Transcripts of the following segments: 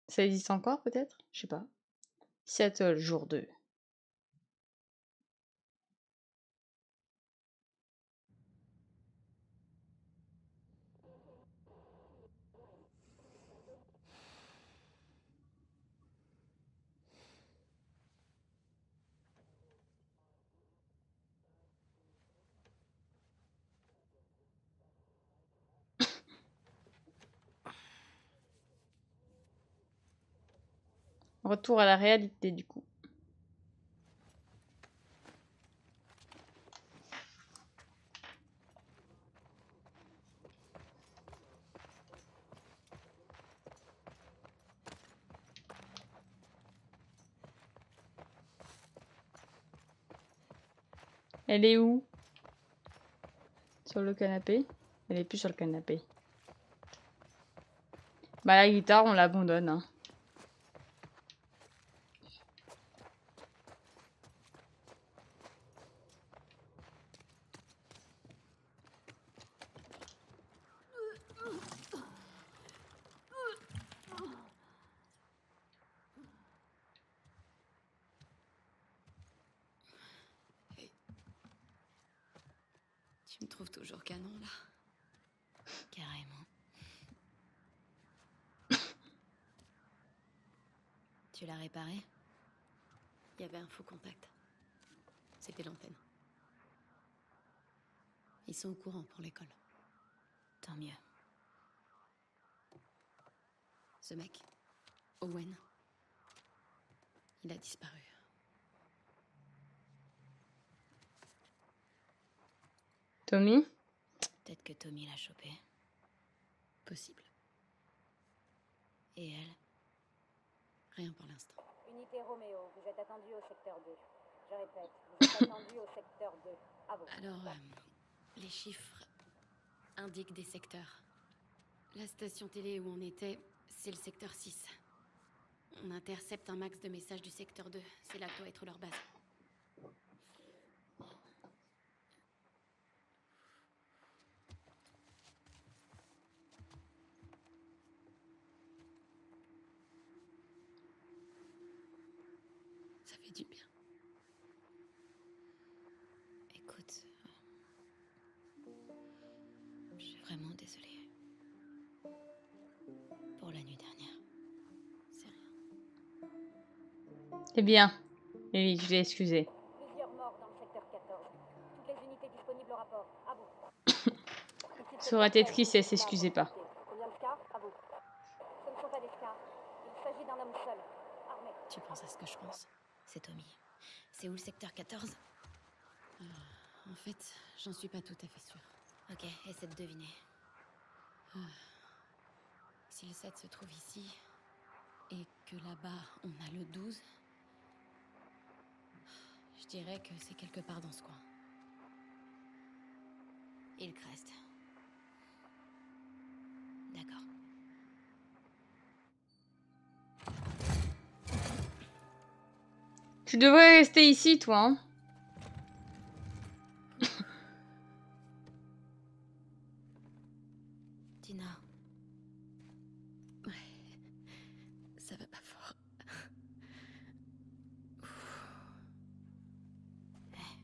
Ça existe encore peut-être? Je sais pas. Seattle, jour 2. Retour à la réalité du coup. Elle est où? Sur le canapé? Elle est plus sur le canapé. Bah la guitare on l'abandonne. Hein. Tu me trouves toujours canon, là? Carrément. Tu l'as réparé? Il y avait un faux contact. C'était l'antenne. Ils sont au courant pour l'école. Tant mieux. Ce mec, Owen, il a disparu. Tommy? Peut-être que Tommy l'a chopé. Possible. Et elle? Rien pour l'instant. Unité Roméo, vous êtes attendu au secteur 2. Je répète, vous êtes attendu au secteur 2. À vous. Alors, les chiffres indiquent des secteurs. La station télé où on était, c'est le secteur 6. On intercepte un max de messages du secteur 2. C'est là que doit être leur base. Ça fait du bien. Écoute, je suis vraiment désolée. Pour la nuit dernière. C'est rien. C'est bien. Et oui, je l'ai excusé. Plusieurs morts dans le secteur 14. Toutes les unités disponibles au rapport. À vous. Ça aurait été triste si elle s'excusait pas. Combien de scars? À vous. Ce ne sont pas des scars. Il s'agit d'un homme seul. Armé. Tu penses à ce que je pense? C'est Tommy. C'est où le secteur 14? En fait, j'en suis pas tout à fait sûre. Ok, essaie de deviner. Si le 7 se trouve ici, et que là-bas, on a le 12, je dirais que c'est quelque part dans ce coin. Hillcrest. D'accord. Tu devrais rester ici, toi. Hein. Tina. Ouais. Ça va pas fort. Hey.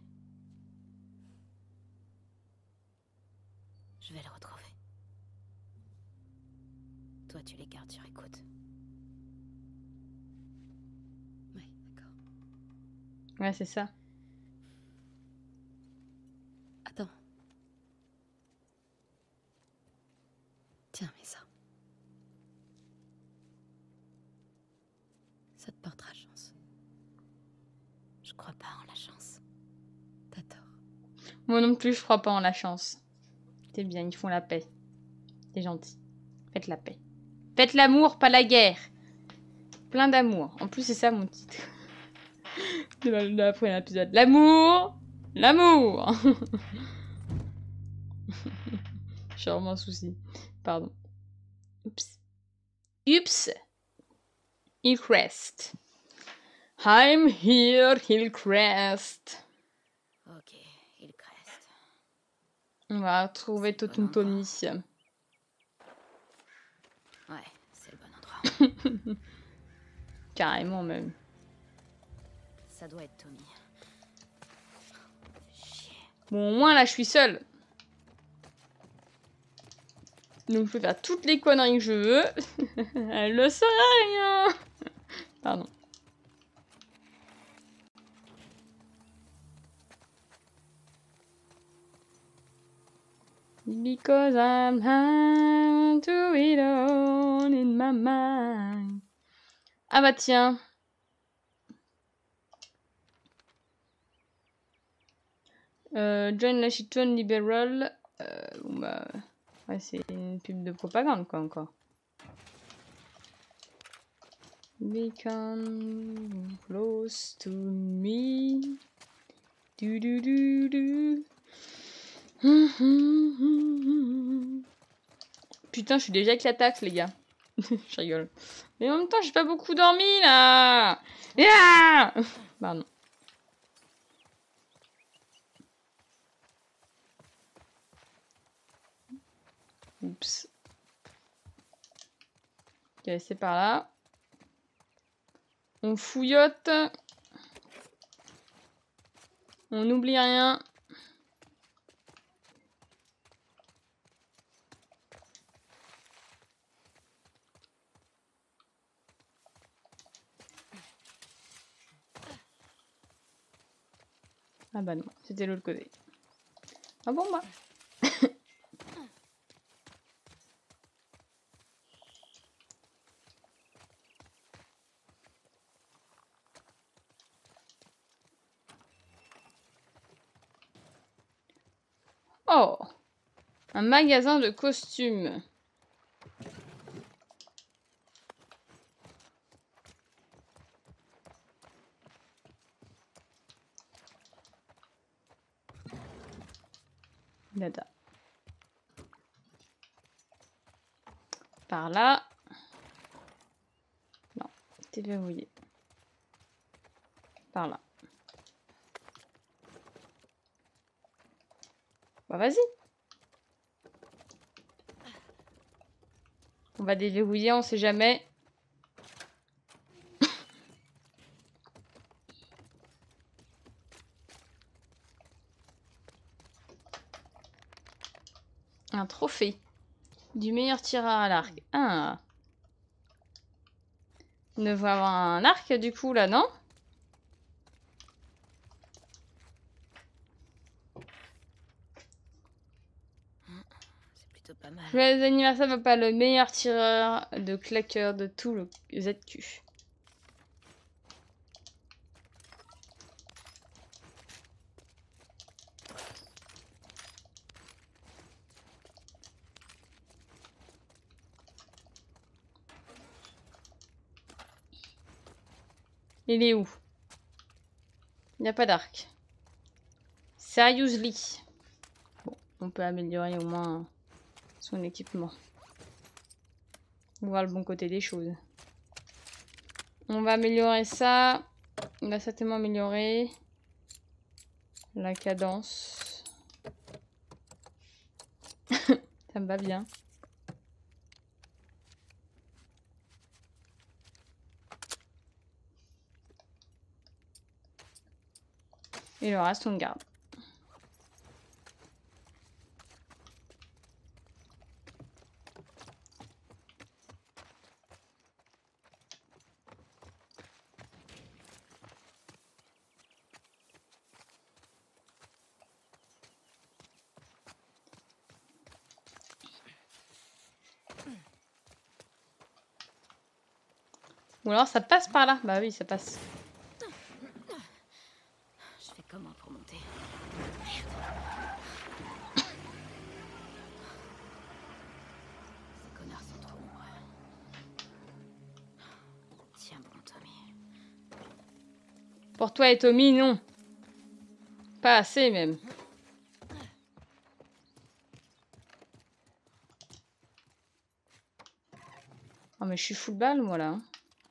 Je vais le retrouver. Toi, tu les gardes sur écoute. Ouais, d'accord. Ouais, c'est ça. Attends. Tiens, mets ça. Ça te portera chance. Je crois pas en la chance. T'as tort. Moi non plus, je crois pas en la chance. C'est bien, ils font la paix. C'est gentil. Faites la paix. Faites l'amour, pas la guerre. Plein d'amour. En plus, c'est ça mon titre. De la première épisode. L'amour! L'amour! J'ai vraiment un souci. Pardon. Oups. Oups! Hillcrest. I'm here, Hillcrest. Ok, Hillcrest. On va retrouver C'est le bon Totum Tommy. Ouais, c'est le bon endroit. Carrément même. Ça doit être Tommy. Bon, au moins là, je suis seule. Donc, je peux faire toutes les conneries que je veux. Elle ne saurait rien. Pardon. Because I'm high to it all in my mind. Ah bah tiens. Join Washington Liberal. Bah, ouais, c'est une pub de propagande quoi encore. Become close to me. Du du du du. Putain, je suis déjà avec la taxe, les gars. Je rigole. Mais en même temps, j'ai pas beaucoup dormi, là. Yeah. Pardon. Oups. Ok, c'est par là. On fouillote. On n'oublie rien. Ah bah non, c'était l'autre côté. Ah bon bah. Oh, un magasin de costumes. Dada. Par là. Non, t'es verrouillé. Par là. Bah vas-y. On va déverrouiller, on sait jamais. Un trophée. Du meilleur tireur à l'arc. Ah. On devrait avoir un arc du coup là, non? C'est plutôt pas mal. Joyeux anniversaire, papa, le meilleur tireur de claqueur de tout le ZQ. Il est où? Il n'y a pas d'arc. Seriously. Bon, on peut améliorer au moins son équipement. On va voir le bon côté des choses. On va améliorer ça. On va certainement améliorer la cadence. Ça me va bien. Et le reste, on garde. Ou alors ça passe par là. Bah oui, ça passe. Je fais comment pour monter? Ces connards sont trop nombreux. Tiens bon, Tommy. Pour toi et Tommy, non. Pas assez même. Oh mais je suis full balle moi là.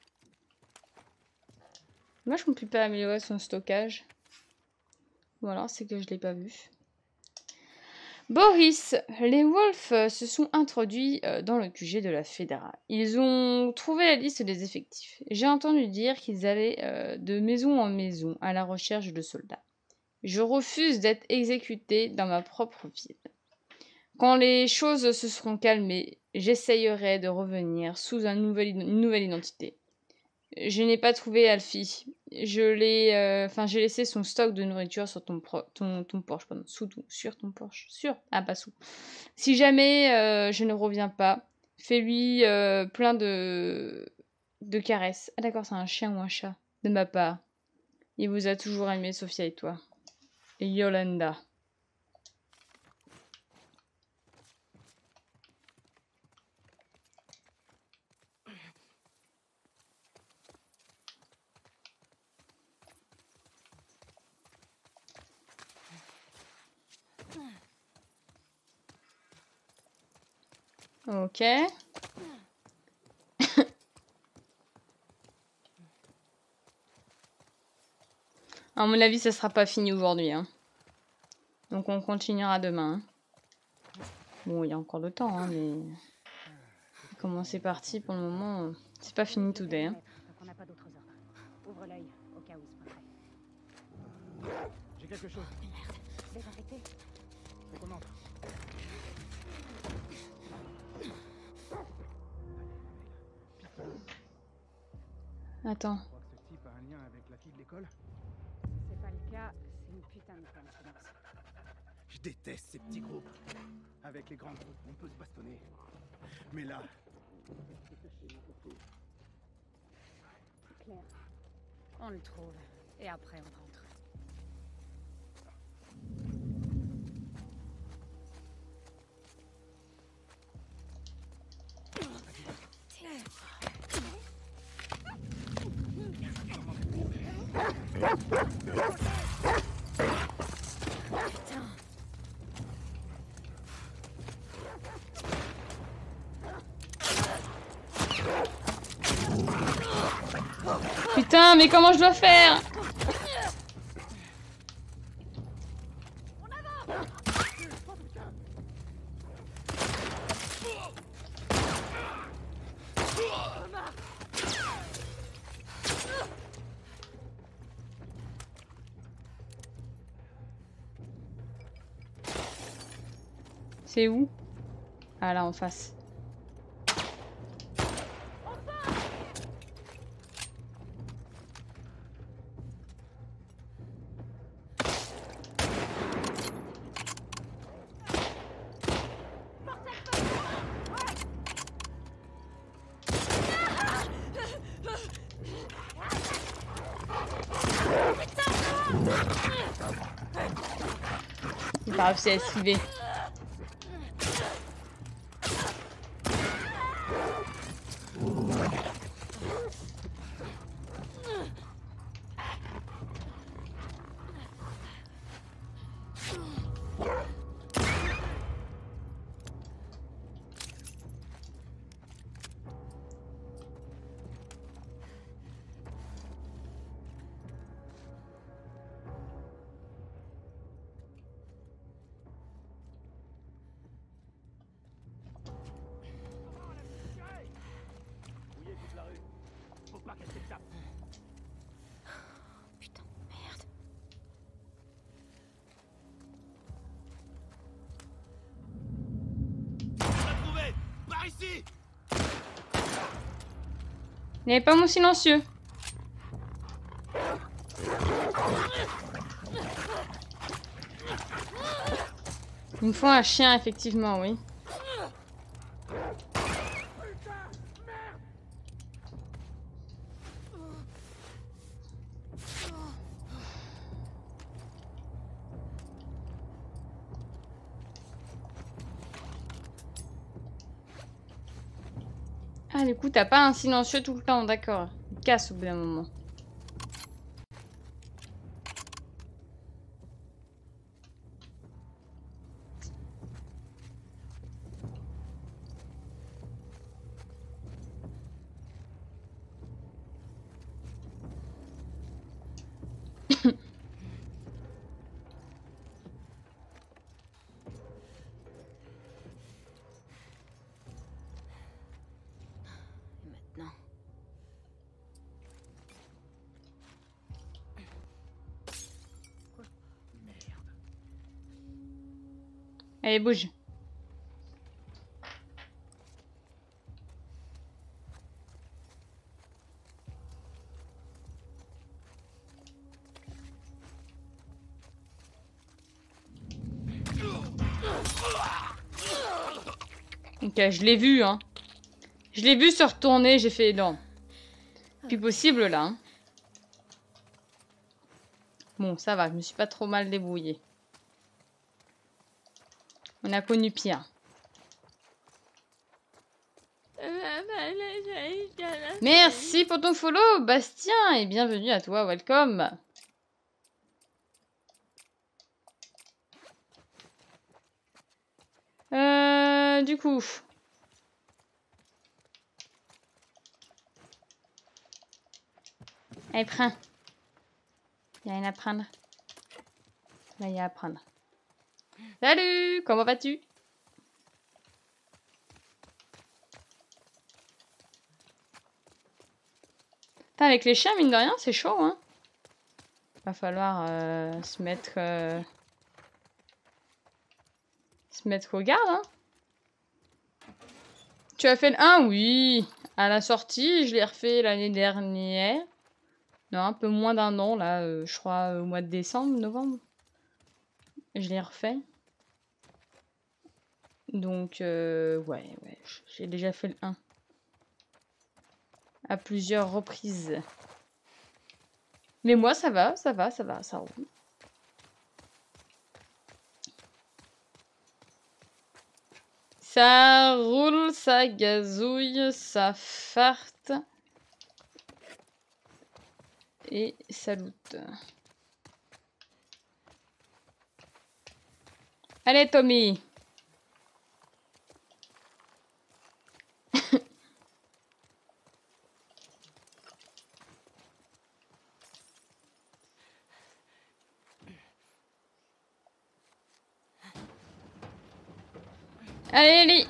Moi je ne peux pas améliorer son stockage. Ou alors c'est que je l'ai pas vu. Boris, les Wolves se sont introduits dans le QG de la Fédéra. Ils ont trouvé la liste des effectifs. J'ai entendu dire qu'ils allaient de maison en maison à la recherche de soldats. Je refuse d'être exécuté dans ma propre ville. Quand les choses se seront calmées, j'essayerai de revenir sous une nouvelle identité. Je n'ai pas trouvé Alfie. J'ai laissé son stock de nourriture sur ton porche, pardon, sur ton porche, pas sous. Si jamais je ne reviens pas, fais-lui plein de caresses. Ah d'accord, c'est un chien ou un chat, de ma part. Il vous a toujours aimé, Sophia et toi. Et Yolanda. Ok. À mon avis, ça sera pas fini aujourd'hui. Hein. Donc on continuera demain. Hein. Bon, il y a encore le temps, hein, mais... Comment c'est parti pour le moment, c'est pas fini today. Hein. On n'a pas d'autres ordres. Ouvre l'œil, au cas où il se passerait. J'ai quelque chose. Merde. Désinfecté. Faut qu'on entre. Attends. Je crois que ce type a un lien avec la fille de l'école. C'est pas le cas, c'est une putain de coïncidence. Je déteste ces petits groupes. Avec les grands groupes, on peut se bastonner. Mais là... Claire. On le trouve. Et après, on rentre. Putain, mais comment je dois faire? C'est où? Ah là en face. Il pas réussi à esquiver. Fouillez toute la rue. Faut pas qu'elle s'échappe. Putain, merde. On l'a trouvé. Par ici. Il n'y avait pas mon silencieux. Il me faut un chien, effectivement, oui. Ah, du coup, t'as pas un silencieux tout le temps, d'accord. Il casse au bout d'un moment. Allez, bouge. Ok, je l'ai vu, hein. Je l'ai vu se retourner, j'ai fait... Non. Plus possible, là. Hein. Bon, ça va, je me suis pas trop mal débrouillée. On a connu pire. Merci pour ton follow, Bastien, et bienvenue à toi, welcome. Du coup... Allez, prends. Il y a rien à prendre. Là, il y a à prendre. Salut, comment vas-tu? Putain, avec les chiens, mine de rien, c'est chaud, hein. Va falloir se mettre au garde, hein. Tu as fait le 1? Oui. À la sortie, je l'ai refait l'année dernière. Non, un peu moins d'un an, là, je crois au mois de décembre, novembre. Je l'ai refait. Donc, ouais, j'ai déjà fait le 1. À plusieurs reprises. Mais moi, ça va, ça roule. Ça roule, ça gazouille, ça farte. Et ça loot. Allez, Tommy. Allez, Ellie.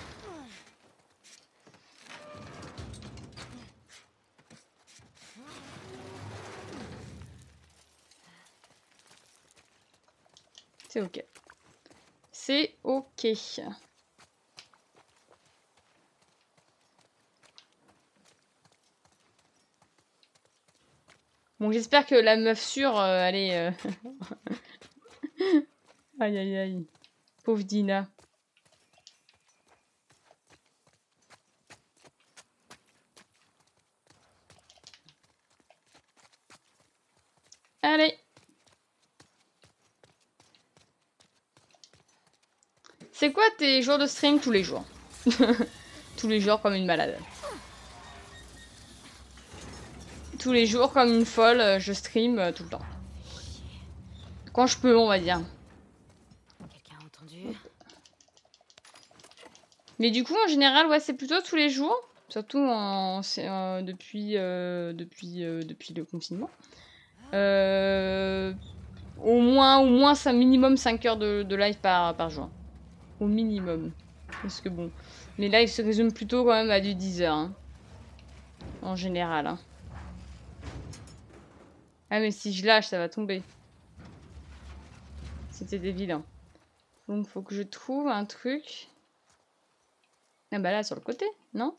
C'est ok. C'est ok. Bon, j'espère que la meuf sûre, elle est... Aïe, aïe, aïe. Pauvre Dina. Allez. C'est quoi tes jours de stream? Tous les jours. Tous les jours comme une malade. Tous les jours comme une folle, je stream tout le temps. Quand je peux, on va dire. Quelqu'un a entendu? Mais du coup, en général, ouais, c'est plutôt tous les jours. Surtout depuis le confinement. Au moins minimum 5 heures de live par jour. Au minimum. Parce que bon, mes lives se résument plutôt quand même à du 10 heures. Hein. En général. Hein. Ah mais si je lâche, ça va tomber. C'était évident. Donc faut que je trouve un truc. Ah bah là, sur le côté, non?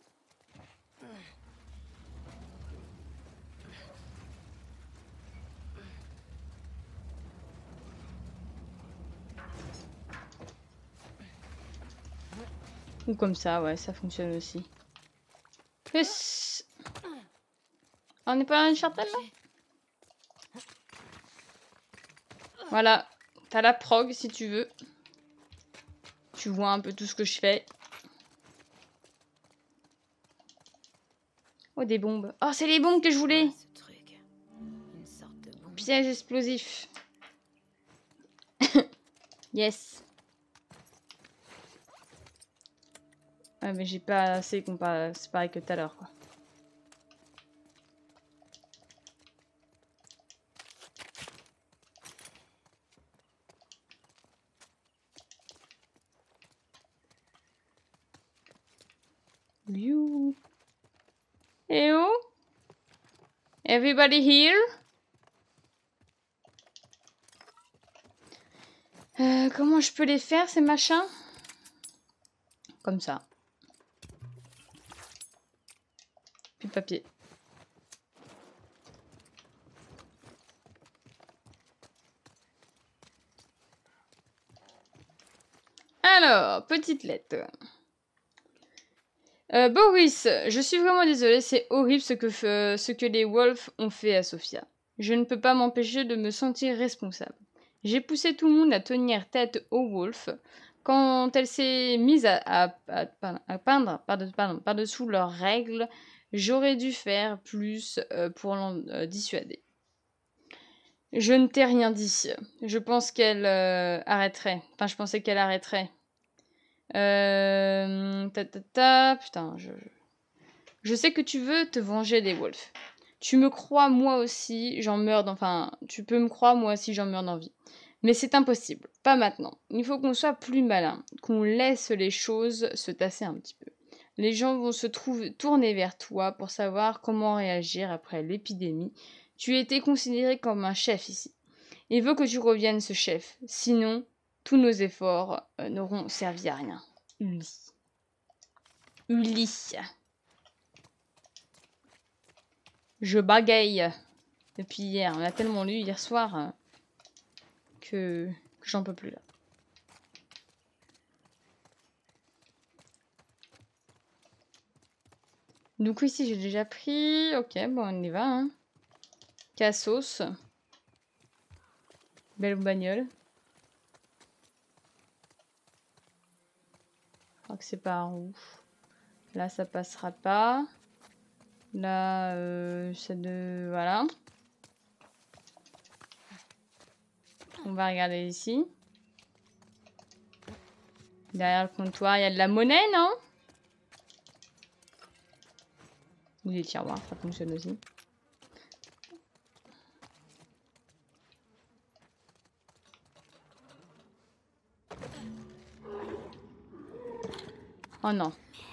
Ou comme ça, ouais, ça fonctionne aussi. Plus. On n'est pas à une chartelle là? Voilà. T'as la prog si tu veux. Tu vois un peu tout ce que je fais. Oh, des bombes. Oh, c'est les bombes que je voulais. Ouais, ce truc. Une sorte de bombe. Piège explosif. Yes. Ah, mais j'ai pas assez comparé. C'est pareil que tout à l'heure, quoi. You. Ew. Everybody here? Comment je peux les faire, ces machins? Comme ça. Plus de papier. Alors, petite lettre. Boris, je suis vraiment désolée, c'est horrible ce que les Wolves ont fait à Sophia. Je ne peux pas m'empêcher de me sentir responsable. J'ai poussé tout le monde à tenir tête aux Wolves quand elle s'est mise à peindre par-dessous leurs règles. J'aurais dû faire plus pour l'en dissuader. Je ne t'ai rien dit. Je pense qu'elle arrêterait. Enfin, je pensais qu'elle arrêterait. Putain, je sais que tu veux te venger des Wolves. Tu me crois, moi aussi, j'en meurs enfin, tu peux me croire, moi aussi, j'en meurs d'envie. Mais c'est impossible. Pas maintenant. Il faut qu'on soit plus malin. Qu'on laisse les choses se tasser un petit peu. Les gens vont se tourner vers toi pour savoir comment réagir après l'épidémie. Tu étais considéré comme un chef ici. Il veut que tu reviennes ce chef. Sinon, tous nos efforts n'auront servi à rien. Uli. Uli. Je bagaille. Depuis hier. On a tellement lu hier soir que j'en peux plus là. Du coup ici j'ai déjà pris. Ok, bon on y va. Hein. Cassos. Belle bagnole. Je crois que c'est par où. Là ça passera pas. Là c'est de... Voilà. On va regarder ici. Derrière le comptoir, il y a de la monnaie, non? Ou des tiroirs, ça fonctionne aussi. Oh non.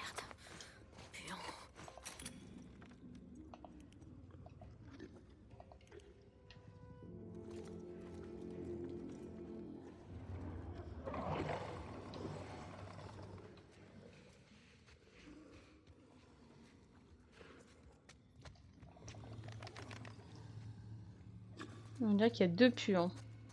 On dirait qu'il y a 2 puants.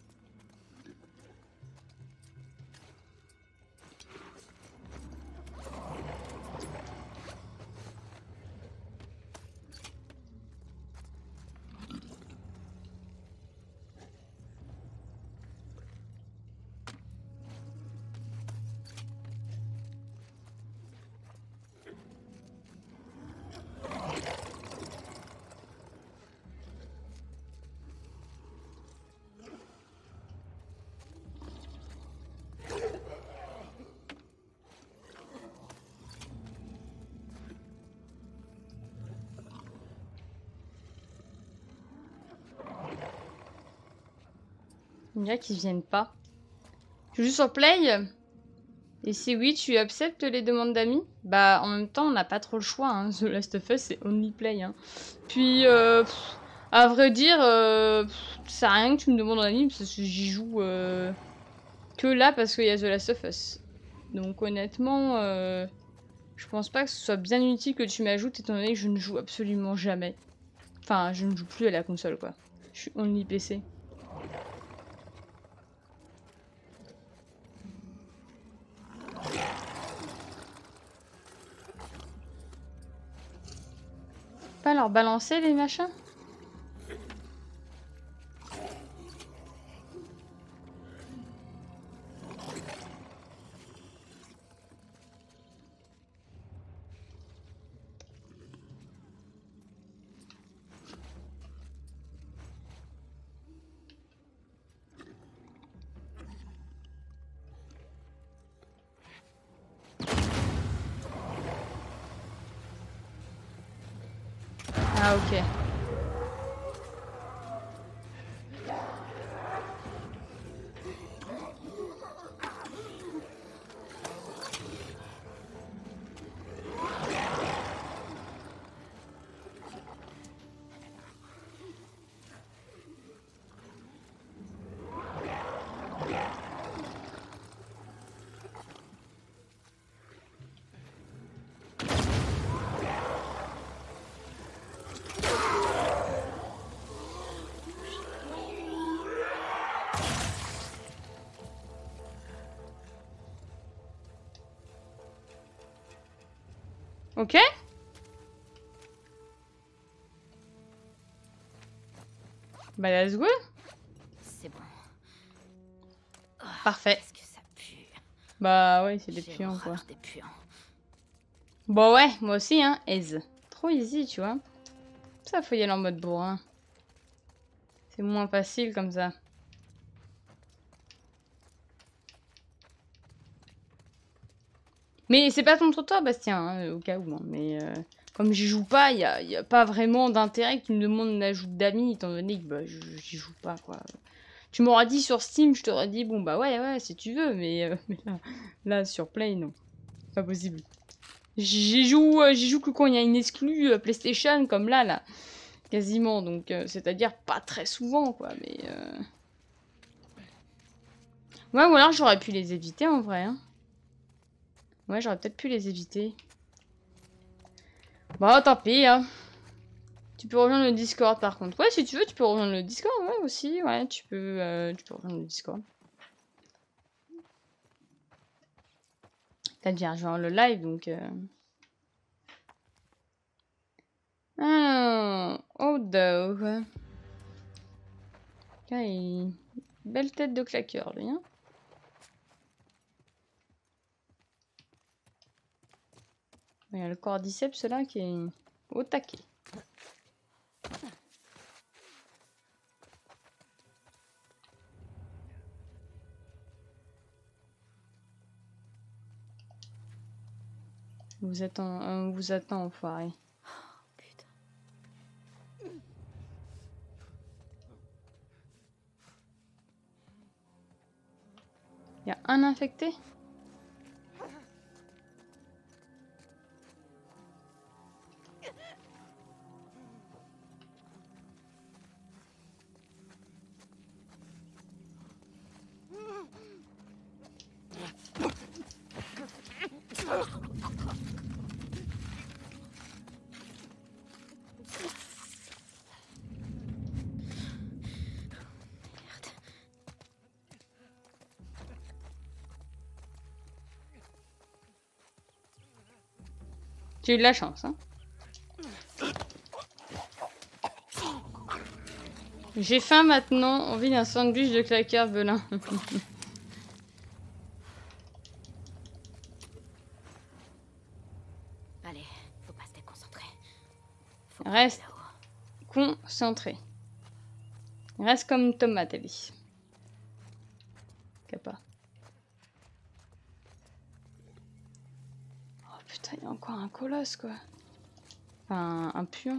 On dirait qu'ils viennent pas. Tu joues sur Play? Et si oui, tu acceptes les demandes d'amis? Bah, en même temps, on n'a pas trop le choix. Hein. The Last of Us, c'est only play. Hein. Puis, à vrai dire, ça sert à rien que tu me demandes d'amis parce que j'y joue que là parce qu'il y a The Last of Us. Donc, honnêtement, je pense pas que ce soit bien utile que tu m'ajoutes étant donné que je ne joue absolument jamais. Enfin, je ne joue plus à la console, quoi. Je suis only PC. Pas leur balancer les machins? Ah ok. Ok. Bah, let's go. C'est bon. Parfait. Qu'est-ce que ça pue? Bah ouais, c'est des J'ai puants, quoi. horreur des puants. Bon, ouais, moi aussi, hein. Aise. Trop easy, tu vois. Ça, faut y aller en mode bourrin. C'est moins facile comme ça. Mais c'est pas contre toi, Bastien, hein, au cas où. Hein. Mais comme j'y joue pas, y a pas vraiment d'intérêt que tu me demandes l'ajout d'amis, étant donné que bah, j'y joue pas, quoi. Tu m'auras dit sur Steam, je t'aurais dit, bon bah ouais, si tu veux, mais là, sur Play, non. Pas possible. J'y joue que quand il y a une exclue PlayStation, comme là. Quasiment, donc c'est-à-dire pas très souvent, quoi, mais... Ouais, ou alors j'aurais pu les éviter, en vrai, hein. Ouais, j'aurais peut-être pu les éviter. Bon, tant pis, hein. Tu peux rejoindre le Discord, par contre. Ouais, si tu veux, tu peux rejoindre le Discord, ouais, aussi. Ouais, tu peux rejoindre le Discord. T'as déjà rejoint le live, donc... Ah, oh, dog. Belle tête de claqueur, lui, hein. Il y a le cordyceps, là, qui est au taquet. On vous attend, enfoiré. Putain. Il y a un infecté? J'ai eu de la chance, hein. J'ai faim maintenant, envie d'un sandwich de claqueur velin. Allez, faut pas se déconcentrer. Faut Reste là-haut. concentré. Reste comme tomate, Ellie. Capa. Oh putain, il y a encore un colosse, quoi. Enfin, un pion.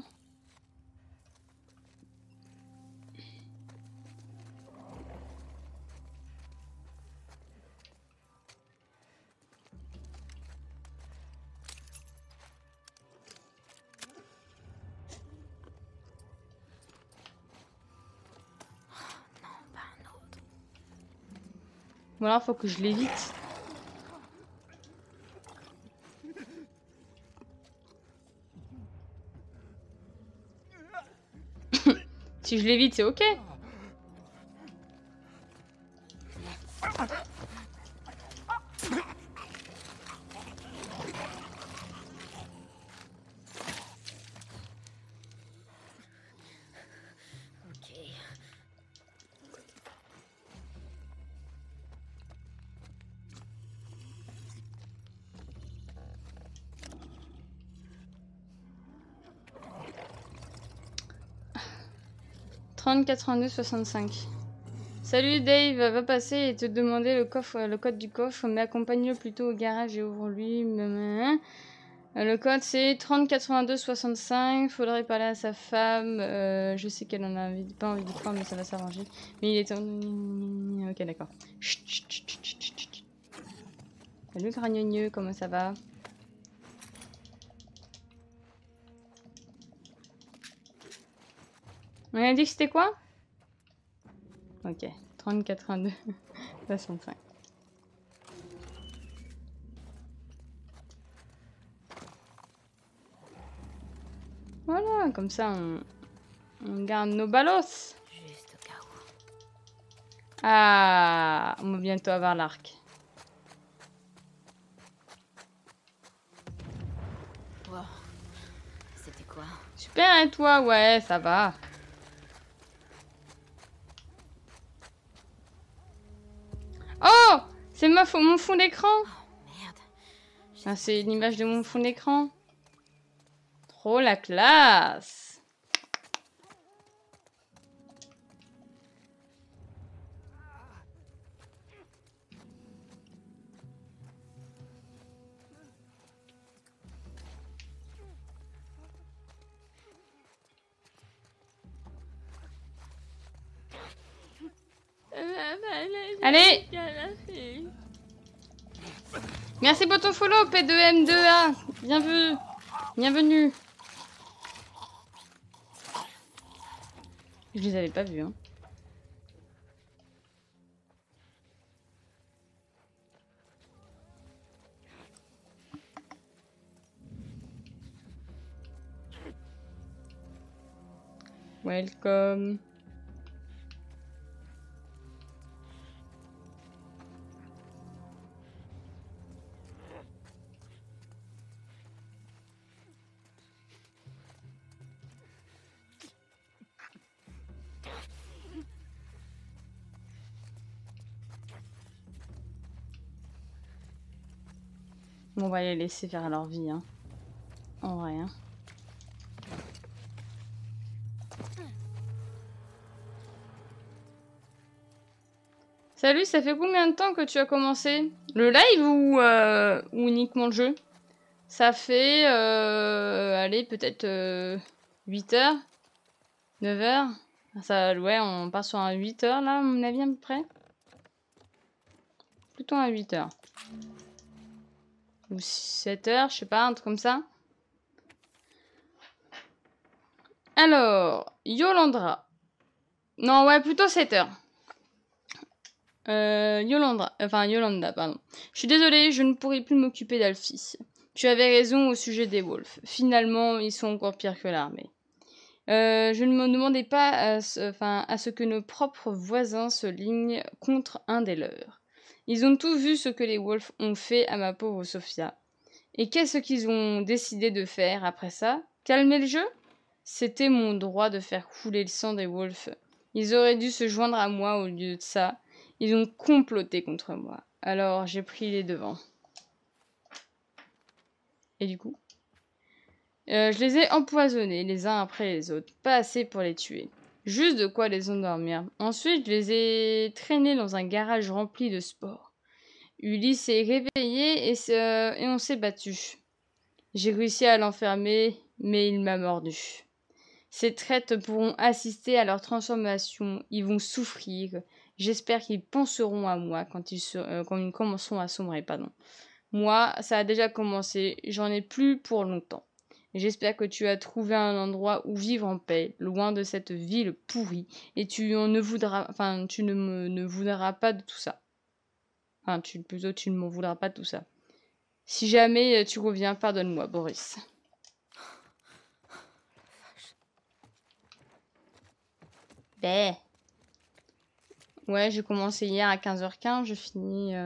Bon alors, faut que je l'évite. Si je l'évite, c'est ok. Ok. « 30 82 65. Salut Dave, va passer et te demander le code du coffre, mais accompagne-le plutôt au garage et ouvre-lui. Le code c'est 30 82 65. Faudrait parler à sa femme. Je sais qu'elle en a pas envie de croire, mais ça va s'arranger. Mais il est en... Ok, d'accord. Chut, chut, chut, chut, chut, chut. Salut Gragnogneux, comment ça va? On a dit que c'était quoi? Ok, 30 82 65. Voilà, comme ça on garde nos ballos. Juste au cas où. Ah, on va bientôt avoir l'arc. Wow. Super, et toi? Ouais, ça va. Oh! C'est mon fond d'écran. Oh merde. Ah, c'est l'image de mon fond d'écran. Trop la classe. Allez! Merci pour ton follow, P2M2A. Bienvenue. Bienvenue. Je les avais pas vus, hein. Welcome. On va les laisser faire leur vie, hein. En vrai, hein. Salut, ça fait combien de temps que tu as commencé? Le live ou uniquement le jeu? Ça fait, allez, peut-être 8 heures? 9 heures? Ça, ouais, on part sur un 8 heures là, à mon avis, à peu près. Plutôt un 8 heures. Ou 7 heures, je sais pas, un truc comme ça. Alors, Yolandra. Non, ouais, plutôt 7 heures. Yolanda, pardon. Je suis désolée, je ne pourrai plus m'occuper d'Alphys. Tu avais raison au sujet des Wolves. Finalement, ils sont encore pires que l'armée. Je ne me demandais pas à ce que nos propres voisins se lignent contre un des leurs. Ils ont tous vu ce que les Wolves ont fait à ma pauvre Sophia. Et qu'est-ce qu'ils ont décidé de faire après ça? Calmer le jeu? C'était mon droit de faire couler le sang des Wolves. Ils auraient dû se joindre à moi au lieu de ça. Ils ont comploté contre moi. Alors j'ai pris les devants. Et du coup? Je les ai empoisonnés les uns après les autres. Pas assez pour les tuer. Juste de quoi les endormir. Ensuite, je les ai traînés dans un garage rempli de sport. Ulysse s'est réveillé et on s'est battu. J'ai réussi à l'enfermer, mais il m'a mordu. Ces traîtres pourront assister à leur transformation. Ils vont souffrir. J'espère qu'ils penseront à moi quand ils commenceront à sombrer, pardon. Moi, ça a déjà commencé. J'en ai plus pour longtemps. J'espère que tu as trouvé un endroit où vivre en paix, loin de cette ville pourrie, et tu ne voudras pas de tout ça. Enfin, tu ne m'en voudras pas de tout ça. Si jamais tu reviens, pardonne-moi, Boris. Ben. Ouais, j'ai commencé hier à 15h15, je finis...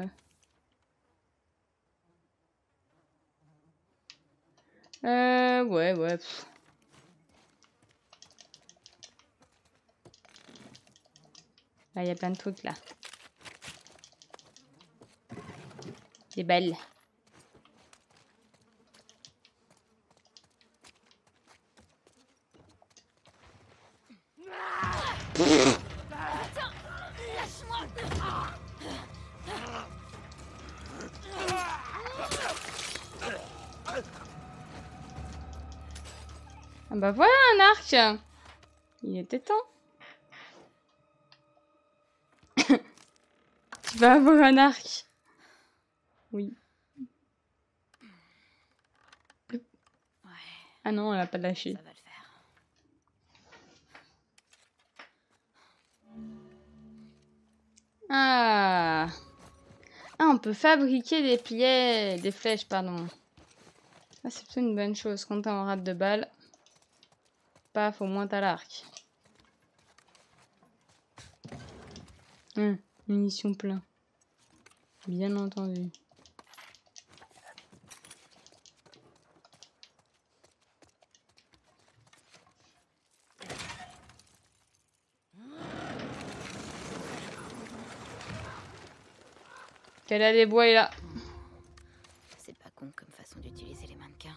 ouais. Pff. Là, il y a plein de trucs, là. Des balles. Ah bah voilà un arc. Il était temps. Tu vas avoir un arc. Oui. Ouais, Ah non, elle a pas lâché. ça va le faire. Ah. Ah, on peut fabriquer des flèches, pardon. Ah, c'est plutôt une bonne chose. Quand t'es en rate de balle, paf, au moins t'as l'arc. Munitions plein. Bien entendu. Cala des bois est là. C'est pas con comme façon d'utiliser les mannequins.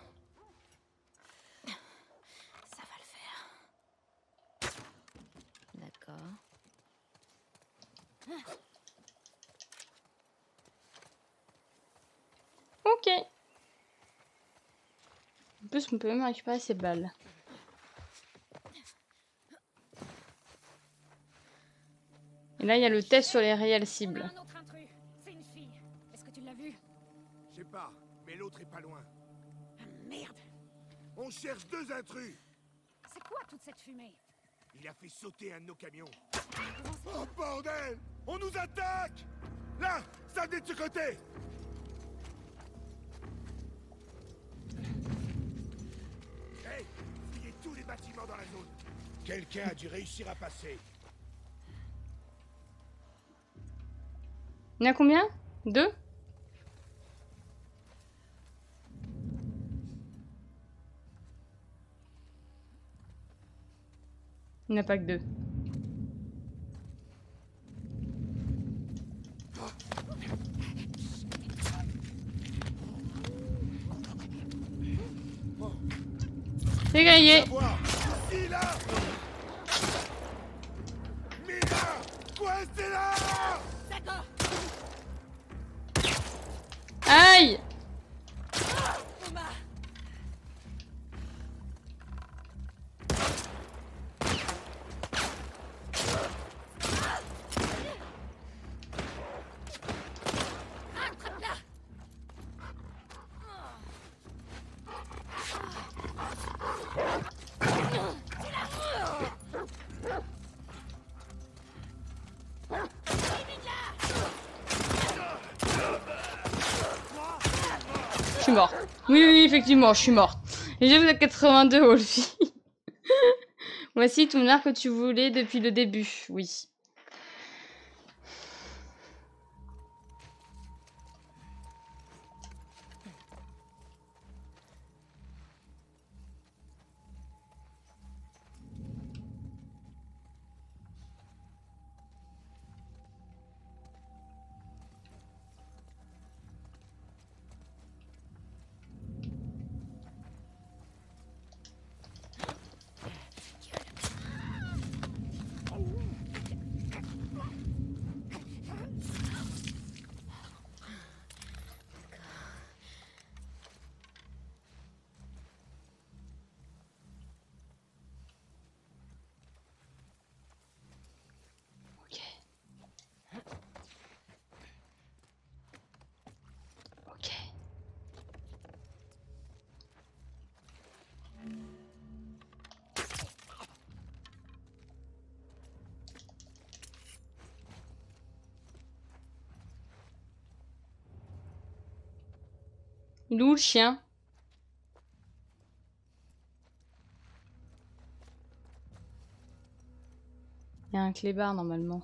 Ça va le faire. D'accord. Ok. En plus, on peut même récupérer ces balles. Et là, il y a le test sur les réelles cibles. Un autre intrus. C'est une fille. Est-ce que tu l'as vue? Je sais pas, mais l'autre est pas loin. Ah, merde. On cherche 2 intrus. C'est quoi toute cette fumée? Il a fait sauter un de nos camions. Oh bordel! On nous attaque! Là! Ça venait de ce côté! Hey! Fouillez tous les bâtiments dans la zone. Quelqu'un a dû réussir à passer. Il y en a combien? 2? Il n'y en a pas que 2. C'est grillé. Ici, là! Mila! Coincez là! D'accord. Aïe! Thomas. Attrape-la. Je suis morte. Oui, oui, effectivement, je suis morte. Et j'ai vous à 82, Wolfie. Voici ton arc que tu voulais depuis le début. Oui. Ok. Il est où le chien? Il y a un clébard normalement.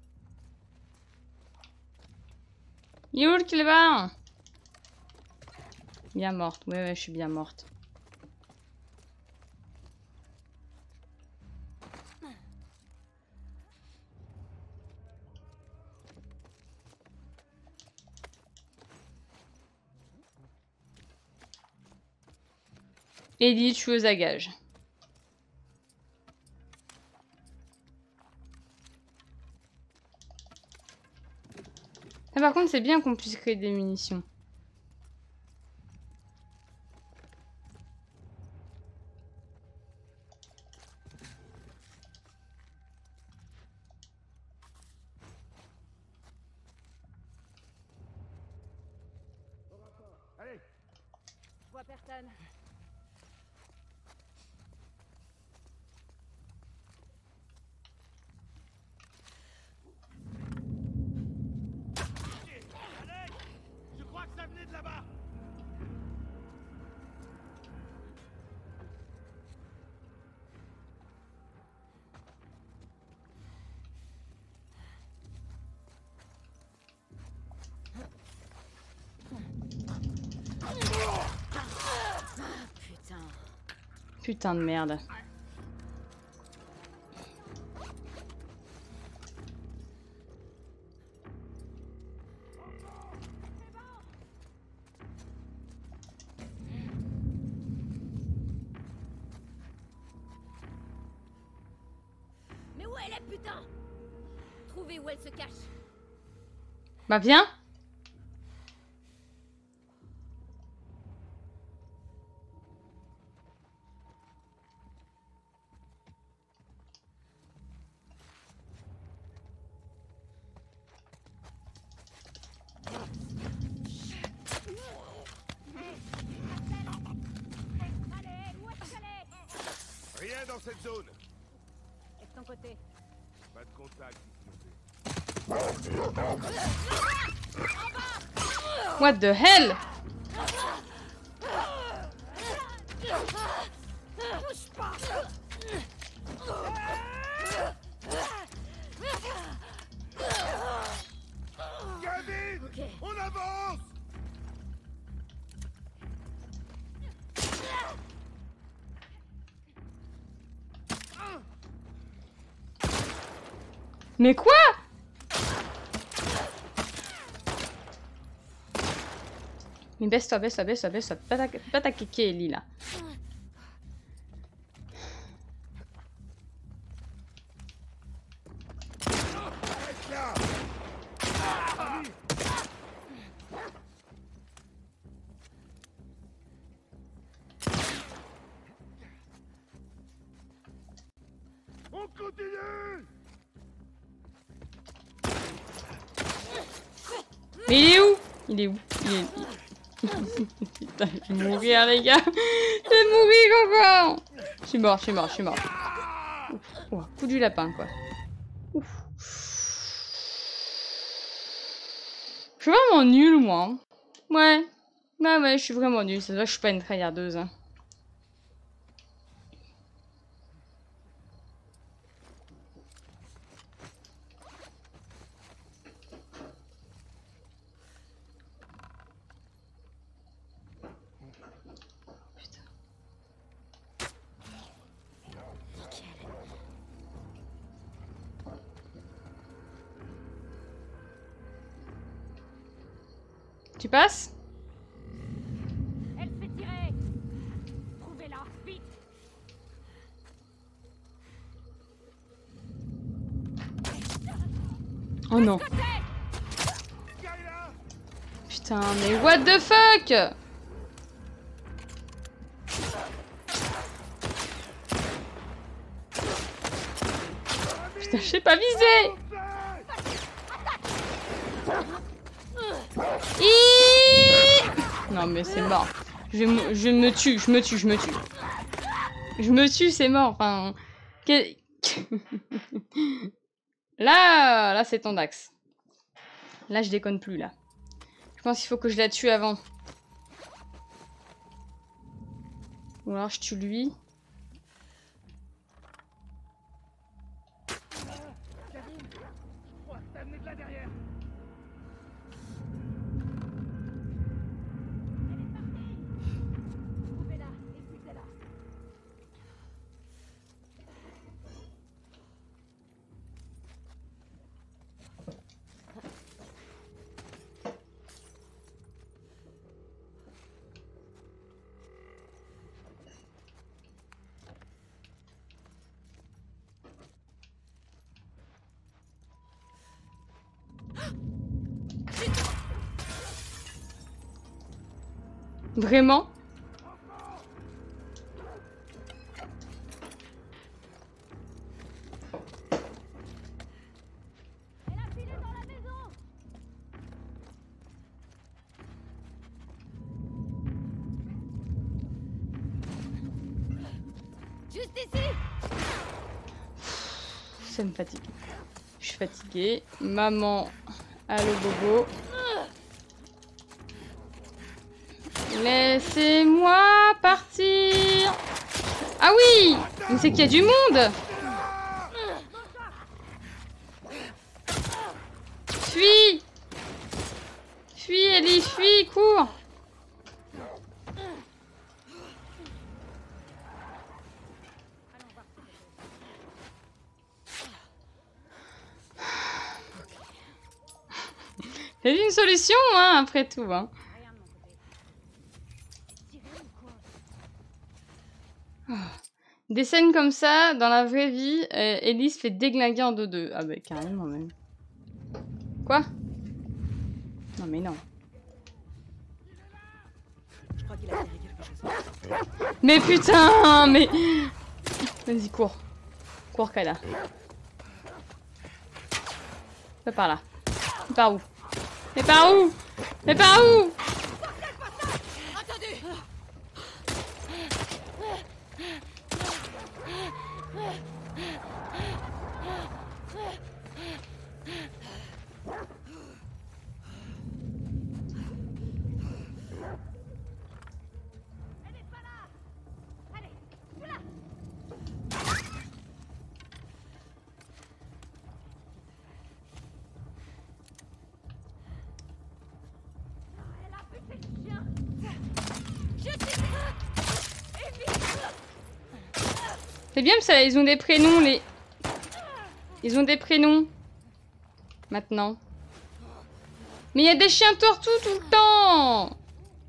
Il est où le clébard? Bien morte. Ouais, ouais, je suis bien morte. Ellie, tueuse à gages. Ah, par contre, c'est bien qu'on puisse créer des munitions. Allez! Je vois personne. Allez! Je crois que ça venait de là-bas! Putain. Putain de merde. Trouvez-les, putain! Trouvez où elle se cache. Bah viens. Rien dans cette zone. Et de ton côté? Pas de contact. What the hell? Bouge pas! Gavin! Ok. On avance! Mais quoi? Mais baisse-toi, baisse-toi, baisse-toi, baisse-toi. Pas ta kéké, Ellie, là. Reste là! On continue! Mais il est où? Il est où? Putain, je vais mourir, les gars. Je vais mourir encore. Je suis mort, je suis mort, je suis mort. Ouf. Oh, coup du lapin, quoi. Ouf. Je suis vraiment nulle, moi. Ouais. Ouais, je suis vraiment nulle. Ça se voit que je suis pas une tryhardeuse. Hein. Tu passes? Elle se fait tirer! Trouvez-la, vite! Oh non. Skyla! Putain, mais what the fuck? Putain, je sais pas viser. Non mais c'est mort. Je me tue, je me tue. Je me tue, c'est mort. Enfin, là c'est ton axe. Là je déconne plus là. Je pense qu'il faut que je la tue avant. Ou alors je tue lui. Trouvez-la, écoutez-la! Vraiment? Elle a filé dans la maison! Juste ici! Ça me fatigue. Je suis fatiguée. Maman, allô bobo. Laissez-moi partir. Ah oui! Mais c'est qu'il y a du monde! Fuis! Fuis, Ellie, fuis, cours! C'est une solution, hein, après tout, hein. Rien de mon côté. Tirez ou quoi? Des scènes comme ça, dans la vraie vie, Ellie se fait déglinguer en 2-2. Ah bah carrément même. Quoi? Non mais non. Je crois qu'il a fait quelque chose. Mais putain, mais... Vas-y, cours. Cours, Kala. Va par là. Mais par où? Mais par où? Mais par où? C'est bien parce qu'ils ont des prénoms, les... Ils ont des prénoms. Maintenant. Mais il y a des chiens tortues tout le temps.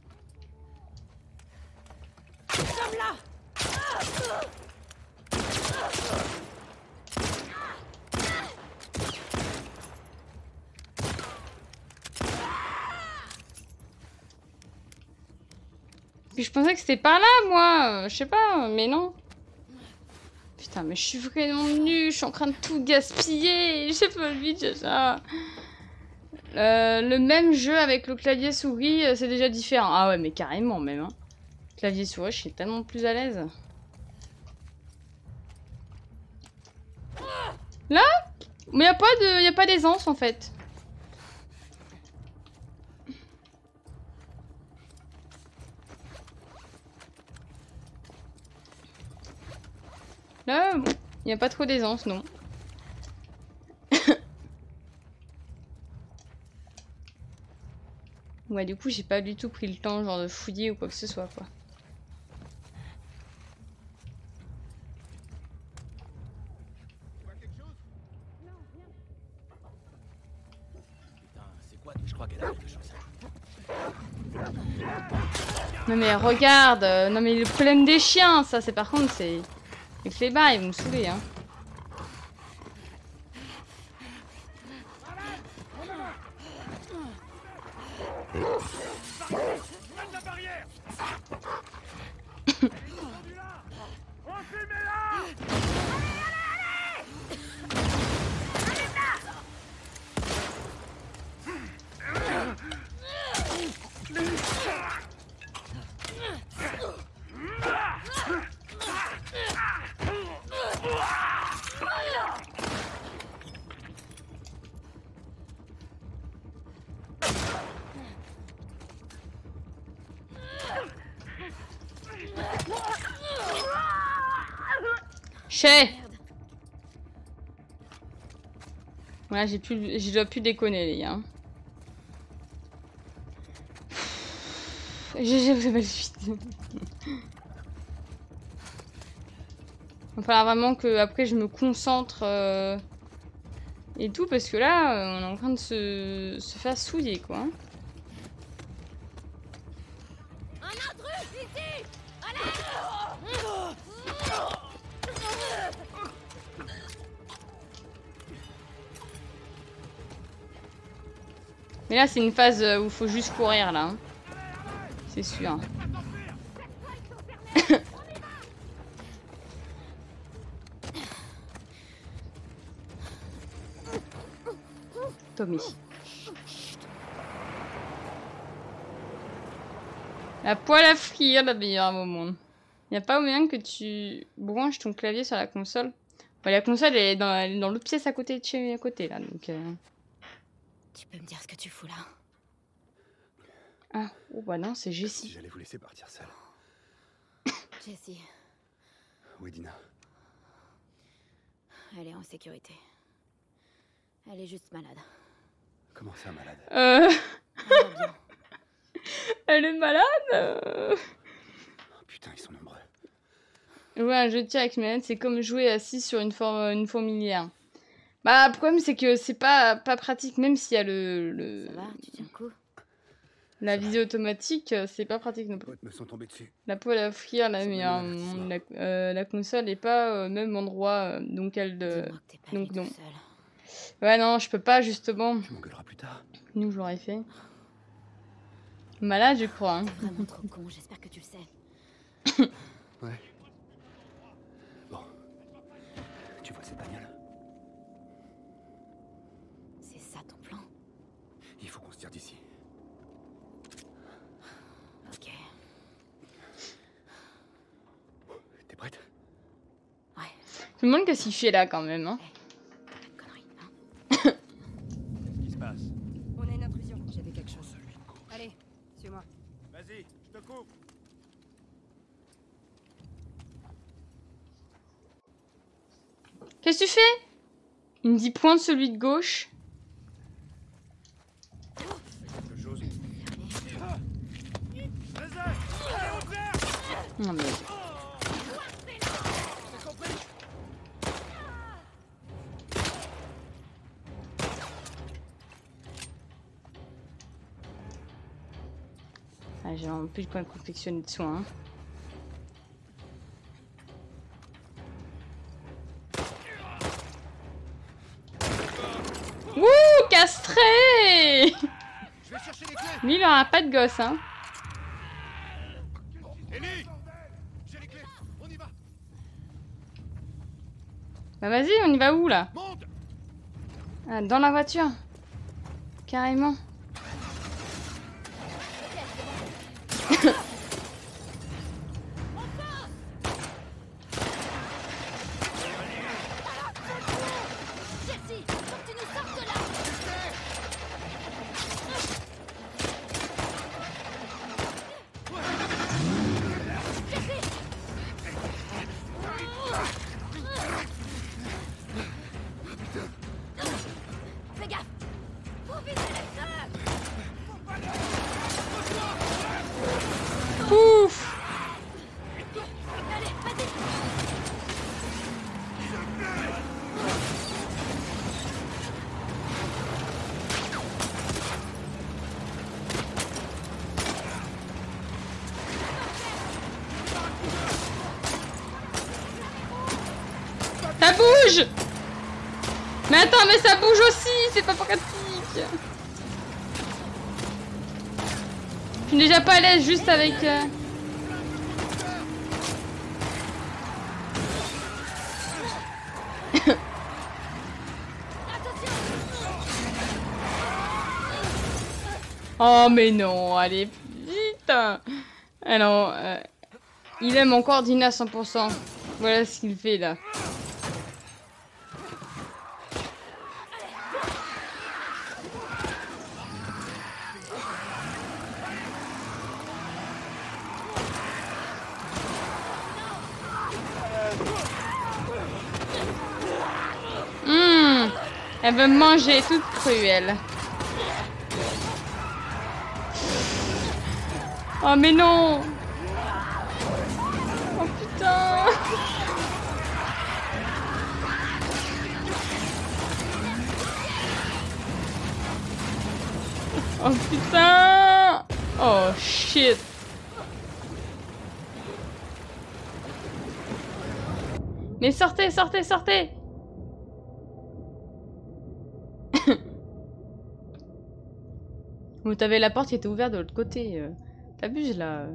Puis je pensais que c'était par là, moi. Je sais pas, mais non. Putain, mais je suis vraiment nulle. Je suis en train de tout gaspiller. J'ai pas envie de ça. Le même jeu avec le clavier souris, c'est déjà différent. Ah ouais, mais carrément même. Hein. Clavier souris, je suis tellement plus à l'aise. Là? Mais y a pas d'aisance en fait. Là, il n'y a pas trop d'aisance, non. Ouais, du coup, j'ai pas du tout pris le temps, genre, de fouiller ou quoi que ce soit, quoi. Je crois qu'elle a quelque chose. Non mais regarde, non mais le problème des chiens, ça, c'est par contre, c'est... Les clébards, ils vont me saouler, hein. Chez. Voilà, j'ai dois plus déconner, les gars. GG, vous avez le suite. Il va falloir vraiment que après je me concentre et tout, parce que là, on est en train de se faire souiller, quoi. Un intrus ici! Mais là, c'est une phase où il faut juste courir, là. Hein. C'est sûr. Tommy. La poêle à frire, la meilleure au monde. Y a pas moyen que tu branches ton clavier sur la console? Bon, la console elle est dans l'autre pièce à côté de chez à côté là, donc. Tu peux me dire ce que tu fous là? Ah, oh bah non, c'est Jessie. J'allais vous laisser partir seule. Jessie, Oui, Dina. elle est en sécurité. Elle est juste malade. Comment ça, malade? Elle va bien. Elle est malade. Oh, putain, ils sont nombreux. Jouer à un jeu de tir avec une manette, c'est comme jouer assis sur une fourmilière. Bah, le problème, c'est que c'est pas pratique, même s'il y a le... Ça va, tu tiens le coup? La visée automatique, c'est pas pratique non Les plus. potes me sont tombés dessus. La poêle à frire, là, Ça mais me donne un la console n'est pas au même endroit, donc elle... Dis-moi que t'es pas donc lui non. tout seul. Ouais, non, je peux pas, justement. Tu m'engueuleras plus tard. Nous, je l'aurais fait. Malade, je crois. Hein. T'es vraiment trop con, j'espère que tu le sais. Ouais. Bon. Tu vois cette bagnole? C'est ça ton plan? Il faut qu'on se tire d'ici. Ok. T'es prête? Ouais. Je me demande qu'est-ce qu'il fait là, quand même. Hein. Pas de conneries, hein? Qu'est-ce qui se passe? On a une intrusion. J'avais quelque chose. Allez, suis-moi. Vas-y, je te coupe. Qu'est-ce que tu fais? Il me dit pointe celui de gauche. Quelque chose. Vas-y, allez, on tire. Non, mais... Ah, j'ai vraiment plus de quoi confectionner de soins. Hein. Wouh, castré. Je vais chercher les clés. Lui, il aura pas de gosse, hein. Ellie, j'ai les clés. On y va. Bah vas-y, on y va où, là? Monte. Ah, dans la voiture. Carrément. Fais gaffe! Faut viser les deux! Ouf. Allez, vas-y! Ça bouge. Mais attends, mais ça bouge aussi. C'est pas pratique. Je suis déjà pas à l'aise juste avec... Oh mais non, allez, vite. Alors, il aime encore Dina à 100%. Voilà ce qu'il fait là. Elle veut me manger toute cruelle. Oh mais non. Oh putain. Oh putain. Oh shit. Mais sortez, sortez, sortez. Bon, t'avais la porte qui était ouverte de l'autre côté. T'abuses là.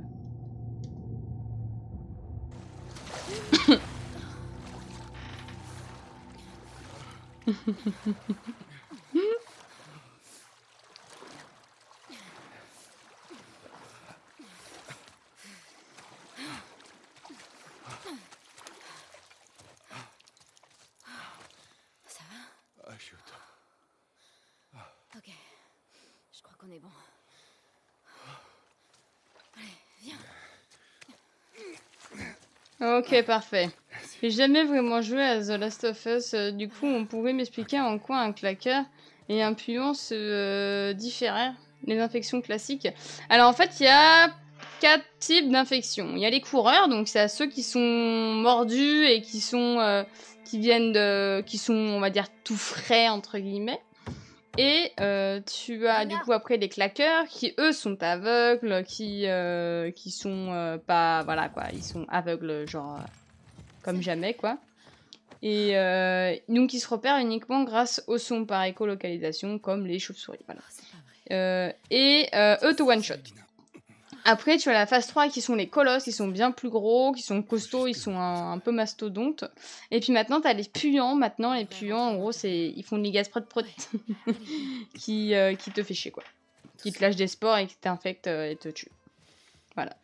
Ça va? Ah, chut. Ok. Je crois qu'on est bon. Allez, viens. Ok, parfait. J'ai jamais vraiment joué à The Last of Us. Du coup, on pourrait m'expliquer en quoi un claqueur et un puant se différèrent les infections classiques. Alors en fait, il y a 4 types d'infections. Il y a les coureurs, donc c'est à ceux qui sont mordus et qui sont qui viennent de, qui sont, on va dire, tout frais entre guillemets. Et tu as du coup après les claqueurs qui eux sont aveugles, qui sont pas, voilà quoi, ils sont aveugles genre comme jamais quoi. Et donc ils se repèrent uniquement grâce au son par écolocalisation comme les chauves-souris. Voilà. Eux te one-shot. Après, tu as la phase 3 qui sont les colosses, qui sont bien plus gros, qui sont costauds, ils sont un peu mastodontes. Et puis maintenant, tu as les puants. Maintenant, les puants, en gros, ils font de gaz prot qui te fait chier, quoi. Qui te lâchent des spores et qui t'infectent et te tuent. Voilà.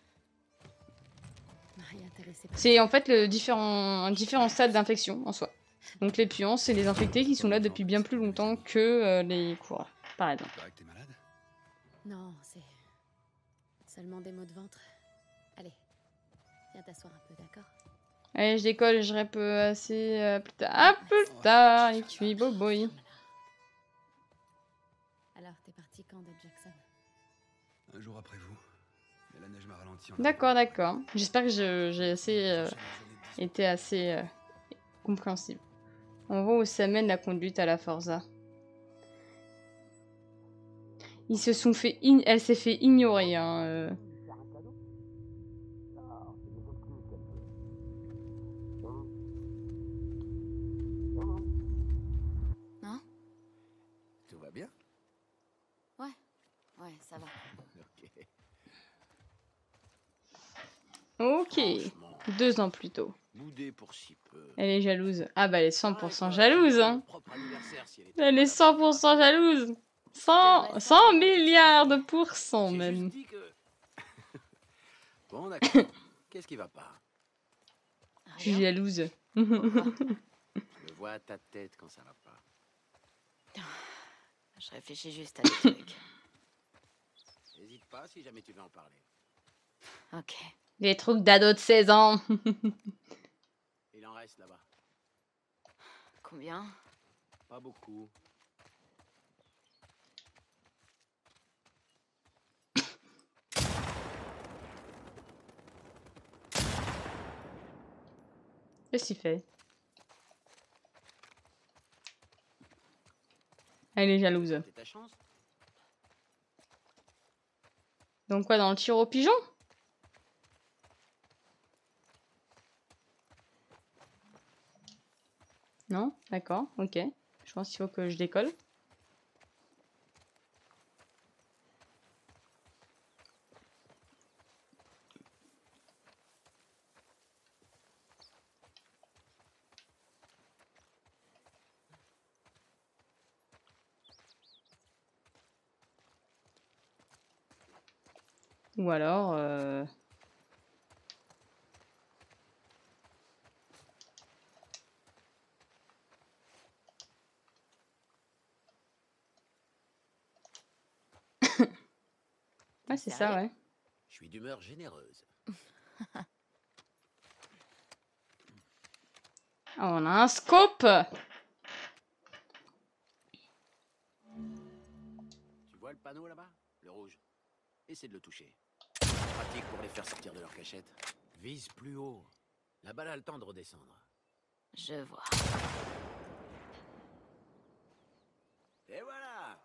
C'est en fait un différent stade d'infection en soi. Donc les puants, c'est les infectés qui sont là depuis bien plus longtemps que les coureurs, par exemple. T'es malade? Non, c'est seulement des maux de ventre. Allez, viens t'asseoir un peu, d'accord? Allez, je décolle, je rep assez plus tard. À plus tard, et puis boboy. Alors, t'es parti quand de Jackson? Un jour après vous. Mais la neige m'a ralenti. D'accord, d'accord. J'espère que j'ai été assez compréhensible. On voit où ça mène la conduite à la Forza. Ils se sont fait elle s'est fait ignorer. Hein, Non? Tout va bien? Ouais, ça va. Ok. 2 ans plus tôt. Boudé pour si peu. Elle est jalouse. Ah bah elle est 100% jalouse. Hein. Elle est 100% jalouse. 100 milliards de pourcents même. Bon d'accord. Qu'est-ce qui va pas? Je suis jalouse. Je vois à ta tête quand ça va pas. Je réfléchis juste à des trucs. N'hésite pas si jamais tu veux en parler. Ok. Des trucs d'ado de 16 ans. Il en reste là-bas. Combien? Pas beaucoup. Qu'est-ce qu'il fait? Elle est jalouse. C'est ta chance? Donc quoi, dans le tir au pigeon? Non? D'accord, ok. Je pense qu'il faut que je décolle. Ou alors... Ouais, c'est ça, ouais. Je suis d'humeur généreuse. Ah, on a un scope! Tu vois le panneau là-bas? Le rouge. Essaie de le toucher. Pratique pour les faire sortir de leur cachette. Vise plus haut. La balle a le temps de redescendre. Je vois. Et voilà!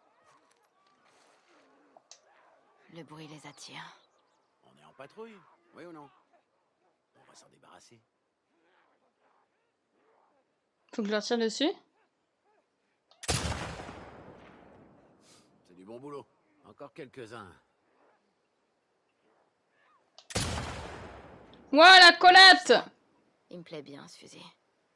Le bruit les attire. On est en patrouille, oui ou non? On va s'en débarrasser. Faut que je leur tire dessus? C'est du bon boulot. Encore quelques-uns. Ouah, la collate! Il me plaît bien ce fusil.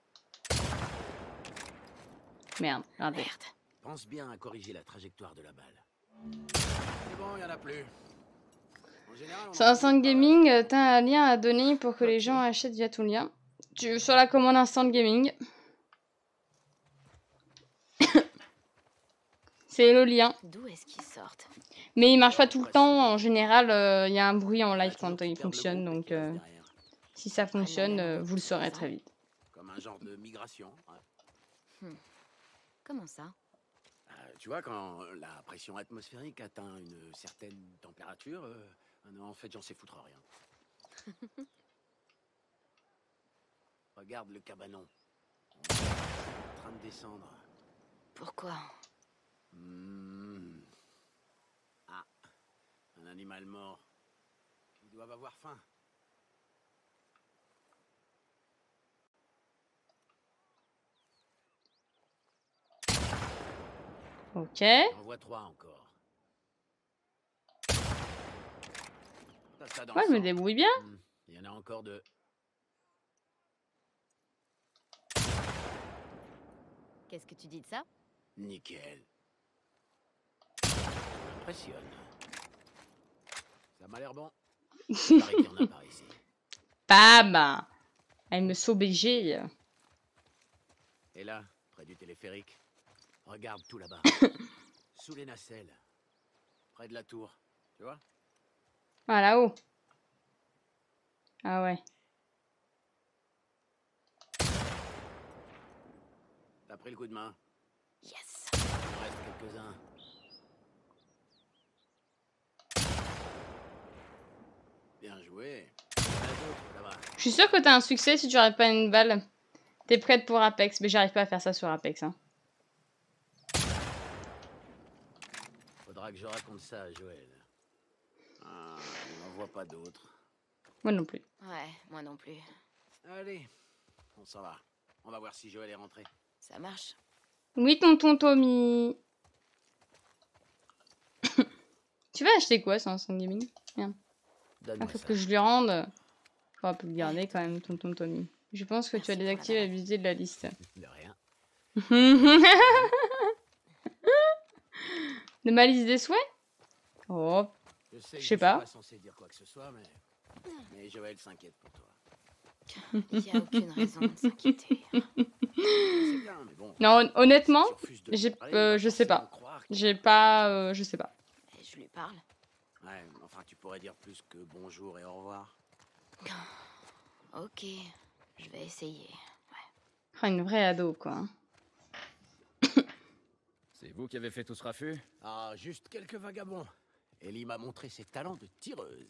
Merde, regardez. Merde. Pense bien à corriger la trajectoire de la balle. C'est bon, il n'y en a plus. En général, on Sur en Instant trouve pas. Gaming, t'as un lien à donner pour que les gens achètent via ton lien. Sur la commande Instant Gaming. C'est le lien. D'où est-ce qu'ils sortent? Mais il marche pas tout le temps. En général, il y a un bruit en live Toujours quand qui il perdent le fonctionne. groupe et Donc, qui restent derrière. si ça fonctionne, vous le saurez très vite. Comme un genre de migration. Ouais. Comment ça? Tu vois, quand la pression atmosphérique atteint une certaine température, en fait, j'en sais foutre rien. Regarde le cabanon. On est en train de descendre. Pourquoi? Ah, un animal mort. Ils doivent avoir faim. Ok. J'en vois 3 encore. T'as ça dans Ouais, le je me sang. débrouille bien. Il y en a encore 2. Qu'est-ce que tu dis de ça? Nickel. Impressionne. Ça m'a l'air bon. Il paraît qu'il y en a par ici. Bam! Elle me s'obliger. Et là, près du téléphérique, regarde tout là-bas. Sous les nacelles. Près de la tour. Tu vois? Ah, là-haut. Ah ouais. T'as pris le coup de main? Yes. Il en reste quelques-uns. Bien joué. Il y en a d'autres là-bas. Je suis sûre que t'as un succès si tu n'arrives pas à une balle. T'es prête pour Apex, mais j'arrive pas à faire ça sur Apex. Hein. Faudra que je raconte ça à Joël. Ah, on n'en voit pas d'autres. Moi non plus. Ouais, moi non plus. Allez, on s'en va. On va voir si Joël est rentré. Ça marche. Oui, tonton Tommy. Tu vas acheter quoi sans gaming? Merde. Donne-moi Faut ça. que je lui rende. On peut le garder quand même, tonton Tommy. Je pense que tu as Merci pour la désactivé la balade. visite de la liste. De rien. De ma liste des souhaits? Oh, Je sais que Je sais je pas. suis pas censé dire quoi que ce soit, mais Joël s'inquiète pour toi. Il n'y a aucune raison de s'inquiéter. C'est bien, mais bon. non, honnêtement, si tu refuses de j'ai, lui parler, il va je sais forcément pas. croire qu'il y a J'ai un truc pas, qui- je sais pas. Et je lui parle. Ouais, enfin, tu pourrais dire plus que bonjour et au revoir. Ok, je vais essayer. Ah, une vraie ado, quoi. C'est vous qui avez fait tout ce raffut? Ah, juste quelques vagabonds. Ellie m'a montré ses talents de tireuse.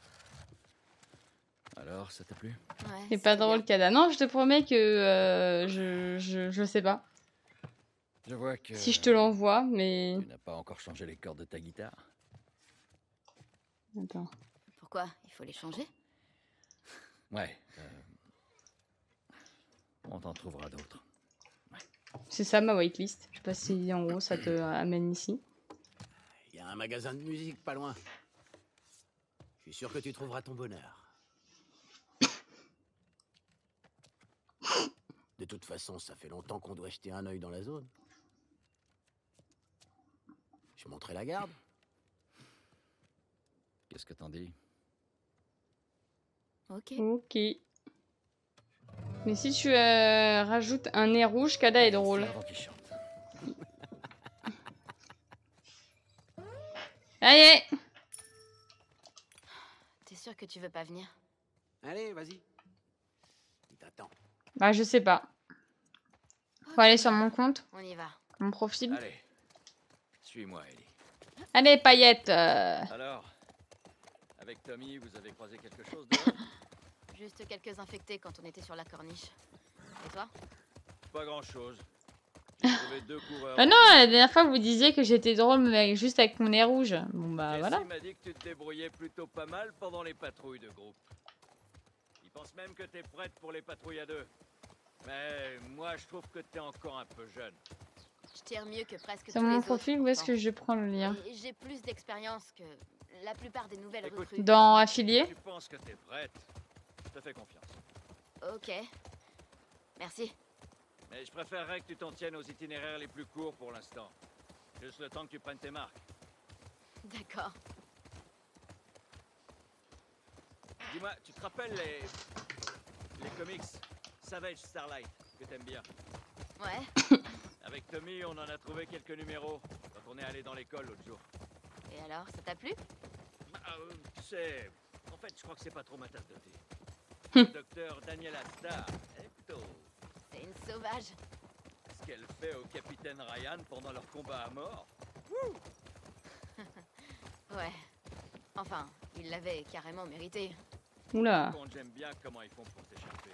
Alors, ça t'a plu? Ouais, C'est pas c'était drôle, bien. Kada. Non, je te promets que je sais pas. Je vois que... Si je te l'envoie, mais... Tu n'as pas encore changé les cordes de ta guitare. Attends. Pourquoi? Il faut les changer? Ouais. On t'en trouvera d'autres. C'est ça ma waitlist. Je sais pas si en gros ça te amène ici. Il y a un magasin de musique pas loin. Je suis sûr que tu trouveras ton bonheur. De toute façon, ça fait longtemps qu'on doit jeter un œil dans la zone. Je montrerai la garde. Qu'est-ce que t'en dis? Ok. Ok. Mais si tu rajoutes un nez rouge, Kada est drôle. C'est Don Quichotte. Allez. T'es sûr que tu veux pas venir? Allez, vas-y. Il t'attend. Bah je sais pas. Faut aller sur mon compte, On y va. mon profil. Allez. Suis-moi, Ellie. Allez paillettes. Alors, avec Tommy, vous avez croisé quelque chose dehors? Juste quelques infectés quand on était sur la corniche. Et toi? Pas grand-chose. J'ai trouvé 2 coureurs. Ah non, la dernière fois vous disiez que j'étais drôle mais juste avec mon nez rouge. Bon bah Jessie voilà. m'a dit que tu te débrouillais plutôt pas mal pendant les patrouilles de groupe. Il pense même que t'es prête pour les patrouilles à 2. Mais moi, je trouve que t'es encore un peu jeune. Je tire mieux que presque tous Sur les mon autres. profil, où est-ce que pourtant. je prends le lien? Et j'ai plus d'expérience que la plupart des nouvelles Écoute, recrues. Dans affilié? Tu penses que t'es prête? Je te fais confiance. Ok. Merci. Mais je préférerais que tu t'en tiennes aux itinéraires les plus courts pour l'instant. Juste le temps que tu prennes tes marques. D'accord. Dis-moi, tu te rappelles les comics Savage Starlight que t'aimes bien? Ouais. Avec Tommy, on en a trouvé quelques numéros quand on est allé dans l'école l'autre jour. Et alors, ça t'a plu? Bah, tu sais, en fait, je crois que c'est pas trop ma tasse de thé. Le docteur Daniela Starr, elle est plutôt... C'est une sauvage. Ce qu'elle fait au capitaine Ryan pendant leur combat à mort. Ouais. Enfin, il l'avait carrément mérité. Oula. Contre, j'aime bien comment ils font pour s'échapper.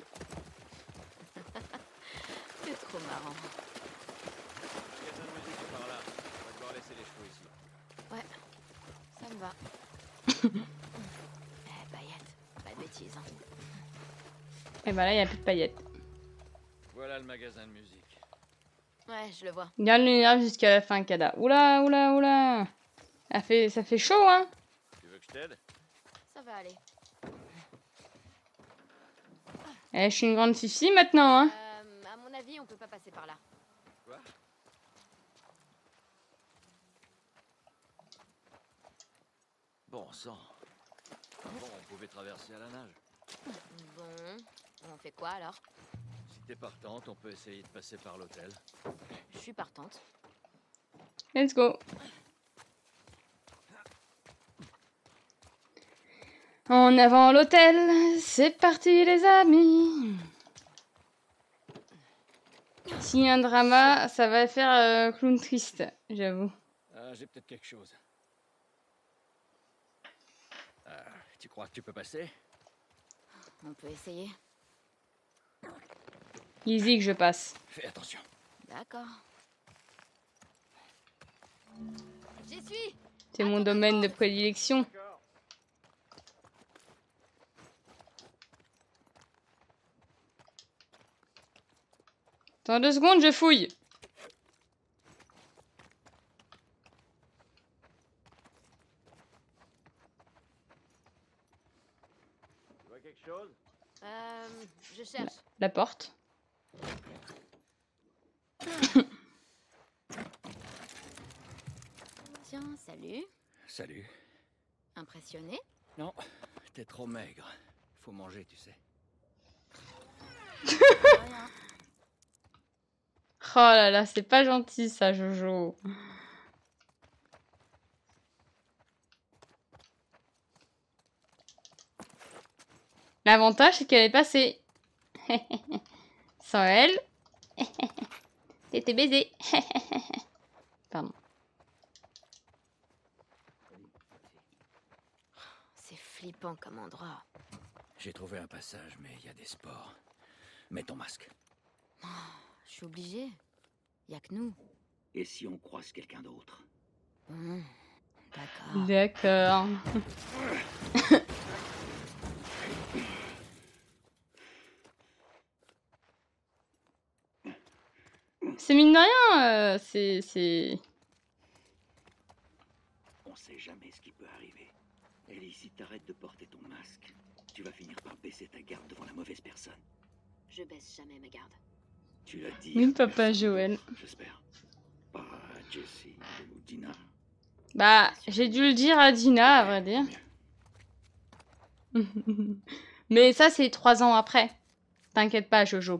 C'est trop marrant. Magasin de musique par là. laisser les chevaux ici. Ouais, ça me va. Paillettes, pas de bêtises, hein. Et bah là, il n'y a plus de paillettes. Voilà le magasin de musique. Ouais, je le vois. Garde l'univers jusqu'à la fin, Kada. Oula, oula, oula. Ça fait chaud, hein. Tu veux que je t'aide? Ça va aller. Eh, je suis une grande fifi maintenant, hein. À mon avis, on peut pas passer par là. Quoi? Bon sang. Bon, on pouvait traverser à la nage. Bon, on fait quoi alors? Si t'es partante, on peut essayer de passer par l'hôtel. Je suis partante. Let's go. En avant l'hôtel, c'est parti les amis. S'il y a un drama, ça va faire clown triste, j'avoue. Ah, j'ai peut-être quelque chose. Tu crois que tu peux passer? On peut essayer. Easy que je passe. Fais attention. D'accord. J'y suis. C'est mon domaine de prédilection. Dans 2 secondes, je fouille. Tu vois quelque chose? Je cherche. La porte. Tiens, salut. Salut. Impressionné? Non, t'es trop maigre. Faut manger, tu sais. Rien. Oh là là, c'est pas gentil ça, Jojo. L'avantage, c'est qu'elle est passée. Sans elle, t'étais baisé. Pardon. C'est flippant comme endroit. J'ai trouvé un passage, mais il y a des spores. Mets ton masque. Je suis obligée. Y a que nous. Et si on croise quelqu'un d'autre? D'accord. D'accord. C'est mine de rien, c'est... On sait jamais ce qui peut arriver. Ellie, si t'arrêtes de porter ton masque, tu vas finir par baisser ta garde devant la mauvaise personne. Je baisse jamais mes gardes. Tu l'as dit. Oui, à papa personne Joël. d'autre, j'espère. Pas à Jessie ou Dina. Bah, j'ai dû le dire à Dina, à vrai dire. Mais ça, c'est 3 ans après. T'inquiète pas, Jojo.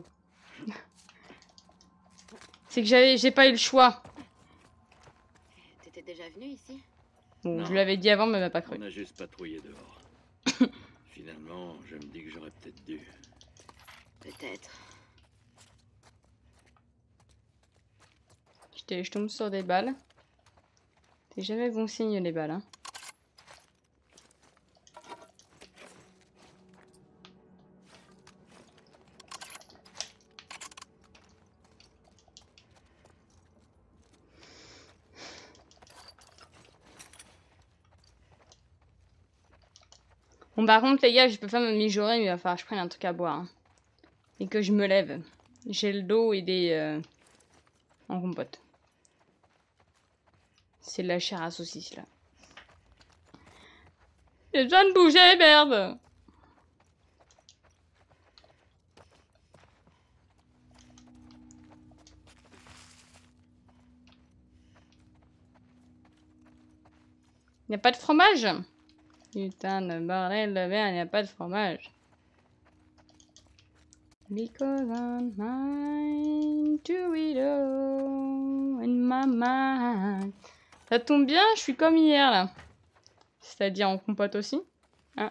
C'est que j'ai pas eu le choix. T'étais déjà venu ici? Bon, Non. je l'avais dit avant, mais elle m'a pas cru. On a juste patrouillé dehors. Finalement, je me dis que j'aurais peut-être dû. Peut-être. Je tombe sur des balles. C'est jamais bon signe, les balles, hein. Bon, par contre, les gars, je peux pas me mijorer, mais il va falloir que je prenne un truc à boire, hein. Et que je me lève. J'ai le dos et des... en compote. C'est de la chair à saucisse, là. J'ai besoin de bouger, merde! Y'a pas de fromage? Putain de bordel de merde, y'a pas de fromage. Because I'm mine to it all in my mind. Ça tombe bien, je suis comme hier là. C'est-à-dire en compote aussi. Hein?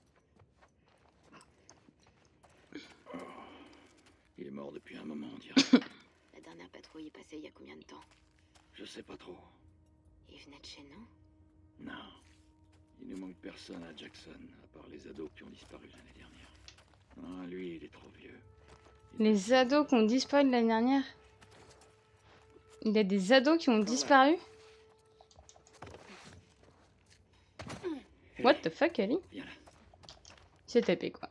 Il est mort depuis un moment, on dirait. La dernière patrouille est passée il y a combien de temps? Je sais pas trop. Il venait de chez nous? Non. Il ne manque personne à Jackson, à part les ados qui ont disparu l'année dernière. Ah, lui, il est trop vieux. Les ados qui ont disparu de l'année dernière? Il y a des ados qui ont disparu? What the fuck, Ali? Viens là. C'est tapé, quoi.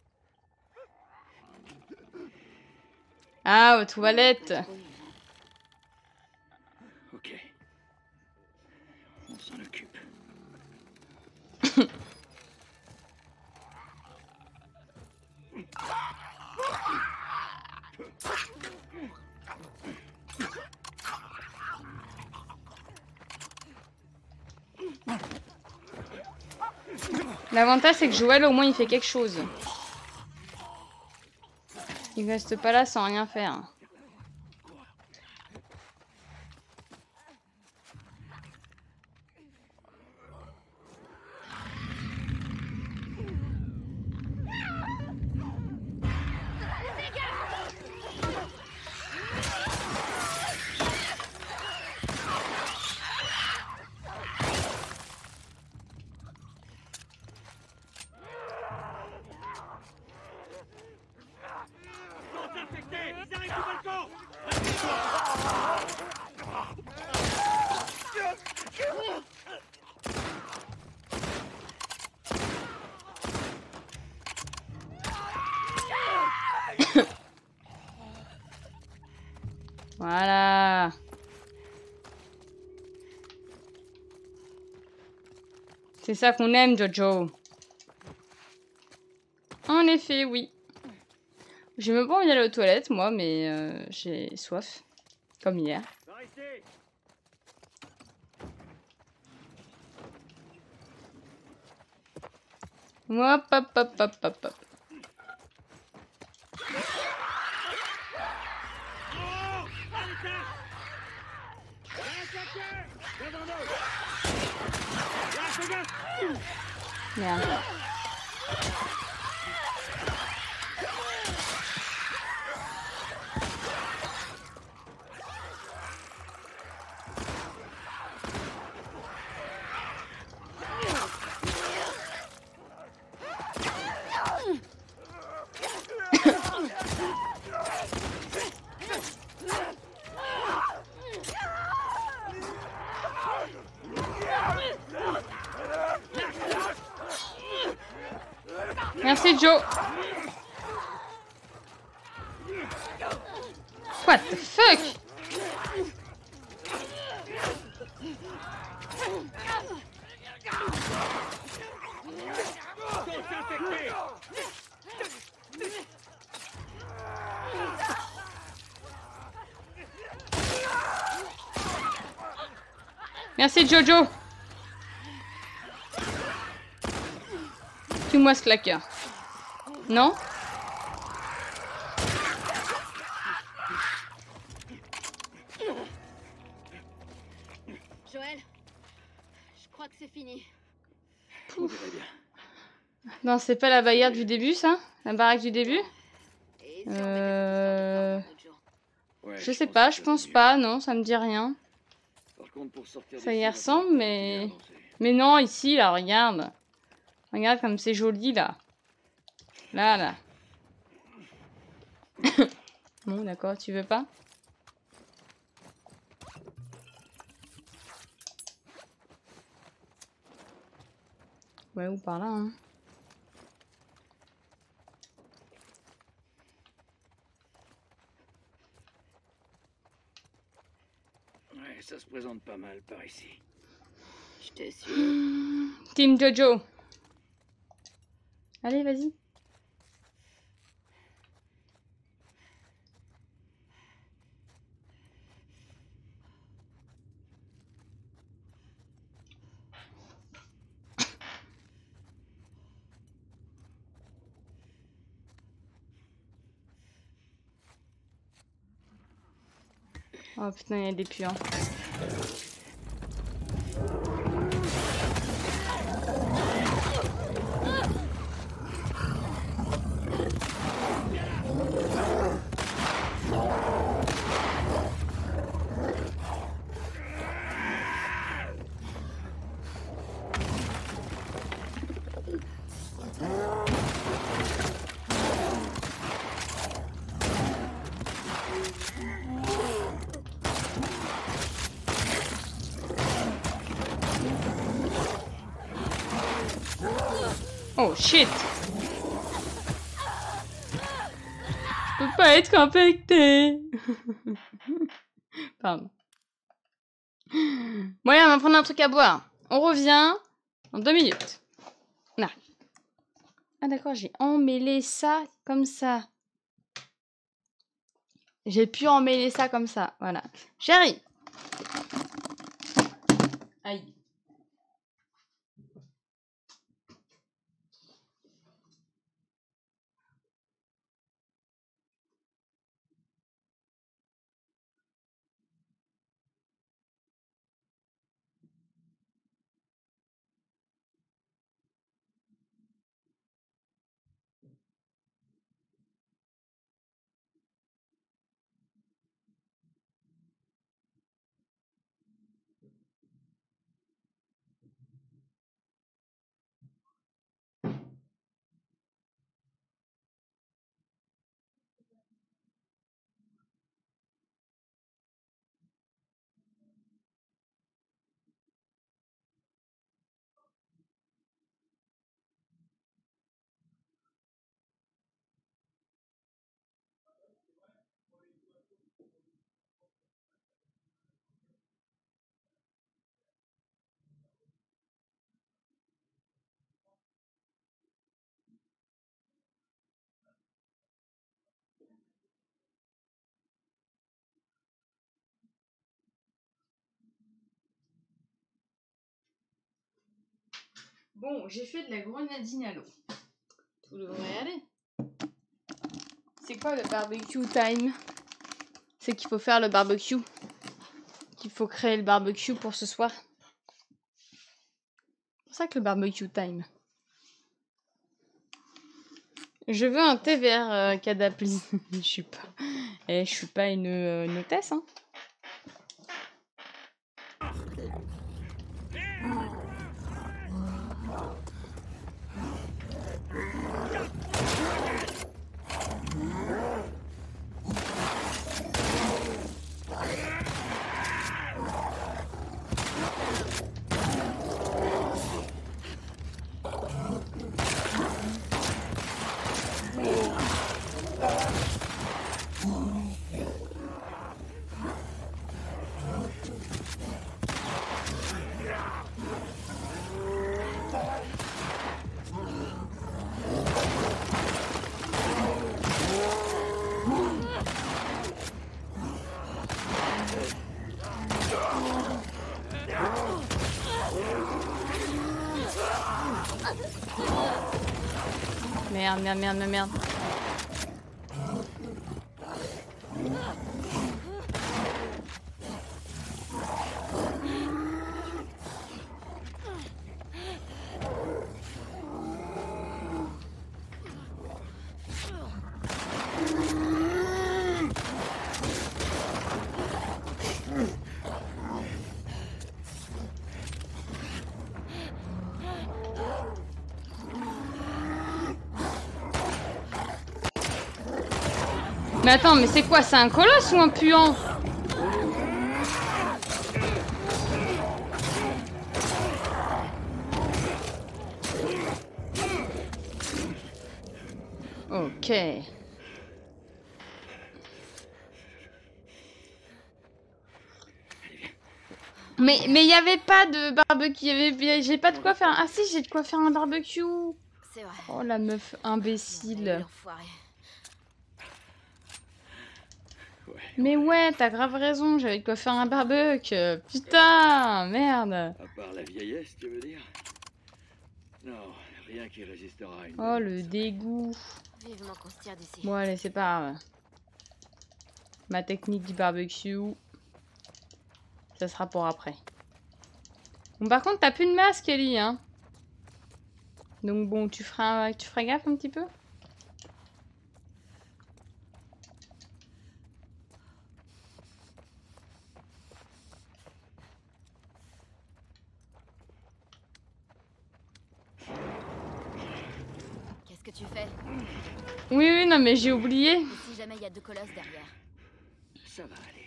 Ah, aux toilettes. Ok. On s'en occupe. L'avantage, c'est que Joël, au moins, il fait quelque chose. Il reste pas là sans rien faire. Voilà. C'est ça qu'on aime, Jojo. En effet, oui. J'ai même pas envie d'aller aux toilettes, moi, mais j'ai soif. Comme hier. Hop, hop, hop, hop, hop, hop. Merde. Merci Joe. What the fuck? Merci Jojo. Tue-moi ce claqueur. Non? Joël, je crois que c'est fini. On verra bien. Non, c'est pas la barrière du début, ça? La baraque du début? Et si on mettait cette histoire de corps un autre jour? Ouais, Je sais pas, je pense mieux. pas, non, ça me dit rien. Par contre, pour sortir Ça d'ici, y on va ressemble, continuer mais... à avancer. Mais non, ici, là, regarde. Regarde comme c'est joli, là. Là, là. Bon, d'accord, tu veux pas? Ouais, ou par là, hein. Ouais, ça se présente pas mal par ici. Je te suis. Team Jojo. Allez, vas-y. Oh putain, il y a des puants. Oh shit! Je peux pas être infecté! Pardon. Bon, allez, on va prendre un truc à boire. On revient en 2 minutes. On arrive. Ah d'accord, j'ai emmêlé ça comme ça. J'ai pu emmêler ça comme ça. Voilà. J'arrive. Aïe. Bon, j'ai fait de la grenadine à l'eau. Tout devrait aller. C'est quoi le barbecue time? C'est qu'il faut faire le barbecue. Qu'il faut créer le barbecue pour ce soir. C'est pour ça que le barbecue time. Je veux un thé vert Cadapli. Je suis pas une hôtesse, hein. Merde. Mais attends, mais c'est quoi? C'est un colosse ou un puant? Ok. Mais il y avait pas de barbecue, j'ai pas de quoi faire. Ah si, j'ai de quoi faire un barbecue. C'est vrai. Oh la meuf imbécile. Mais ouais, t'as grave raison, j'avais de quoi faire un barbecue. Putain, merde. À part la vieillesse, tu veux dire? Non, rien qui résistera à une... Oh le dégoût. Vivement qu'on se tire d'ici. Bon allez, c'est pas grave. Ma technique du barbecue, ça sera pour après. Bon par contre, t'as plus de masque, Ellie, hein. Donc bon, tu feras gaffe un petit peu. Qu'est-ce que tu fais? Oui, non mais j'ai oublié. Et si jamais il y a 2 colosses derrière? Ça va aller.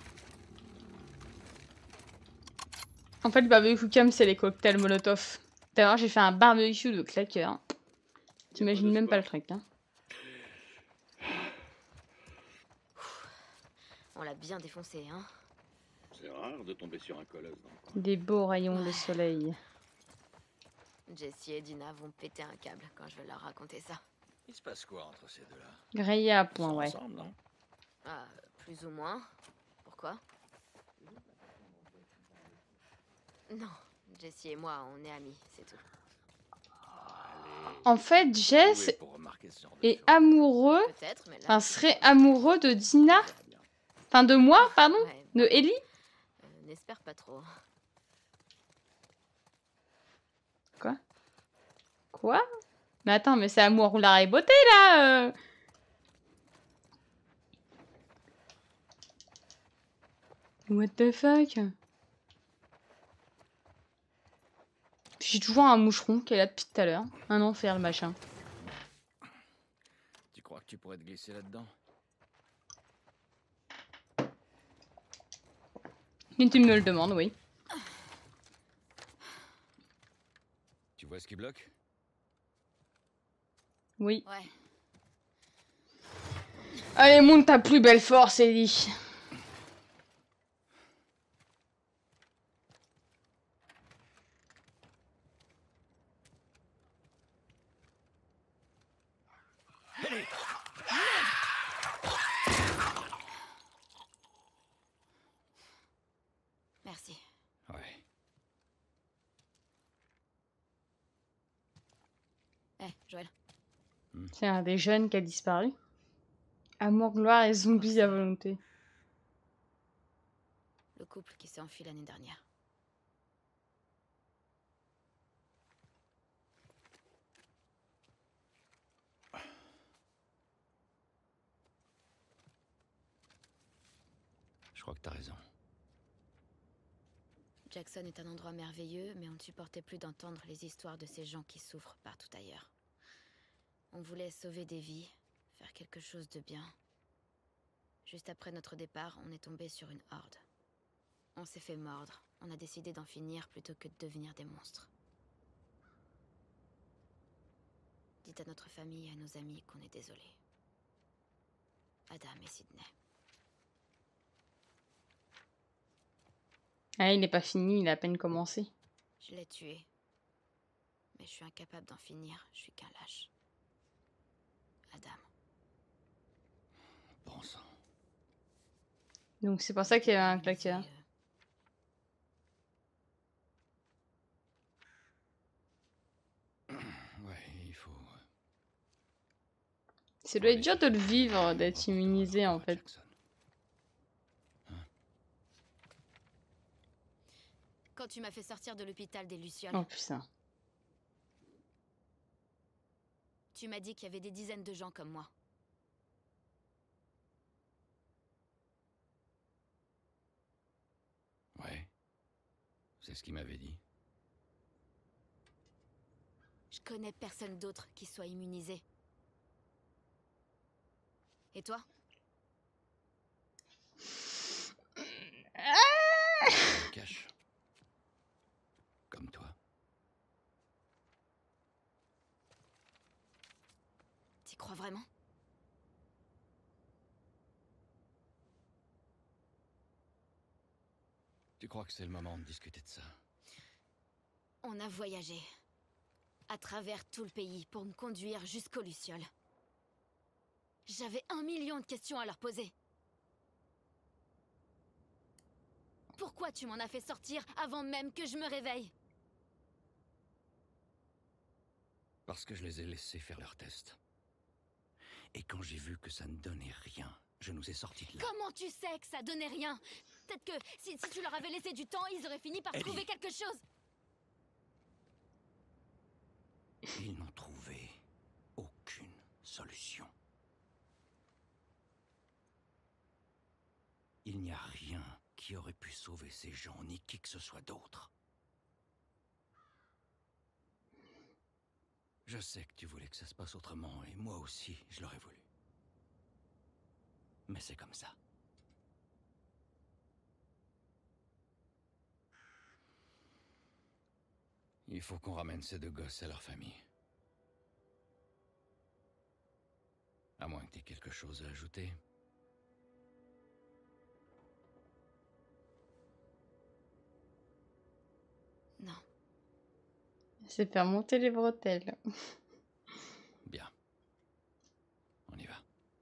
En fait, le barbecue cam, c'est les cocktails Molotov. D'ailleurs, j'ai fait un barbecue de claqueurs. T'imagines même pas le truc, hein. On l'a bien défoncé, hein. C'est rare de tomber sur un colosse dans le coin. Des beaux rayons de Ouais. soleil. Jessie et Dina vont péter un câble quand je vais leur raconter ça. Il se passe quoi entre ces deux-là? Grillé à Ils point, sont ouais. ensemble, non? Ah, plus ou moins. Pourquoi? Non, Jessie et moi, on est amis, c'est tout. En fait, Jess Doué pour remarquer ce genre de est choses. amoureux, Peut-être, mais là... enfin serait amoureux de Dina. Ça va bien. Enfin de moi, pardon. Ouais, De Ellie. n'espère pas trop. Quoi? Mais attends, mais c'est amour lard et beauté là What the fuck? J'ai toujours un moucheron qui est là depuis tout à l'heure. Un enfer le machin. Tu crois que tu pourrais te glisser là-dedans? Et tu me le demandes, oui. Tu vois ce qui bloque? Oui. Ouais, Allez, monte ta plus belle force, Ellie. merci. Ouais. Joël. C'est un des jeunes qui a disparu. Amour, gloire et zombies à volonté. Le couple qui s'est enfui l'année dernière. Je crois que t'as raison. Jackson est un endroit merveilleux, mais on ne supportait plus d'entendre les histoires de ces gens qui souffrent partout ailleurs. On voulait sauver des vies, faire quelque chose de bien. Juste après notre départ, on est tombé sur une horde. On s'est fait mordre. On a décidé d'en finir plutôt que de devenir des monstres. Dites à notre famille et à nos amis qu'on est désolé. Adam et Sydney. Ah, il n'est pas fini, il a à peine commencé. Je l'ai tué. Mais je suis incapable d'en finir. Je suis qu'un lâche. Adam. Bon sang. Donc c'est pour ça qu'il y a un Désolé, claqueur. Ouais, il faut... Ça doit être dur de le vivre, d'être immunisé en fait. Jackson. Quand tu m'as fait sortir de l'hôpital des Lucioles, Oh putain. tu m'as dit qu'il y avait des dizaines de gens comme moi. Ouais. C'est ce qu'il m'avait dit. Je connais personne d'autre qui soit immunisé. Et toi? Je me cache. Comme toi. T'y crois vraiment? Tu crois que c'est le moment de discuter de ça? On a voyagé à travers tout le pays pour me conduire jusqu'aux Lucioles. J'avais 1 million de questions à leur poser. Pourquoi tu m'en as fait sortir avant même que je me réveille? Parce que je les ai laissés faire leur test. Et quand j'ai vu que ça ne donnait rien, je nous ai sortis de là. Comment tu sais que ça donnait rien? Peut-être que si tu leur avais laissé du temps, ils auraient fini par Ellie. trouver quelque chose. Ils n'ont trouvé aucune solution. Il n'y a rien qui aurait pu sauver ces gens, ni qui que ce soit d'autre. Je sais que tu voulais que ça se passe autrement, et moi aussi, je l'aurais voulu. Mais c'est comme ça. Il faut qu'on ramène ces 2 gosses à leur famille. À moins que tu aies quelque chose à ajouter. Non. C'est faire monter les bretelles. Bien. On y va.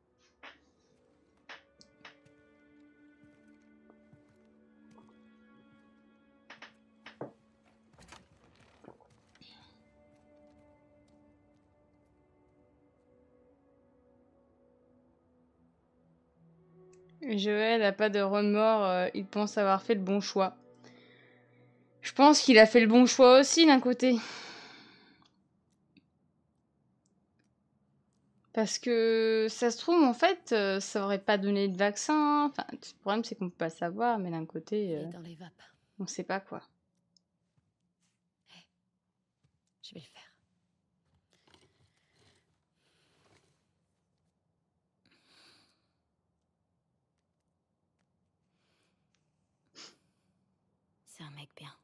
Joël n'a pas de remords, il pense avoir fait le bon choix. Je pense qu'il a fait le bon choix aussi d'un côté. Parce que ça se trouve, en fait, ça aurait pas donné de vaccin. Enfin, le problème, c'est qu'on peut pas savoir, mais d'un côté, Il est dans les vapes. on sait pas quoi. Je vais le faire. C'est un mec bien.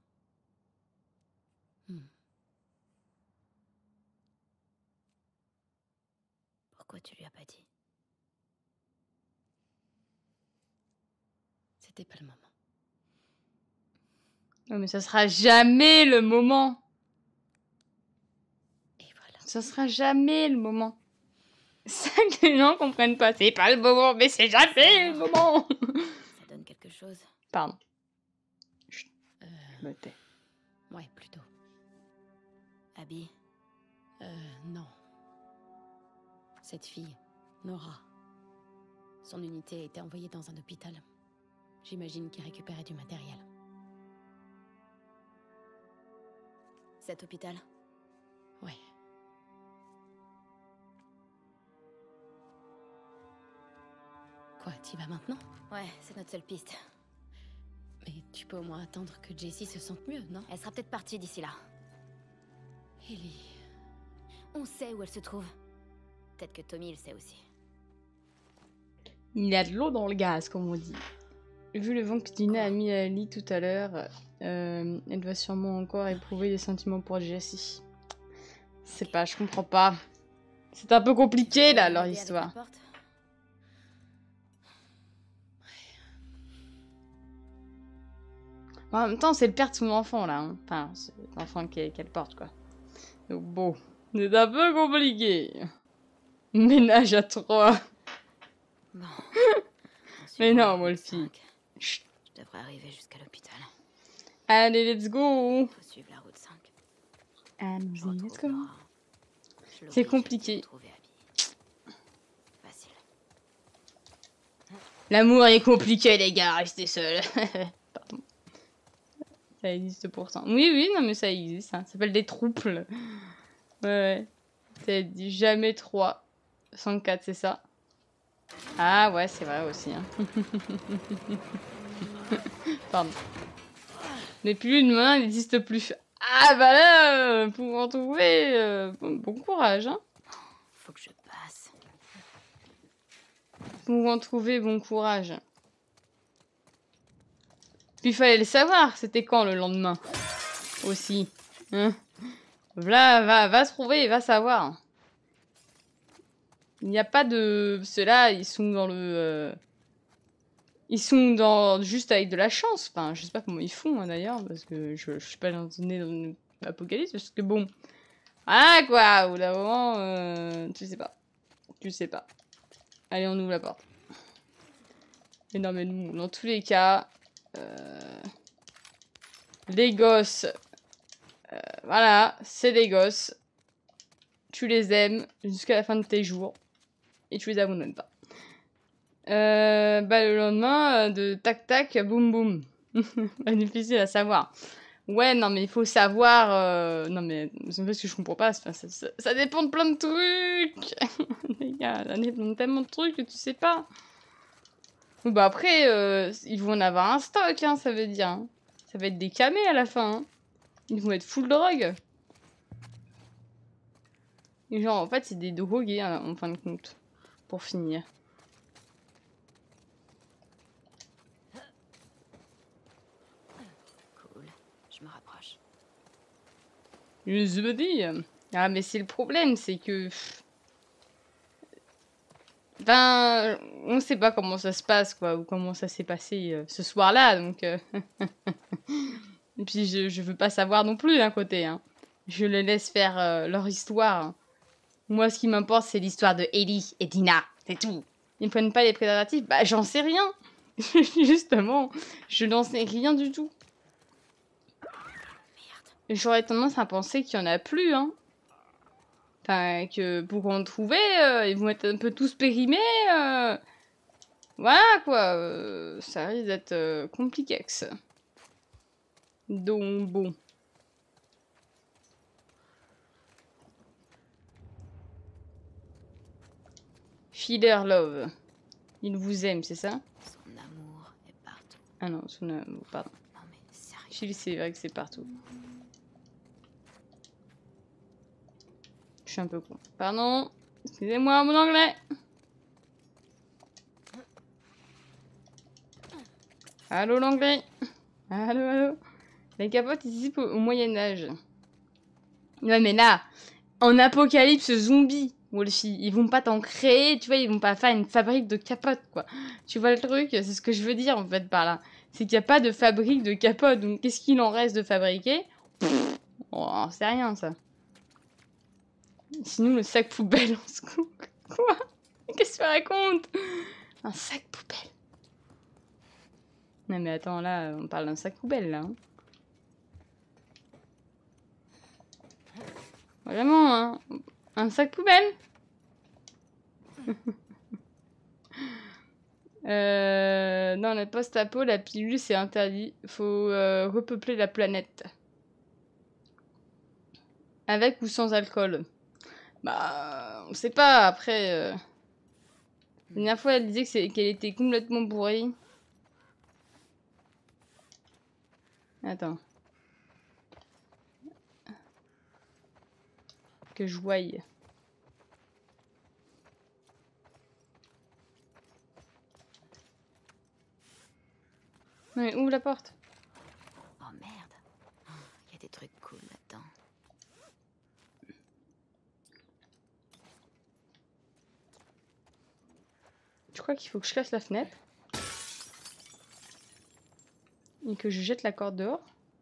Pourquoi tu lui as pas dit? C'était pas le moment. Non, mais ça sera jamais le moment. Et voilà. Ça sera jamais le moment. C'est ça que les gens comprennent pas. C'est pas le moment, mais c'est jamais le moment. Ça donne quelque chose? Pardon. Chut, je me tais. Ouais, plutôt. Abby? Non. Cette fille, Nora. Son unité a été envoyée dans un hôpital. J'imagine qu'il récupérait du matériel. Cet hôpital? Ouais. Quoi, t'y vas maintenant? Ouais, c'est notre seule piste. Mais tu peux au moins attendre que Jessie se sente mieux, non? Elle sera peut-être partie d'ici là. Ellie... On sait où elle se trouve. Peut-être que Tommy le sait aussi. Il y a de l'eau dans le gaz, comme on dit. Vu le vent que Dina a mis à Ali tout à l'heure, elle doit sûrement encore éprouver des sentiments pour Jessie. C'est pas, je comprends pas. C'est un peu compliqué là, leur histoire. En même temps, c'est le père de son enfant là. Hein. Enfin, c'est l'enfant qu'elle porte quoi. Donc bon, c'est un peu compliqué. Ménage à 3. Bon. Mais non, Wolfie. Je devrais arriver jusqu'à l'hôpital. Allez, let's go. Faut suivre la route 5. Allons-y, let's go. C'est compliqué. Facile. L'amour est compliqué, les gars, restez seuls. Pardon. Ça existe pourtant. Oui, oui, non, mais ça existe. Hein. Ça s'appelle des trouples. Ouais, ouais. T'as dit jamais 3 sans 4, c'est ça? Ah ouais, c'est vrai aussi. Hein. Pardon. Mais plus une main n'existe plus. Ah bah là, pour en trouver, bon courage. Hein. Faut que je passe. Pour en trouver, bon courage. Puis il fallait le savoir, c'était quand le lendemain? Aussi. Hein, voilà, va trouver, va savoir. Il n'y a pas de... Ceux-là, ils sont dans le... Ils sont dans... juste avec de la chance. Enfin, je sais pas comment ils font, hein, d'ailleurs, parce que je suis pas né dans une apocalypse, parce que bon... Ah, quoi, au bout d'un moment, tu sais pas. Tu sais pas. Allez, on ouvre la porte. Mais non, mais nous, dans tous les cas... les gosses... voilà, c'est des gosses. Tu les aimes jusqu'à la fin de tes jours. Et tu les abandonnes pas. Bah le lendemain, de tac tac, boum boum. Difficile à savoir. Ouais, non mais il faut savoir... Non mais c'est parce que je comprends pas. Ça dépend de plein de trucs. Les gars, ça dépend de tellement de trucs que tu sais pas. Bah après, ils vont en avoir un stock, hein, ça veut dire. Hein. Ça va être des camés à la fin. Hein. Ils vont être full drogue. Et genre, en fait, c'est des drogués, hein, en fin de compte. Pour finir. Cool. Je me rapproche. Je me dis. Ah, mais c'est le problème, c'est que... Ben, on sait pas comment ça se passe, quoi, ou comment ça s'est passé ce soir-là, donc... Et puis, je veux pas savoir non plus, d'un côté, hein. Je les laisse faire leur histoire. Hein. Moi, ce qui m'importe, c'est l'histoire de Ellie et Dina, c'est tout. Ils ne prennent pas les préservatifs, bah, j'en sais rien. Justement, je n'en sais rien du tout. J'aurais tendance à penser qu'il y en a plus, hein. Enfin, que pour en trouver, ils vont être un peu tous périmés. Voilà, quoi. Ça risque d'être compliquex. Donc, bon. Filler Love. Il vous aime, c'est ça? Son amour est partout. Ah non, son amour, pardon. Non mais sérieux. Chili, c'est vrai que c'est partout. Je suis un peu con. Pardon. Excusez-moi, mon anglais. Allô, l'anglais. Allô, allô. Les capotes ici au Moyen-Âge. Ouais, mais là, en apocalypse zombie, Wolfie, ils vont pas t'en créer, tu vois, ils vont pas faire une fabrique de capotes, quoi. Tu vois le truc? C'est ce que je veux dire, en fait, par là. C'est qu'il n'y a pas de fabrique de capotes, donc qu'est-ce qu'il en reste de fabriquer? Oh, c'est rien, ça. Sinon, le sac poubelle, on se coupe. Quoi? Qu'est-ce que tu racontes? Un sac poubelle. Non mais attends, là, on parle d'un sac poubelle, là. Hein. Vraiment, hein? Un sac poubelle? Dans la post-apo, la pilule, c'est interdit. Faut repeupler la planète. Avec ou sans alcool? Bah, on sait pas, après... La dernière fois, elle disait qu'elle était complètement bourrée. Attends. Que je voie. Mais ouvre la porte. Oh merde. Il y a des trucs cool là-dedans. Je crois qu'il faut que je casse la fenêtre. Et que je jette la corde dehors.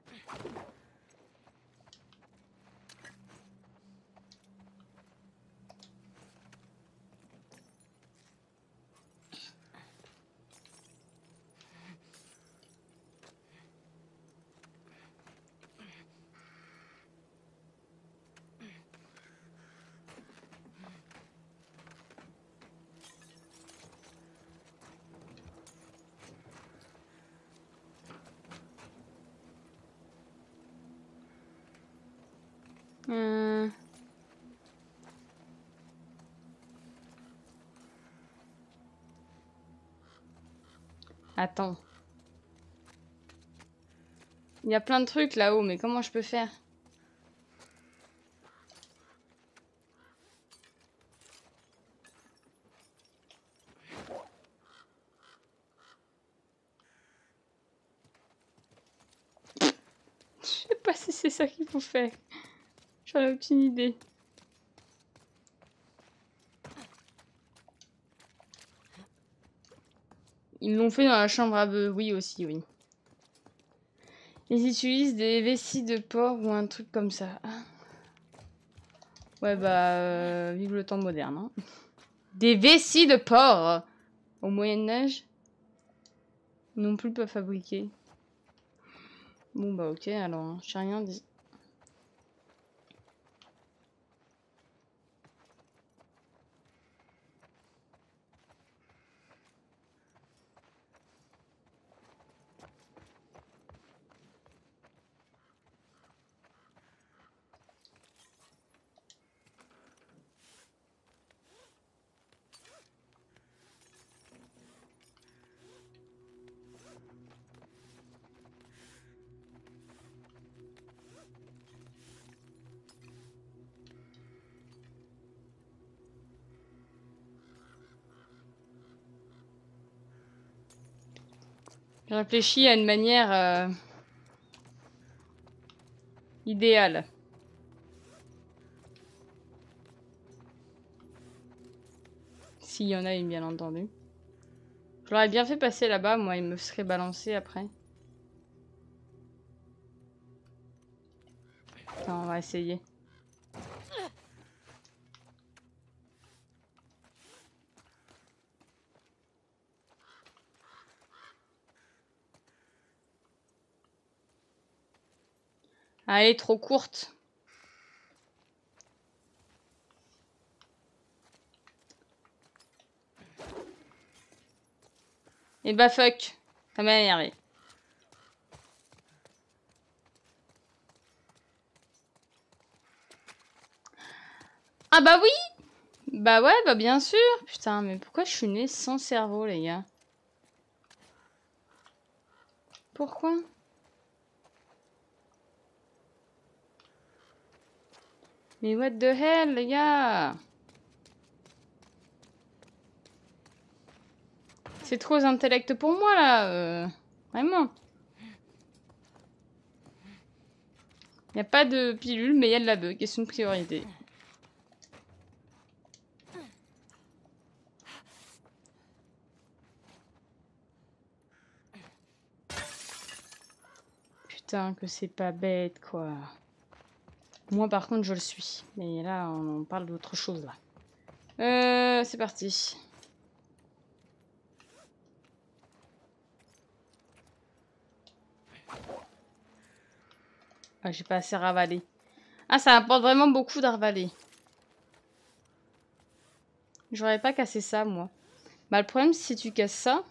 Attends. Il y a plein de trucs là-haut, mais comment je peux faire? Je sais pas si c'est ça qu'il faut faire. J'en ai aucune idée. Ils l'ont fait dans la chambre à bœufs, oui aussi, oui. Ils utilisent des vessies de porc ou un truc comme ça. Ouais bah, vive le temps moderne. Hein. Des vessies de porc au Moyen-Âge non plus pas fabriquées. Bon bah ok alors, hein, j'ai rien dit. Je réfléchis à une manière idéale. S'il y en a une, bien entendu. Je l'aurais bien fait passer là-bas, moi, il me serait balancé après. Attends, on va essayer. Ah, elle est trop courte. Et bah fuck. Ça m'a énervé. Ah bah oui. Bah ouais, bah bien sûr. Putain, mais pourquoi je suis née sans cerveau, les gars? Pourquoi? Mais what the hell, les gars? C'est trop intellect pour moi, là. Vraiment. Il n'y a pas de pilule, mais il y a de la bug. Question de priorité. Putain, que c'est pas bête, quoi. Moi, par contre, je le suis. Mais là, on parle d'autre chose, là. C'est parti. Ah, j'ai pas assez ravalé. Ah, ça apporte vraiment beaucoup d'arvaler. J'aurais pas cassé ça, moi. Bah, le problème, si tu casses ça...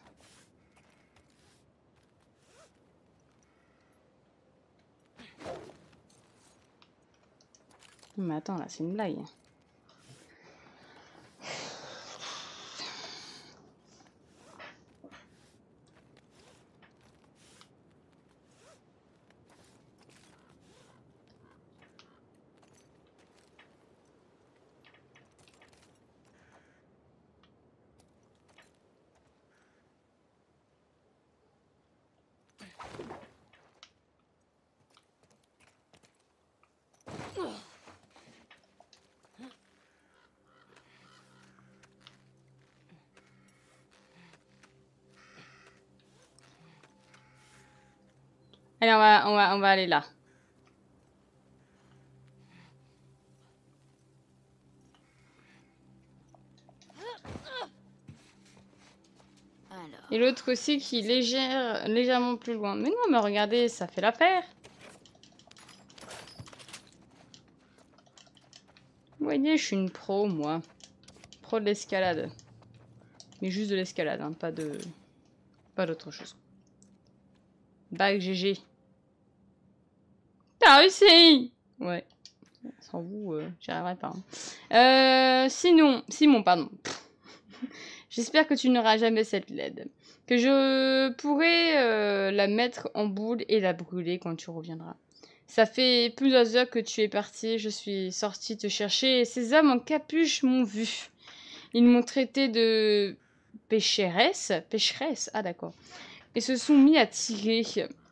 Mais attends, là, c'est une blague. Allez, on va aller là. Alors, Et l'autre aussi qui est légèrement plus loin. Mais non, mais regardez, ça fait l'affaire. Vous voyez, je suis une pro, moi. Pro de l'escalade. Mais juste de l'escalade, hein, pas d'autre chose. Bague GG. T'as réussi! Ouais. Sans vous, j'y arriverai pas. Hein. Simon, pardon. J'espère que tu n'auras jamais cette LED. Que je pourrai la mettre en boule et la brûler quand tu reviendras. Ça fait plusieurs heures que tu es parti. Je suis sortie te chercher et ces hommes en capuche m'ont vu. Ils m'ont traité de pécheresse. Pécheresse, ah d'accord. Et se sont mis à tirer.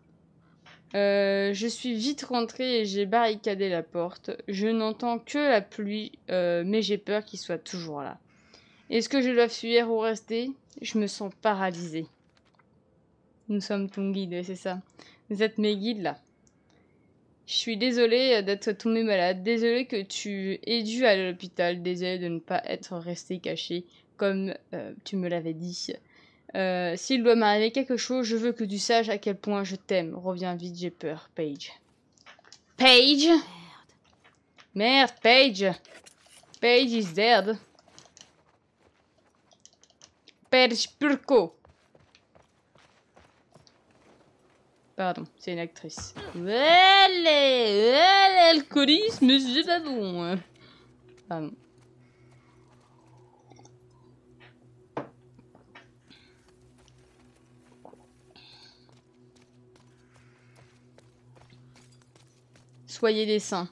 Je suis vite rentrée et j'ai barricadé la porte. Je n'entends que la pluie, mais j'ai peur qu'il soit toujours là. Est-ce que je dois fuir ou rester? Je me sens paralysée. Nous sommes ton guide, c'est ça. Vous êtes mes guides, là. Je suis désolée d'être tombée malade. Désolée que tu aies dû aller à l'hôpital. Désolée de ne pas être restée cachée, comme tu me l'avais dit. S'il doit m'arriver quelque chose, je veux que tu saches à quel point je t'aime. Reviens vite, j'ai peur, Paige. Paige? Merde, Paige. Paige is dead. Paige Purko. Pardon, c'est une actrice. L'alcoolisme, c'est pas bon. Pardon. Soyez des saints.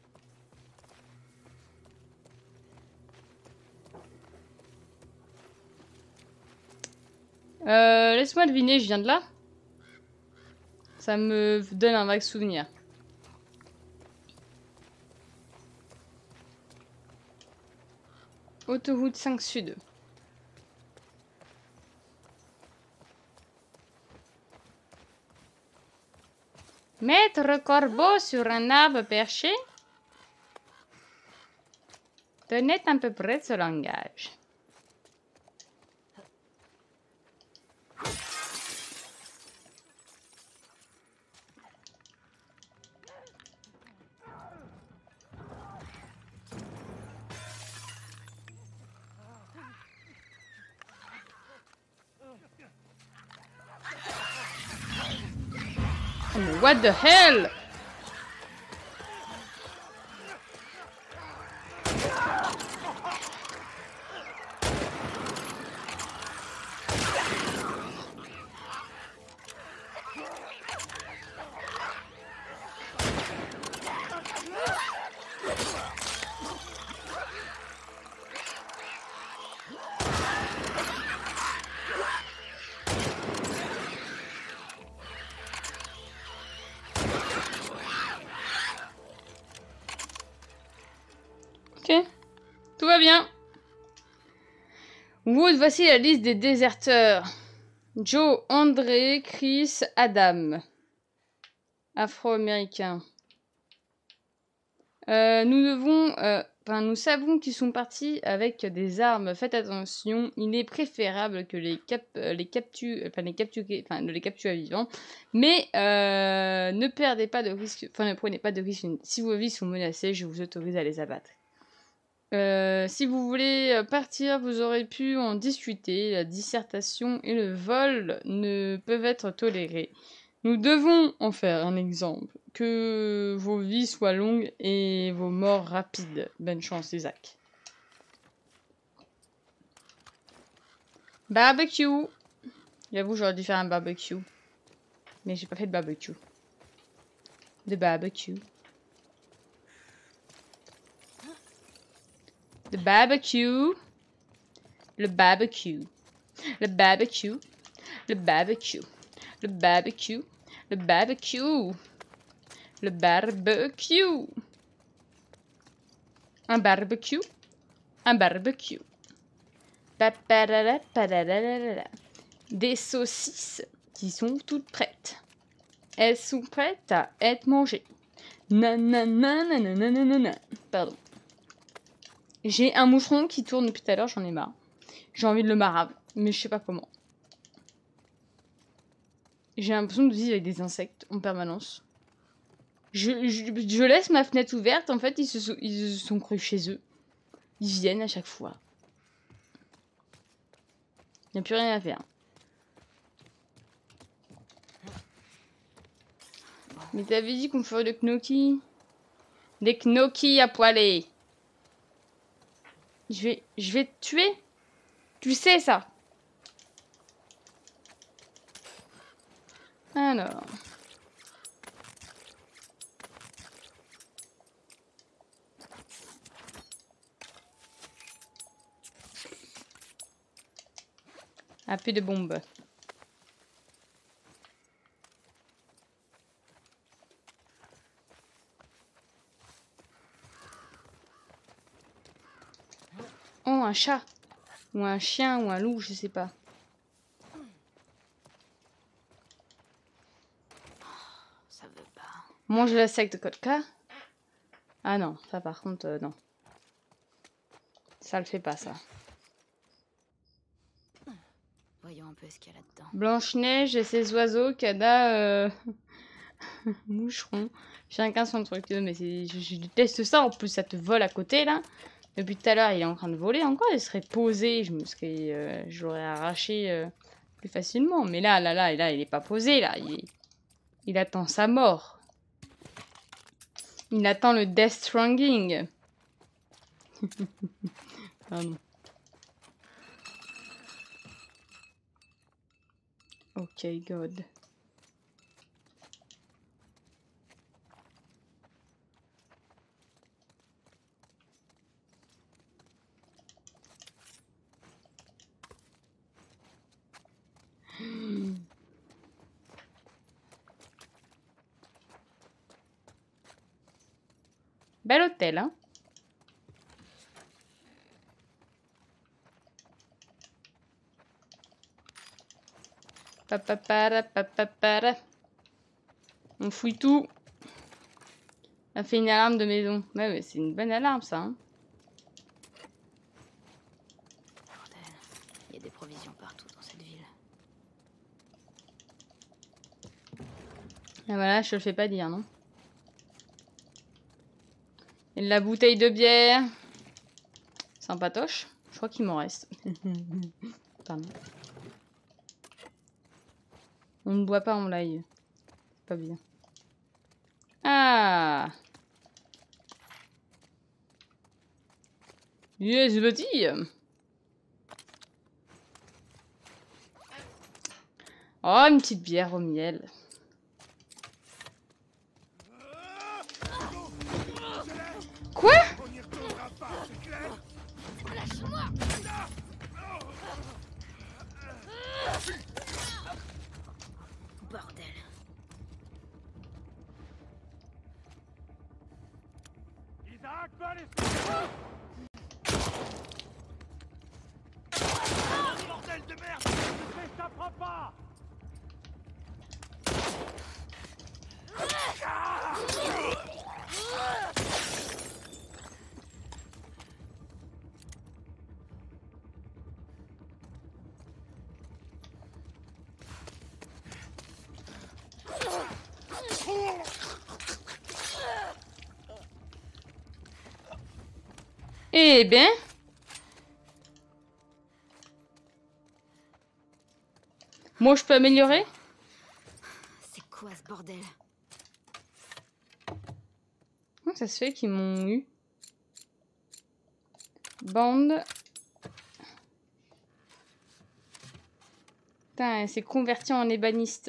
Laisse-moi deviner, je viens de là. Ça me donne un vague souvenir. Autoroute 5 Sud. Maître Corbeau sur un arbre perché tenait à peu près ce langage. What the hell? Ok, tout va bien. Wood, voici la liste des déserteurs. Joe, André, Chris, Adam. Afro-américains. Nous savons qu'ils sont partis avec des armes. Faites attention, il est préférable que de les capturer vivants. Mais ne perdez pas de risque, ne prenez pas de risque. Si vos vies sont menacées, je vous autorise à les abattre. Si vous voulez partir, vous aurez pu en discuter. La dissertation et le vol ne peuvent être tolérés. Nous devons en faire un exemple. Que vos vies soient longues et vos morts rapides. Bonne chance, Isaac. Barbecue. J'avoue, j'aurais dû faire un barbecue. Mais j'ai pas fait de barbecue. De barbecue. The barbecue. Le barbecue. Le barbecue. Le barbecue. Le barbecue. Le barbecue. Le barbecue. Un barbecue. Un barbecue. Des saucisses qui sont toutes prêtes. Elles sont prêtes à être mangées. Nananana. Pardon. J'ai un moucheron qui tourne depuis tout à l'heure, j'en ai marre. J'ai envie de le marave, mais je sais pas comment. J'ai l'impression de vivre avec des insectes en permanence. Je laisse ma fenêtre ouverte, en fait, ils se sont crus chez eux. Ils viennent à chaque fois. Il n'y a plus rien à faire. Mais t'avais dit qu'on ferait des gnocchis. Des gnocchis à poêler. Je vais te tuer. Tu sais ça. Alors. Un peu de bombe. Oh, un chat. Ou un chien, ou un loup, je sais pas. Ça veut pas. Mange la sec de Kotka. Ah non, ça par contre, non. Ça le fait pas, ça. Voyons un peu ce qu'il y a là-dedans. Blanche-Neige et ses oiseaux, Cada, moucheron. Chacun son truc. Mais je déteste ça, en plus ça te vole à côté, là. Depuis tout à l'heure, il est en train de voler encore. Il serait posé, je l'aurais arraché plus facilement. Mais là, il est pas posé, là. Il attend sa mort. Il attend le Death Stranding. Pardon. Ok, God. Bel hôtel, hein? Papapara, papapara. On fouille tout. On a fait une alarme de maison. Ouais, mais c'est une bonne alarme, ça. Hein. Bordel, il y a des provisions partout dans cette ville. Et voilà, je te le fais pas dire, non? Et la bouteille de bière. Sympatoche. Je crois qu'il m'en reste. Pardon. On ne boit pas en live. C'est pas bien. Ah! Yes, buddy! Oh, une petite bière au miel. Quoi? On n'y retournera pas, c'est clair? Lâche-moi! Bordel. Isaac, va aller bordel de merde! Ne t'apprends pas! Eh ben. Moi, je peux améliorer? C'est quoi ce bordel? Comment ça se fait qu'ils m'ont eu? Bande. Putain, elle s'est convertie en ébéniste.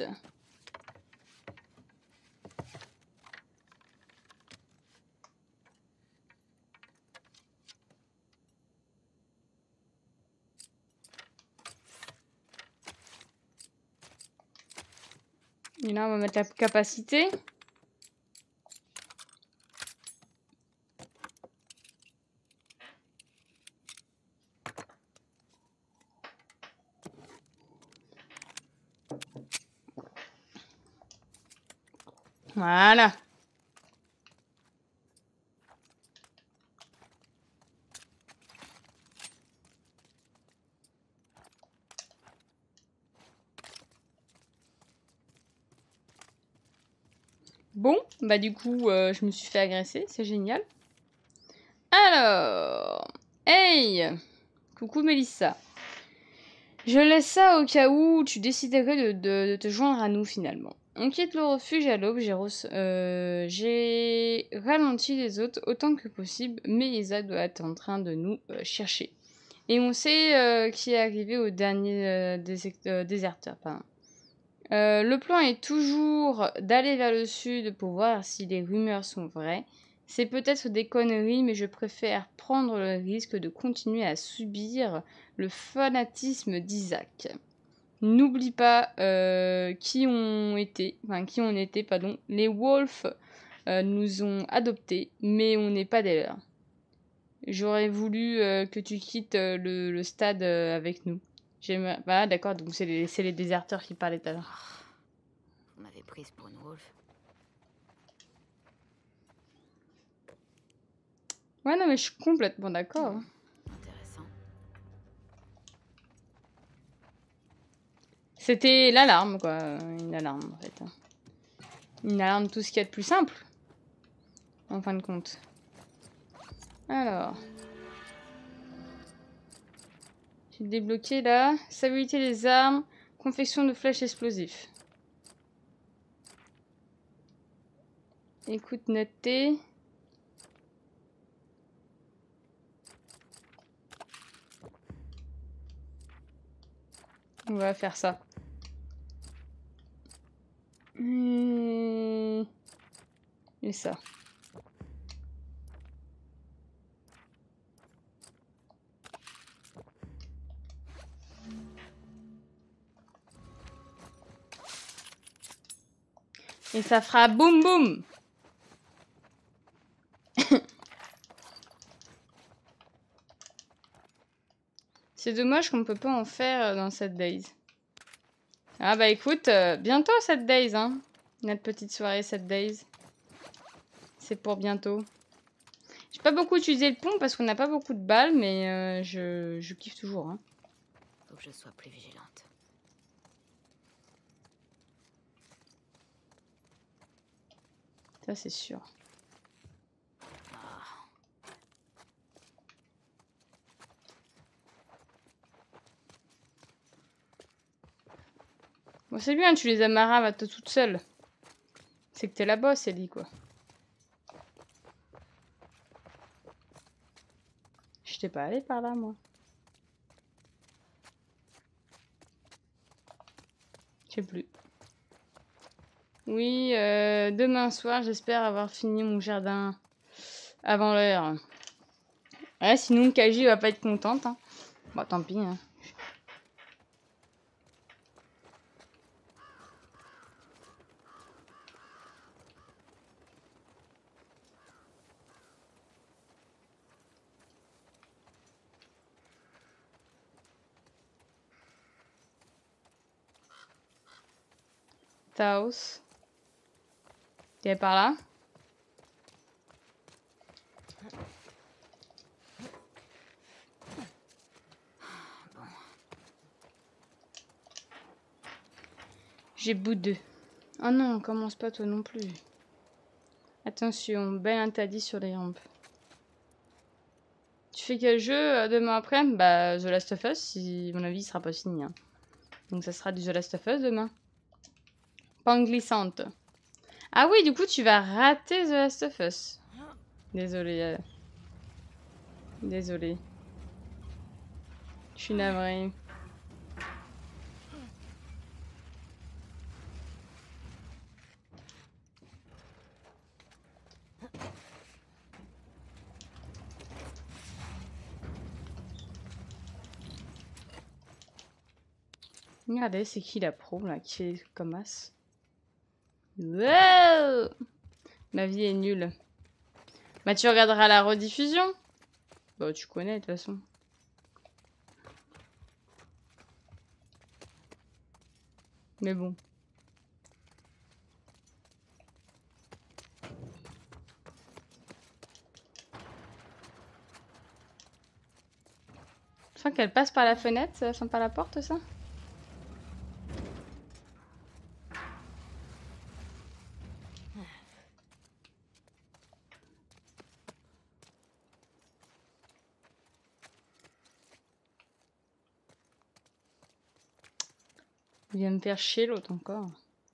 Et là, on va mettre la capacité. Voilà. Bon, bah du coup, je me suis fait agresser, c'est génial. Alors, hey, coucou Mélissa. Je laisse ça au cas où tu déciderais de te joindre à nous finalement. On quitte le refuge à l'aube, j'ai ralenti les autres autant que possible, mais Isa doit être en train de nous chercher. Et on sait qui est arrivé au dernier déserteur. Pardon. Le plan est toujours d'aller vers le sud pour voir si les rumeurs sont vraies. C'est peut-être des conneries, mais je préfère prendre le risque de continuer à subir le fanatisme d'Isaac. N'oublie pas qui on était. Les Wolves nous ont adoptés, mais on n'est pas des leurs. J'aurais voulu que tu quittes le stade avec nous. Ah d'accord, donc c'est les déserteurs qui parlaient tout à l'heure. Vous m'avez prise pour une wolf. Ouais, non, mais je suis complètement d'accord. Intéressant. C'était l'alarme, quoi. Une alarme, en fait. Une alarme, tout ce qu'il y a de plus simple. En fin de compte. Alors. J'ai débloqué là. Stabilité des armes. Confection de flèches explosifs. Écoute notée. On va faire ça. Et ça. Et ça fera boum boum. C'est dommage qu'on ne peut pas en faire dans cette days. Ah bah écoute, bientôt cette days, hein. Notre petite soirée 7 days. C'est pour bientôt. J'ai pas beaucoup utilisé le pont parce qu'on n'a pas beaucoup de balles, mais je kiffe toujours. Hein. Faut que je sois plus vigilante. Ça, c'est sûr. Bon, c'est bien, tu les amarras à toi toute seule. C'est que t'es la boss, Ellie, quoi. J'étais pas allée par là, moi. Je sais plus. Oui, demain soir, j'espère avoir fini mon jardin avant l'heure. Ouais, sinon, Kaji va pas être contente. Hein. Bon, tant pis. Hein. Taos. T'es par là? J'ai bout de. Oh non, commence pas toi non plus. Attention, bel interdit sur les rampes. Tu fais quel jeu demain après? Bah, The Last of Us, si à mon avis, il sera pas fini. Hein. Donc ça sera du The Last of Us demain. Pente glissante. Ah oui, du coup, tu vas rater The Last of Us. Désolée. Désolée. Je suis navrée. Regardez, c'est qui la pro là qui fait comme as? Wow! Ma vie est nulle. Bah tu regarderas la rediffusion. Bah tu connais de toute façon. Mais bon. Enfin qu'elle passe par la fenêtre, enfin par la porte ça? Il vient me faire chier l'autre encore.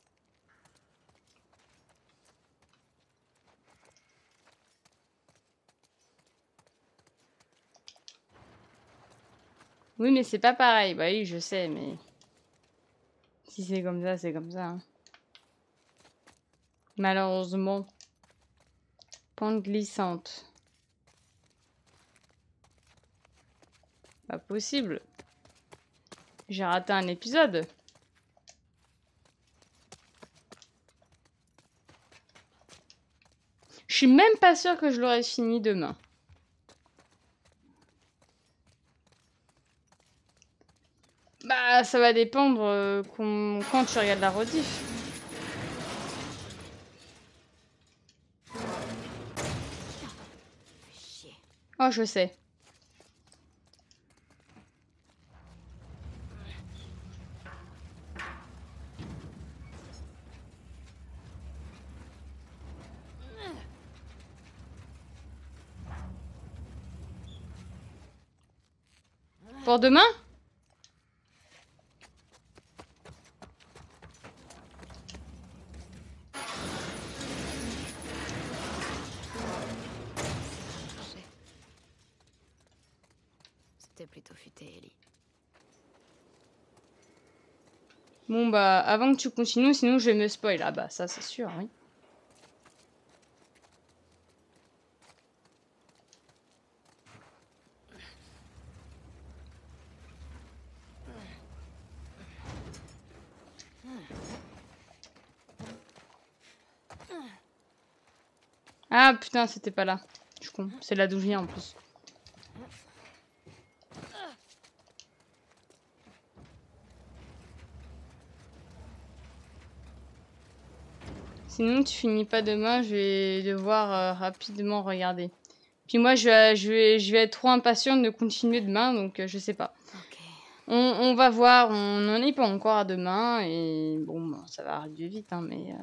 Oui, mais c'est pas pareil. Bah oui, je sais, mais... Si c'est comme ça, c'est comme ça. Hein. Malheureusement. Pente glissante. Pas possible. J'ai raté un épisode. Je suis même pas sûre que je l'aurais fini demain. Bah, ça va dépendre quand tu regardes la rediff. Oh, je sais. Pour demain? C'était plutôt futé, Ellie. Bon bah, avant que tu continues, sinon je vais me spoil. Ah bah, ça c'est sûr, oui. Ah putain, c'était pas là. Je suis con. C'est là d'où je viens en plus. Sinon, tu finis pas demain, je vais devoir rapidement regarder. Puis moi, je vais être trop impatiente de continuer demain, donc je sais pas. Ok. On va voir, on n'en est pas encore à demain, et bon, ça va arriver vite, hein, mais...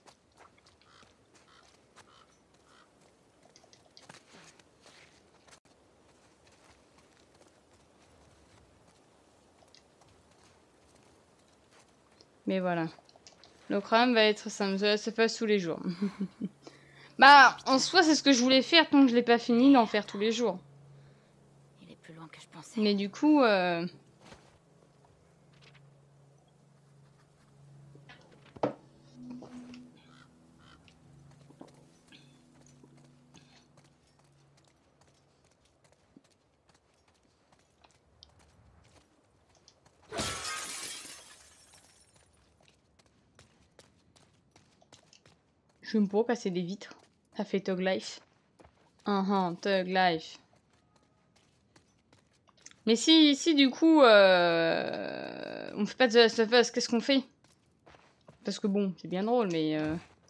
Mais voilà. Le crâne va être simple, ça se passe tous les jours. Bah, en soi, c'est ce que je voulais faire tant que je l'ai pas fini d'en faire tous les jours. Il est plus loin que je pensais. Mais du coup... je me pourrais casser des vitres. Ça fait Thug Life. Thug Life. Mais si du coup, on fait pas de The Last of Us, qu'est-ce qu'on fait? Parce que bon, c'est bien drôle, mais...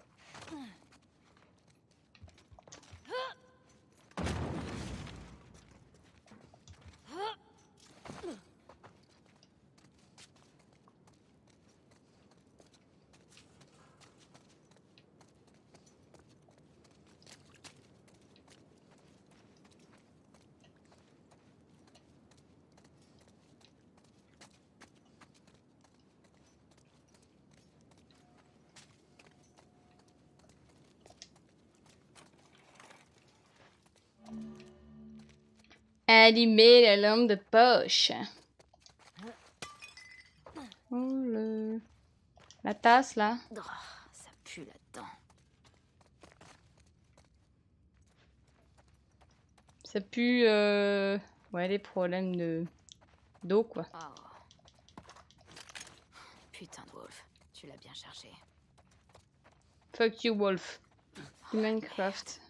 Allumer la lampe de poche. Oh, la tasse, là. Oh, ça pue là-dedans. Ça pue, ouais, les problèmes d'eau, quoi. Oh. Putain de Wolf, tu l'as bien cherché. Fuck you, Wolf. Du Minecraft.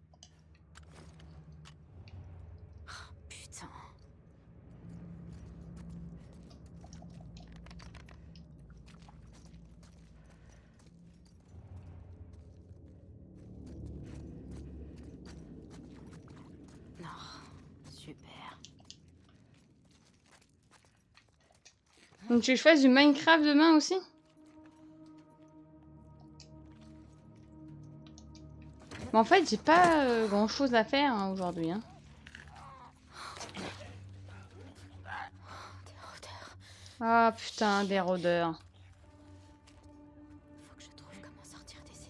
Putain. Non, super. Donc tu veux que je fasse du Minecraft demain aussi? Mais en fait, j'ai pas grand chose à faire hein, aujourd'hui. Hein. Des rôdeurs. Ah putain, des rôdeurs. Faut que je trouve comment sortir d'ici.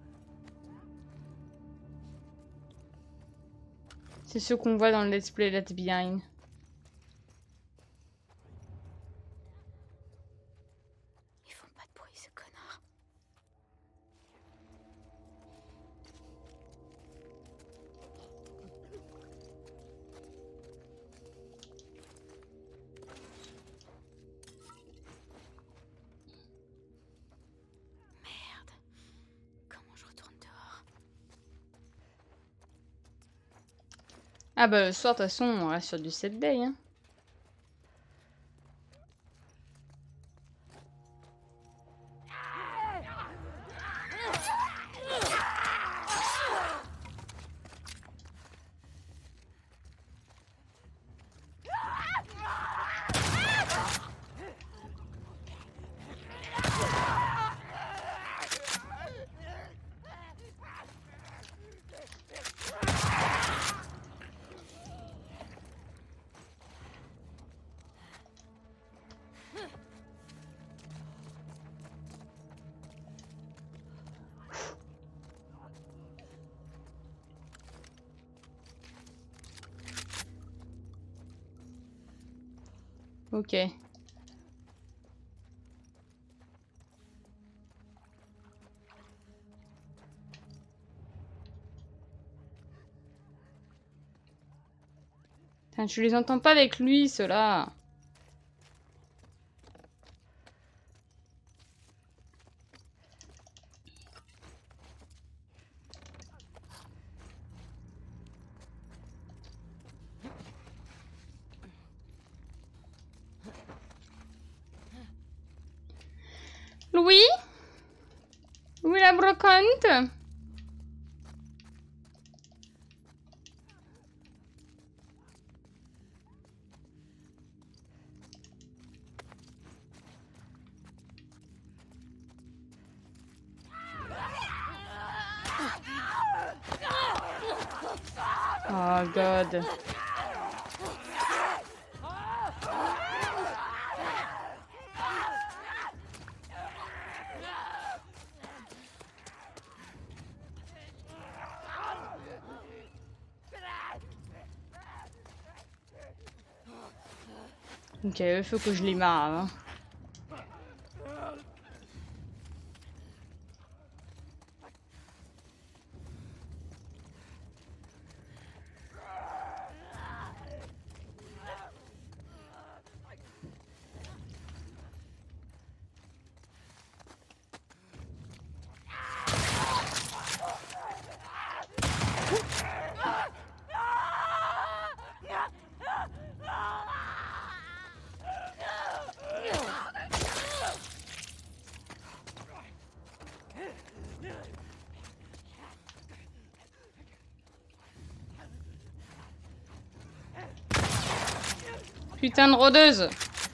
C'est ceux qu'on voit dans le let's play Let's Behind. Ils font pas de bruit, ce connard. Merde. Comment je retourne dehors? Ah bah le soir, de toute façon, on reste sur du 7 day. Hein. Ok. Putain, tu les entends pas avec lui, ceux-là. Louis? Louis, vu la brocante? Oh god. Ok, il faut que je les marre. Hein. Putain de rôdeuse.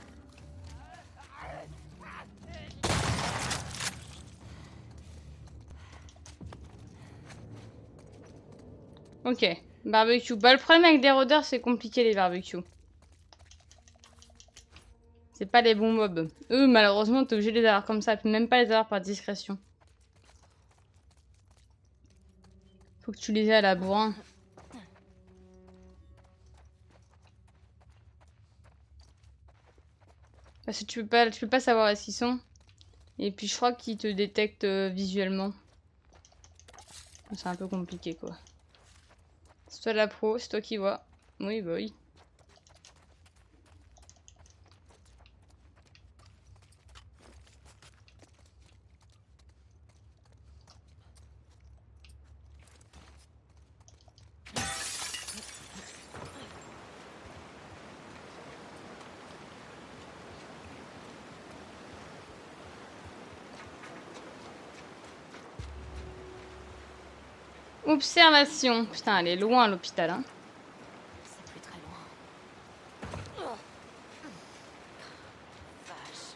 Ok, barbecue. Bah le problème avec des rôdeurs, c'est compliqué les barbecues. C'est pas les bons mobs. Eux, malheureusement, t'es obligé de les avoir comme ça. Puis même pas les avoir par discrétion. Faut que tu les aies à la bourrin. Parce que tu peux pas savoir où ils sont. Et puis je crois qu'ils te détectent visuellement. C'est un peu compliqué quoi. C'est toi la pro, c'est toi qui vois. Oui, bah oui. Observation. Putain, elle est loin l'hôpital. Hein. C'est plus très loin. Vache.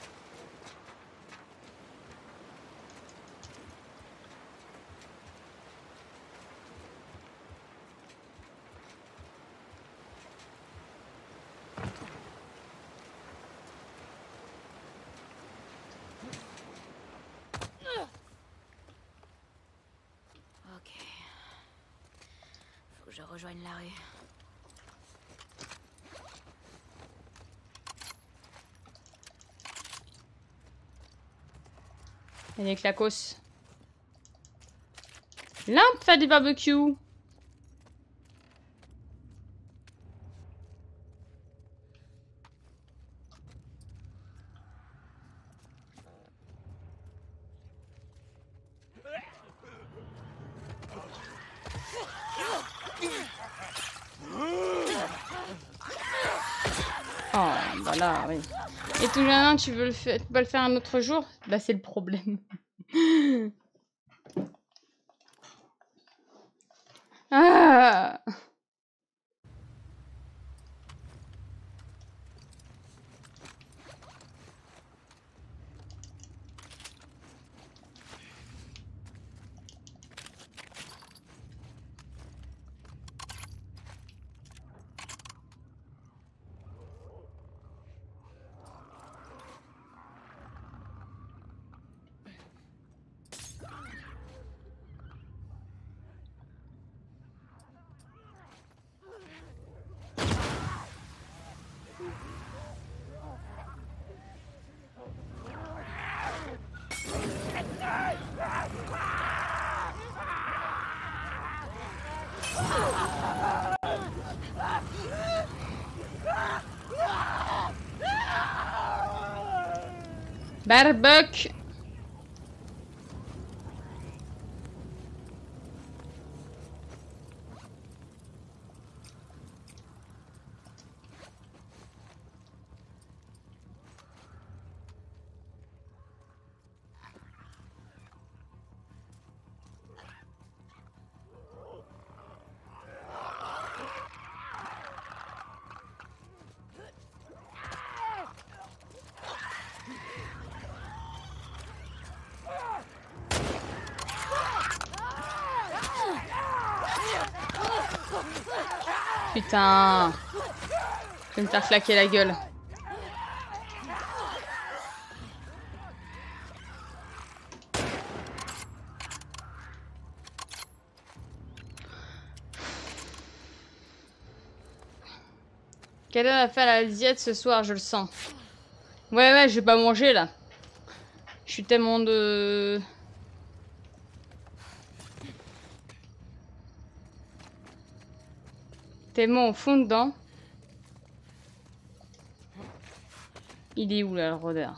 Ok. Faut que je rejoigne la rue. Elle est clacos. Là, on peut faire du barbecue. Oh, bah là, oui. Et tout gamin, tu veux tu peux pas le faire un autre jour? Bah, c'est le problème. Ah! Barbuck. Putain. Je vais me faire claquer la gueule. Quelqu'un va faire la diète ce soir, je le sens. Ouais, je vais pas manger là. Je suis tellement de... Tellement au fond dedans. Il est où là le rôdeur?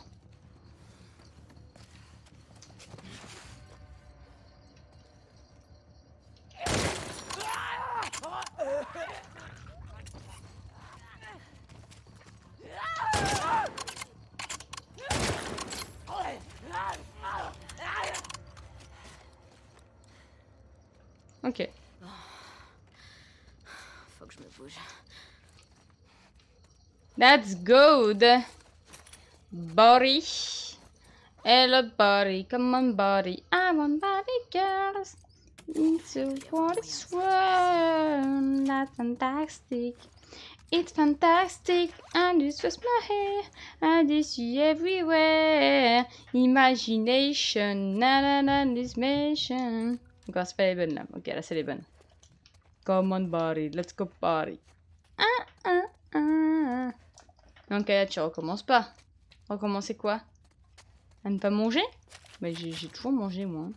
Ok. Faut que je me bouge. That's good. Body. Hello body. Come on body. I want body girls. It's a what is one. That's fantastic. It's fantastic. And this was my hair. And this is everywhere. Imagination. Na na na this mission. Encore c'est pas les bonnes là. Ok là c'est les bonnes. Come on body. Let's go body. Donc là tu recommences pas. Recommencer quoi? À ne pas manger? Mais j'ai toujours mangé moi.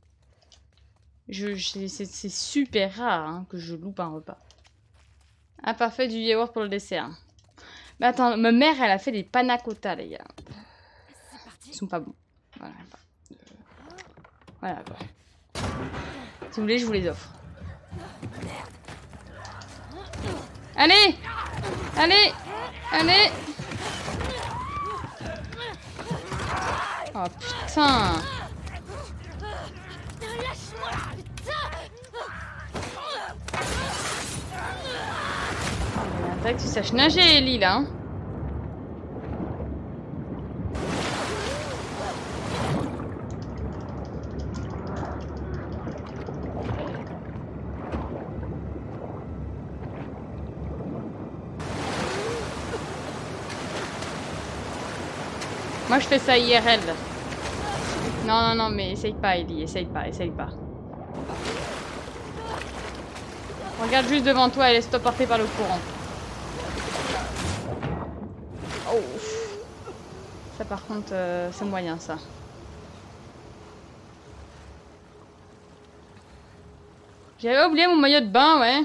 C'est super rare hein, que je loupe un repas. Ah parfait, du yaourt pour le dessert. Mais attends, ma mère elle a fait des panna cotta les gars. Ils sont pas bons. Voilà. Voilà quoi. Si vous voulez je vous les offre. Allez! Allez! Allez! Oh putain! Faudrait que tu saches nager, Ellie, là. Hein. Moi, je fais ça IRL. Non, mais essaye pas, Ellie. Essaye pas. Regarde juste devant toi et laisse-toi porter par le courant. Oh. Ça, par contre, c'est moyen, ça. J'avais oublié mon maillot de bain, ouais.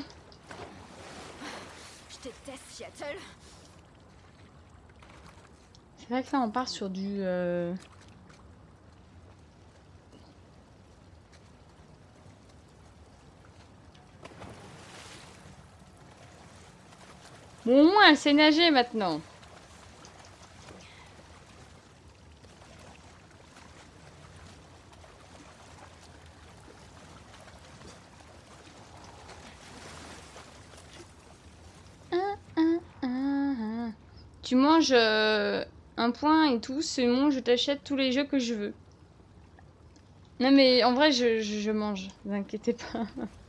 Je déteste Seattle. C'est vrai que là, on part sur du... Bon, au moins, elle sait nager maintenant. Tu manges un point et tout, c'est bon, je t'achète tous les jeux que je veux. Non mais en vrai, je mange, ne vous inquiétez pas.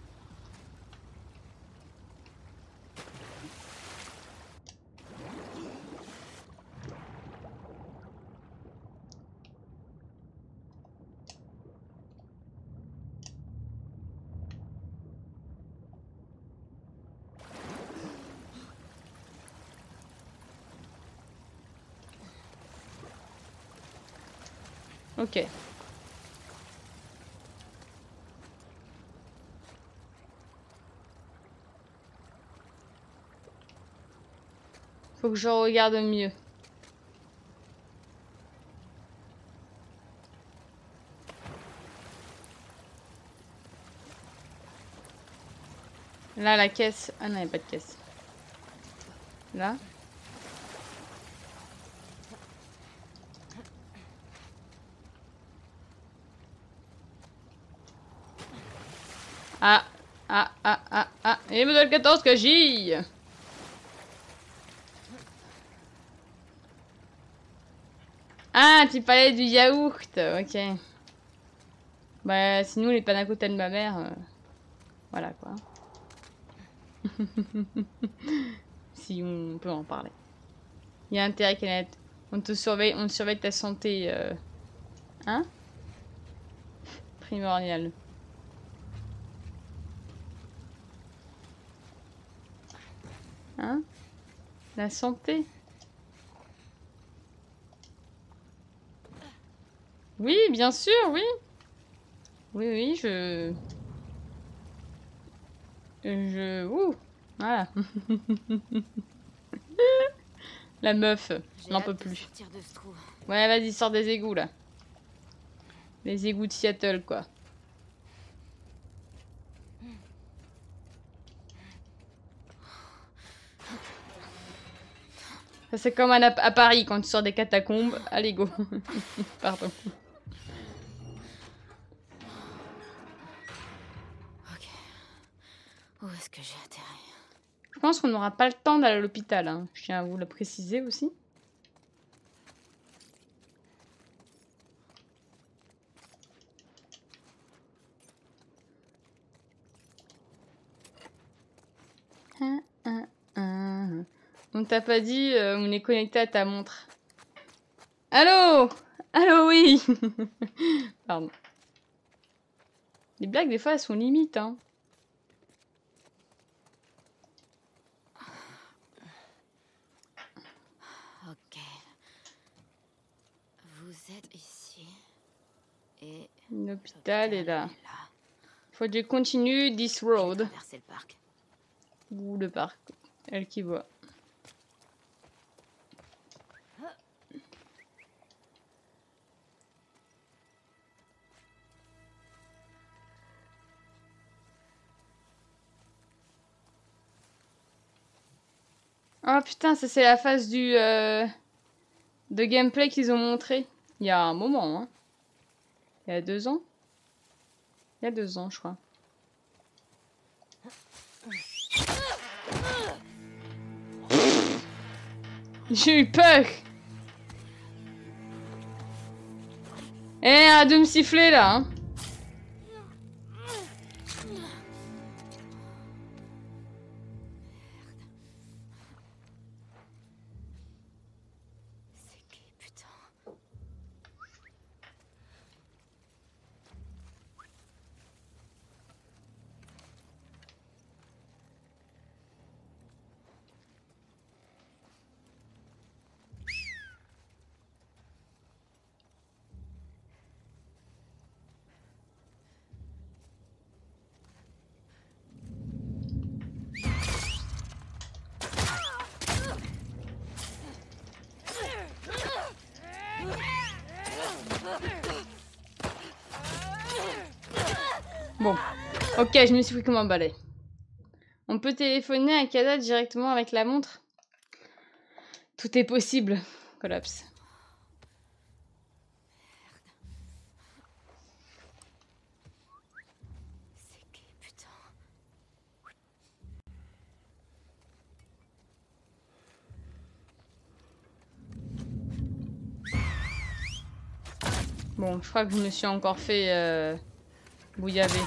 Ok. Faut que je regarde mieux. Là, la caisse. Ah non, il n'y a pas de caisse. Là. Ah. Et modèle 14 que j'ai. Ah, tu parlais du yaourt. Ok. Bah, sinon, les panna cotta de ma mère. Voilà quoi. Si on peut en parler. Il y a intérêt, Kenneth. On surveille ta santé. Hein? Primordial. Hein? La santé? Oui, bien sûr, oui. Oui, ouh, voilà. La meuf, J'ai n'en hâte peut de plus. sortir de ce trou. Ouais, vas-y, sors des égouts, là. Les égouts de Seattle, quoi. Ça, c'est comme à Paris, quand tu sors des catacombes. Allez, go. Pardon. Ok. Où est-ce que j'ai atterri? Je pense qu'on n'aura pas le temps d'aller à l'hôpital, hein. Je tiens à vous le préciser aussi. On t'a pas dit, on est connecté à ta montre. Allô? Allô, oui. Pardon. Les blagues, des fois, elles sont limites, hein. Ok. Vous êtes ici. Et L'hôpital est là. est là. Faut que je continue this Je vais road. traverser le parc. Ou le parc. Elle qui voit. Oh putain, ça c'est la phase de gameplay qu'ils ont montré. Il y a un moment, hein. Il y a 2 ans. Il y a 2 ans, je crois. J'ai eu peur. Eh, arrête de me siffler là, hein. C'est qui, putain? Bon. Ok, je me suis pris comme un balai. On peut téléphoner à Kada directement avec la montre? Tout est possible. Collapse. C'est qui, putain? Bon, je crois que je me suis encore fait bouillaver.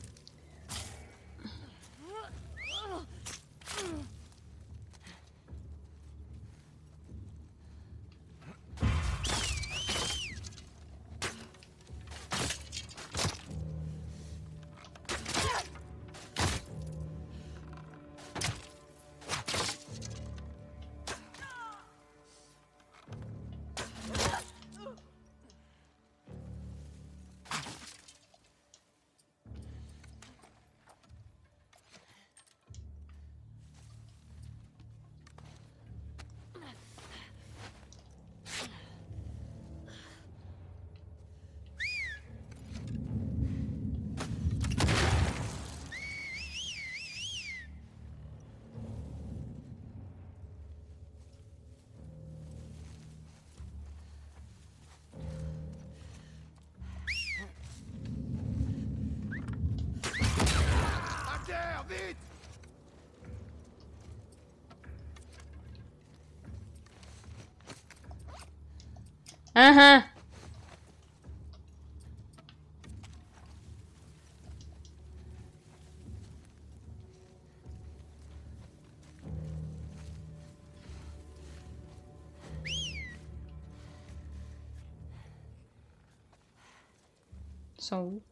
À terre, vite! Hein, hein. Sans où?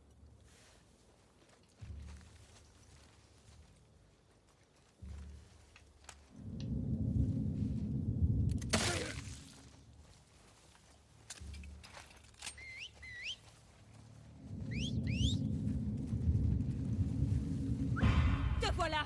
Te voilà.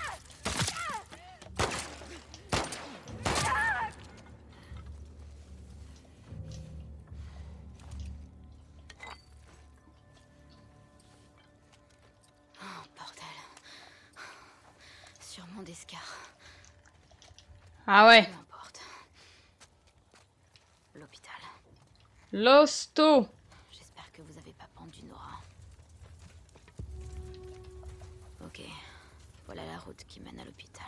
Oh, bordel. Sûrement des scars. Ah ouais. Peu importe. L'hôpital. L'hosto. J'espère que vous avez pas pendu Nora. Ok. Voilà la route qui mène à l'hôpital.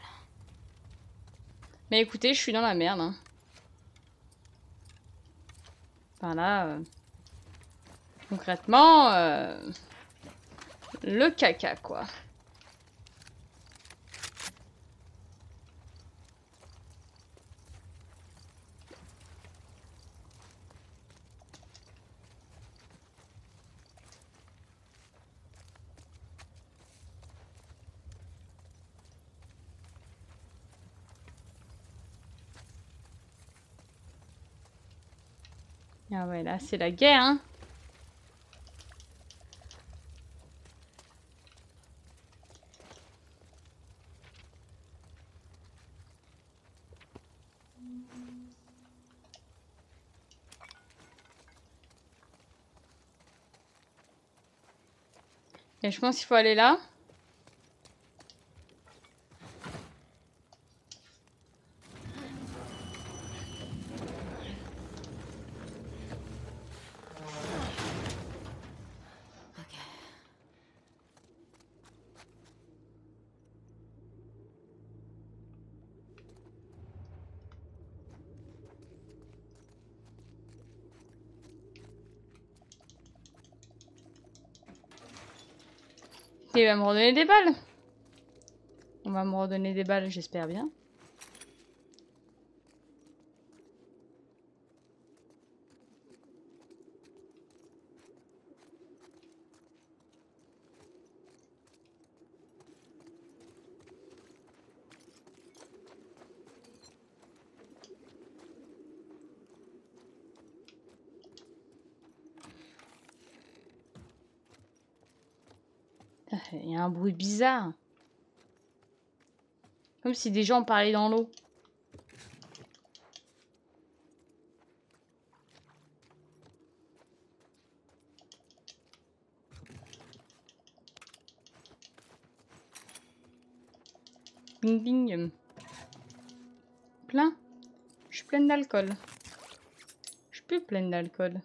Mais écoutez, je suis dans la merde. Hein. Enfin là, concrètement, le caca quoi. Ah ouais, là c'est la guerre, hein. Et je pense qu'il faut aller là. Ok. Il va me redonner des balles. On va me redonner des balles, j'espère bien. Il y a un bruit bizarre. Comme si des gens parlaient dans l'eau. Bing bing. Plein. Je suis pleine d'alcool. Je suis plus pleine d'alcool.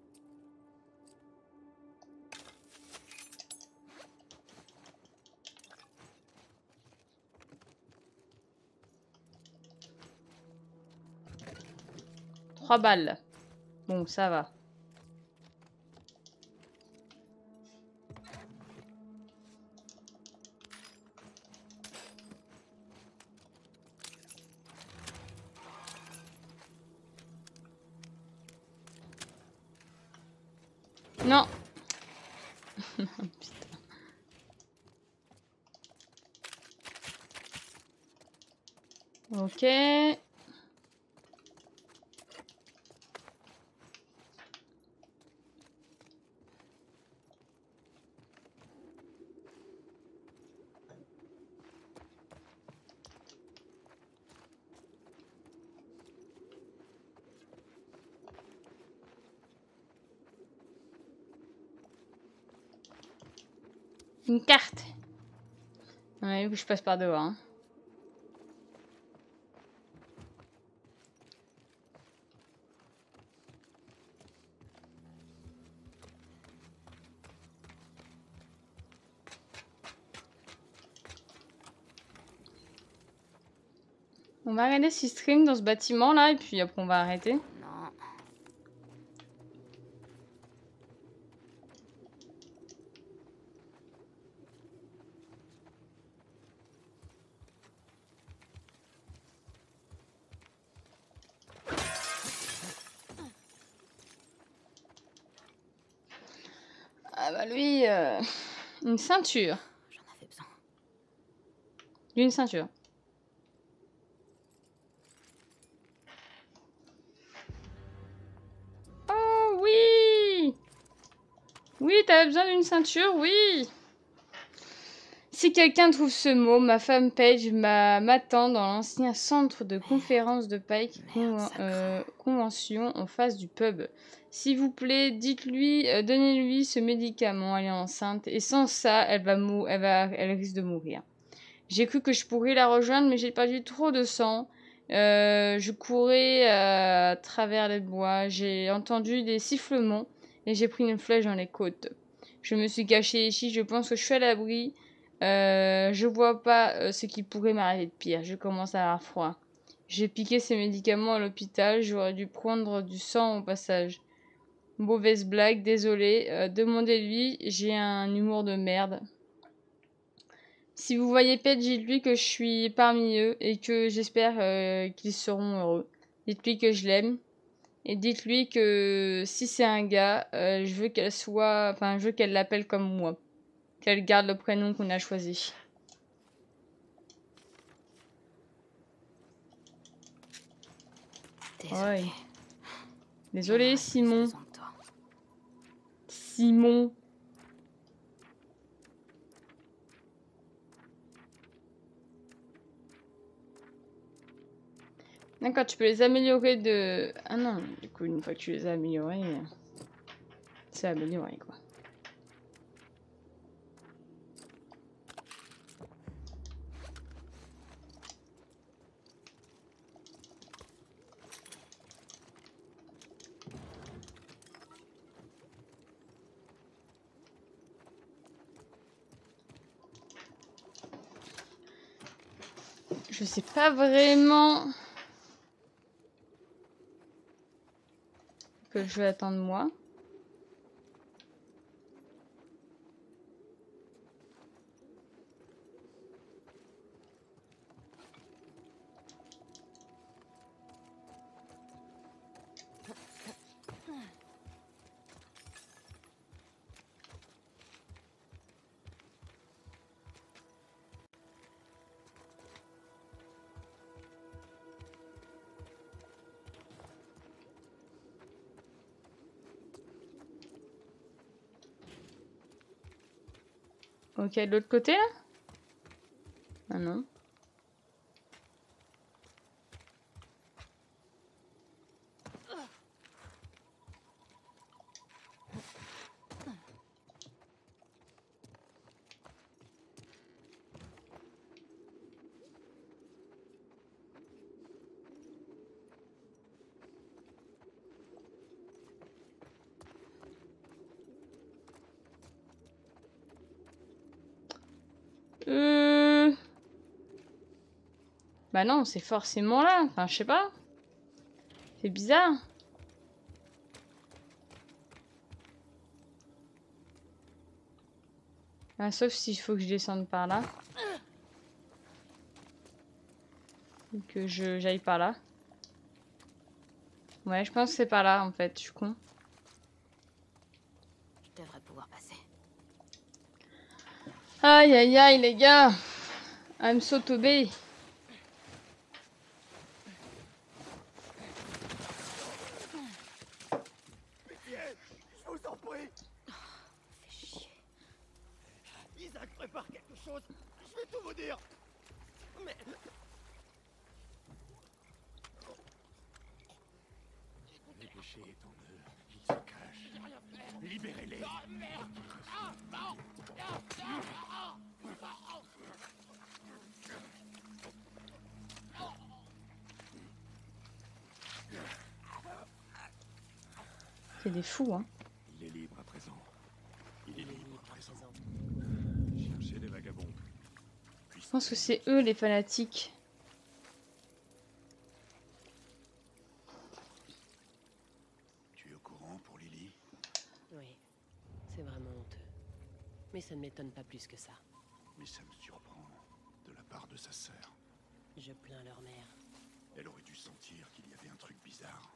Trois balles. Bon, ça va. Non. Putain. Ok. Une carte. Ouais, je passe par dehors. Hein. On va regarder s'il stream dans ce bâtiment là et puis après on va arrêter. Non. Ah bah lui, une ceinture. J'en avais besoin. D'une ceinture. Oh oui! Oui, t'avais besoin d'une ceinture, oui! Si quelqu'un trouve ce mot, ma femme Paige m'attend dans l'ancien centre de conférence de Pike Convention en face du pub. S'il vous plaît, dites-lui, donnez-lui ce médicament, elle est enceinte, et sans ça, elle risque de mourir. J'ai cru que je pourrais la rejoindre, mais j'ai perdu trop de sang. Je courais à travers les bois, j'ai entendu des sifflements, et j'ai pris une flèche dans les côtes. Je me suis cachée ici, je pense que je suis à l'abri. Je vois pas ce qui pourrait m'arriver de pire. Je commence à avoir froid. J'ai piqué ces médicaments à l'hôpital. J'aurais dû prendre du sang au passage. Mauvaise blague, désolé. Demandez-lui, j'ai un humour de merde. Si vous voyez Pet, dites-lui que je suis parmi eux et que j'espère qu'ils seront heureux. Dites-lui que je l'aime. Et dites-lui que si c'est un gars, je veux qu'elle l'appelle comme moi. Qu'elle garde le prénom qu'on a choisi. Désolée. Ouais. Désolé, Simon. Besoin de toi. Simon. D'accord, tu peux les améliorer de... Ah non, du coup, une fois que tu les as améliorés, c'est amélioré, quoi. Je sais pas vraiment que je vais attendre moi. Ok, de l'autre côté, là? Ah non. Bah non, c'est forcément là. Enfin, je sais pas. C'est bizarre. Ah, sauf s'il faut que je descende par là. Ou que j'aille par là. Ouais, je pense que c'est par là, en fait. Je suis con. Je devrais pouvoir passer. Aïe, aïe, aïe, les gars. I'm so tombé. Je vous en prie. Fais chier. Isaac prépare quelque chose. Je vais tout vous dire. Mais... Les péchés est en eux. Ils se cachent. Libérez-les. C'est des fous, hein. Il est libre à présent. Il est libre à présent. Cherchez des vagabonds. Je pense que c'est eux les fanatiques. Tu es au courant pour Lily? Oui, c'est vraiment honteux. Mais ça ne m'étonne pas plus que ça. Mais ça me surprend de la part de sa sœur. Je plains leur mère. Elle aurait dû sentir qu'il y avait un truc bizarre.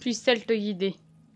puisse-t-elle te guider?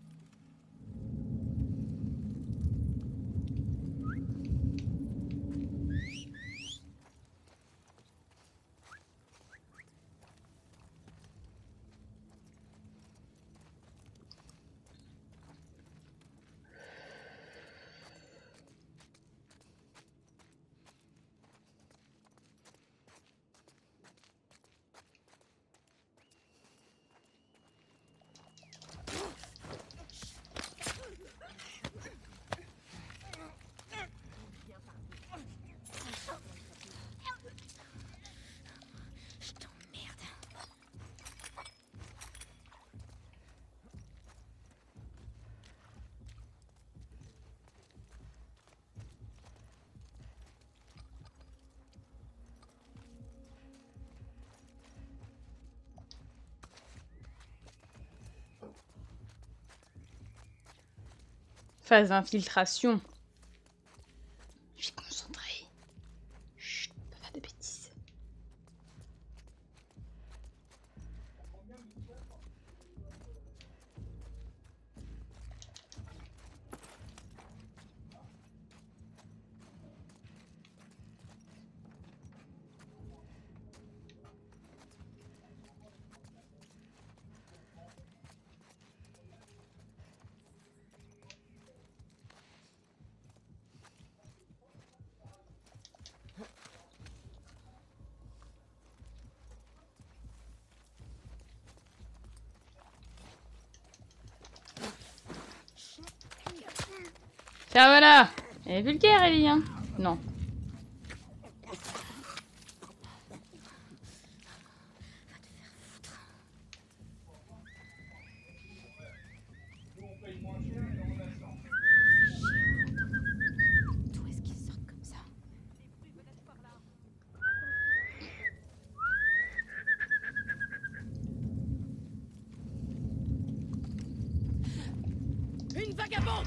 Phase d'infiltration. Je suis concentrée. Chut, pas faire de bêtises. Tiens, voilà. Elle est vulgaire, Ellie, hein? Non. D'où est-ce qu'ils sortent comme ça? Une vagabonde!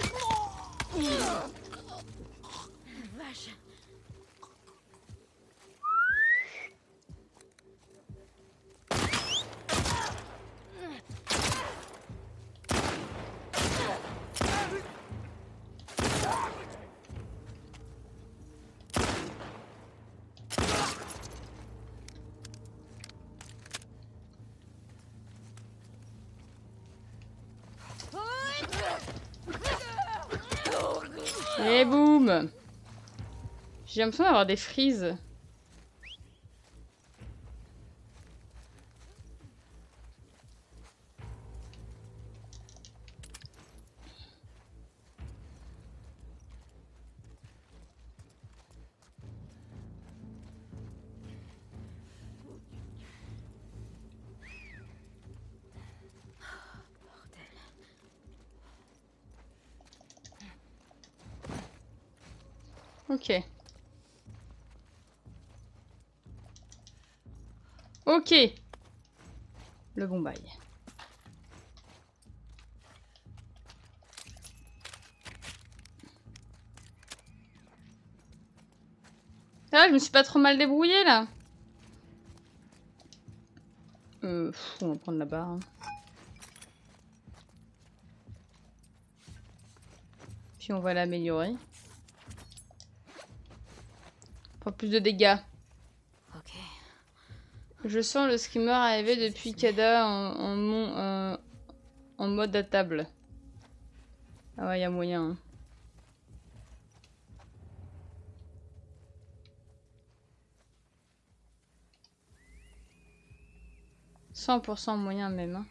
Vache. Et boum! J'ai l'impression d'avoir des frises. Ok. Ok. Le bon bail. Ah, je me suis pas trop mal débrouillée là. On va prendre la barre. Hein. Puis on va l'améliorer. Pas plus de dégâts. Ok. Je sens le screamer arriver depuis Kada en mode à table. Ah ouais, y a moyen. Hein. « 100% moyen même. Hein.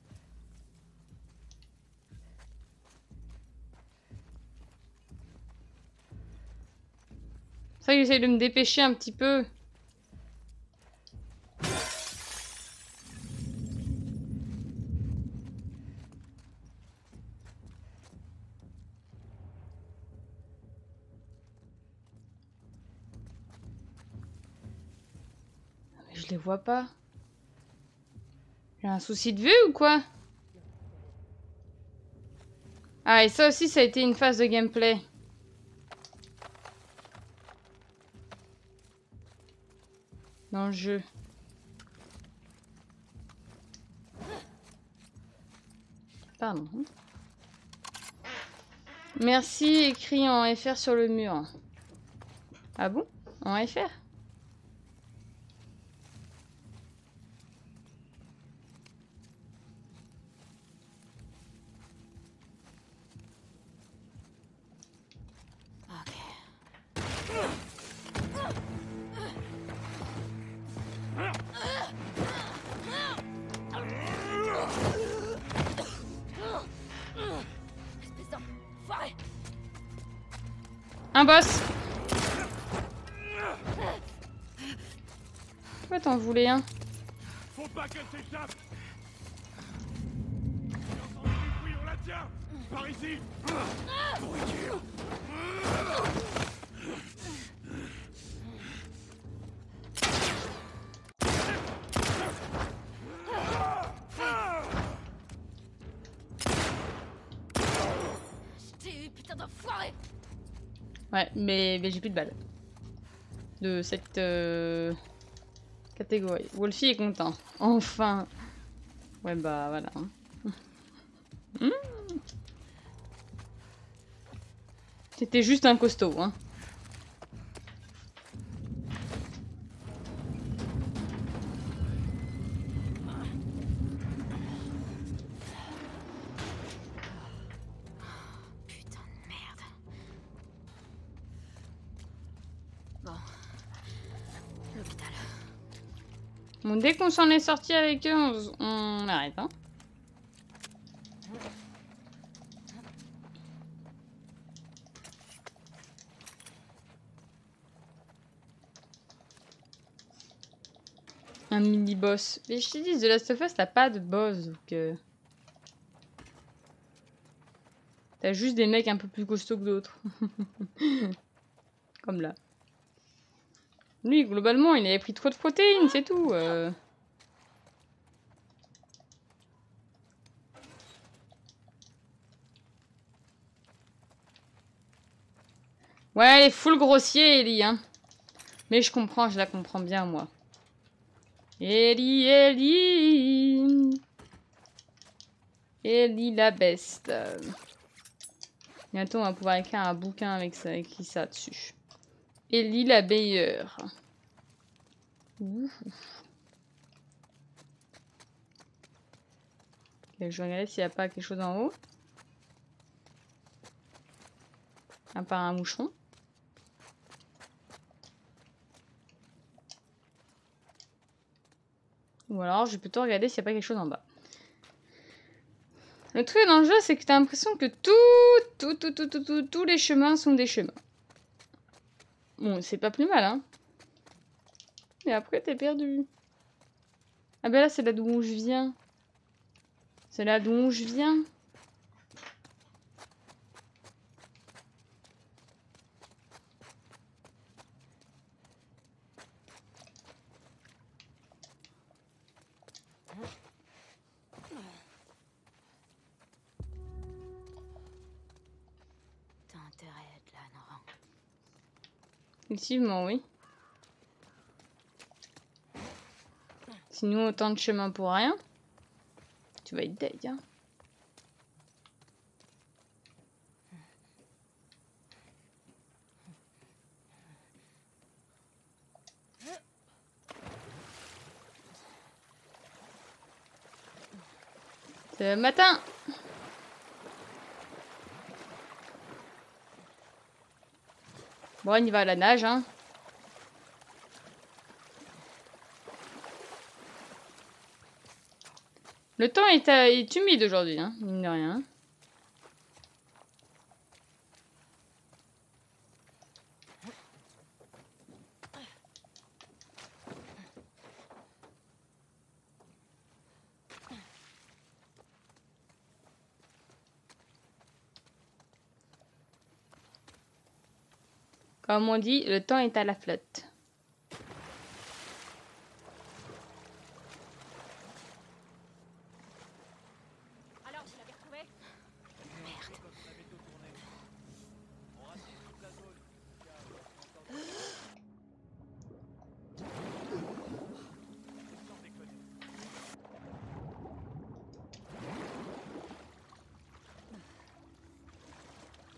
C'est vrai que j'essaye de me dépêcher un petit peu. Mais je les vois pas. J'ai un souci de vue ou quoi? Ah, et ça aussi, ça a été une phase de gameplay. Dans le jeu. Pardon. Merci, écrit en FR sur le mur. Ah bon? En FR? Un boss. Toi t'en voulais un. Faut pas qu'elle s'échappe. J'ai entendu du bruit, on la tient. Par ici. Nourriture. Je t'ai eu, putain d'enfoiré. Ouais, mais j'ai plus de balles. De cette catégorie. Wolfie est content. Enfin. Ouais, bah voilà. C'était juste un costaud, hein. Putain de merde. Bon. L'hôpital. Bon, dès qu'on s'en est sorti avec eux, on arrête, hein. Un mini-boss. Mais je te dis, The Last of Us, t'as pas de boss, donc... T'as juste des mecs un peu plus costauds que d'autres. Comme là. Lui, globalement, il avait pris trop de protéines, c'est tout. Ouais, elle est full grossier, Ellie, hein. Mais je comprends, je la comprends bien, moi. Ellie, Ellie. Ellie la best. Bientôt, on va pouvoir écrire un bouquin avec ça, écrit ça dessus. Ellie la meilleure. Ouh. Ok, je vais regarder s'il n'y a pas quelque chose en haut. À part un moucheron. Ou alors, je vais plutôt regarder s'il n'y a pas quelque chose en bas. Le truc dans le jeu, c'est que tu as l'impression que tous les chemins sont des chemins. Bon, c'est pas plus mal, hein. Mais après, t'es perdu. Ah ben là, c'est là d'où je viens. C'est là d'où je viens. T'as intérêt à être là, Nora. Effectivement, oui. Sinon, autant de chemin pour rien. Tu vas être deg, hein. C'est le matin. Bon, on y va à la nage, hein. Le temps est humide aujourd'hui, hein, mine de rien. Comme on dit, le temps est à la flotte. Alors, je l'avais retrouvé.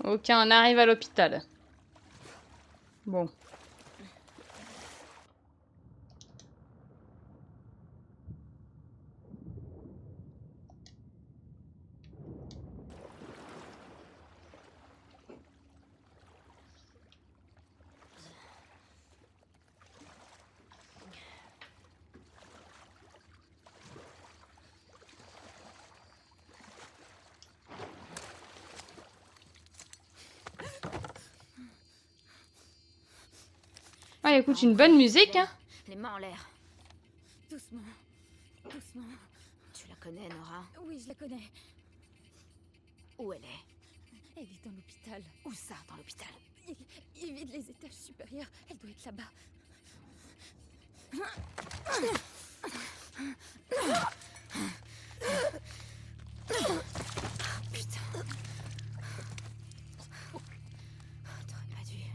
Ok, on arrive à l'hôpital. Bon. Ah, écoute, une bonne musique, hein. Les mains en l'air. Doucement. Doucement. Tu la connais, Nora? Oui, je la connais. Où elle est? Elle est dans l'hôpital. Où ça, dans l'hôpital? Il vide les étages supérieurs. Elle doit être là-bas. Putain. T'aurais pas dû.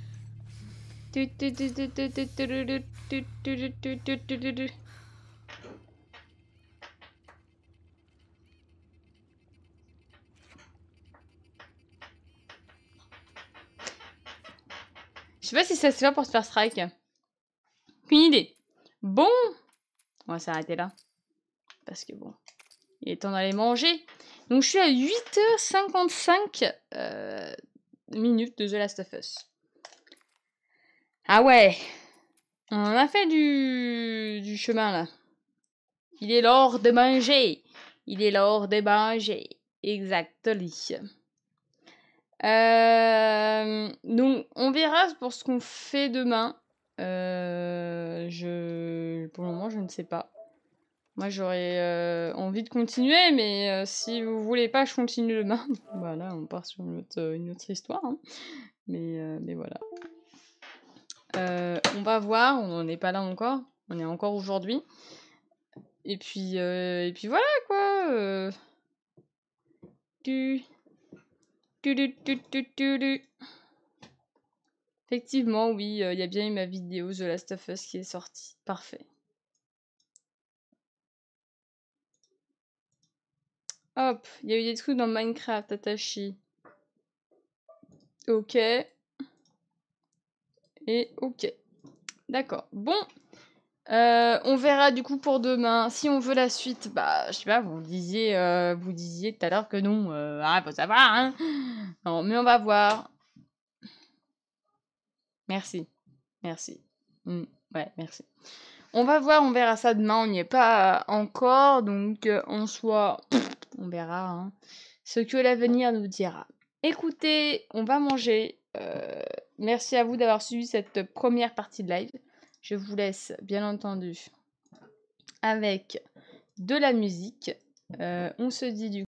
Je sais pas si ça se fait pour se faire strike. Aucune idée. Bon. On va s'arrêter là. Parce que bon. Il est temps d'aller manger. Donc je suis à 8h55 minutes de The Last of Us. Ah ouais. On a fait du chemin là. Il est l'heure de manger. Il est l'heure de manger. Exactement. Donc on verra pour ce qu'on fait demain. Pour le moment je ne sais pas. Moi j'aurais envie de continuer, mais si vous voulez pas je continue demain. Voilà, on part sur une autre histoire. Hein. Mais voilà. On va voir, on n'est pas là encore. On est encore aujourd'hui. Et puis voilà quoi. Effectivement, oui, il y a bien eu ma vidéo The Last of Us qui est sortie. Parfait. Hop, il y a eu des trucs dans Minecraft, Tatashi. Ok. Et ok. D'accord. Bon. On verra du coup pour demain. Si on veut la suite, bah, je sais pas, vous disiez tout à l'heure que non. Faut savoir, hein. Non, mais on va voir. Merci. Merci. Ouais, merci. On va voir, on verra ça demain. On n'y est pas encore. Donc, en soi, on verra hein, ce que l'avenir nous dira. Écoutez, on va manger. Merci à vous d'avoir suivi cette première partie de live. Je vous laisse, bien entendu, avec de la musique. On se dit du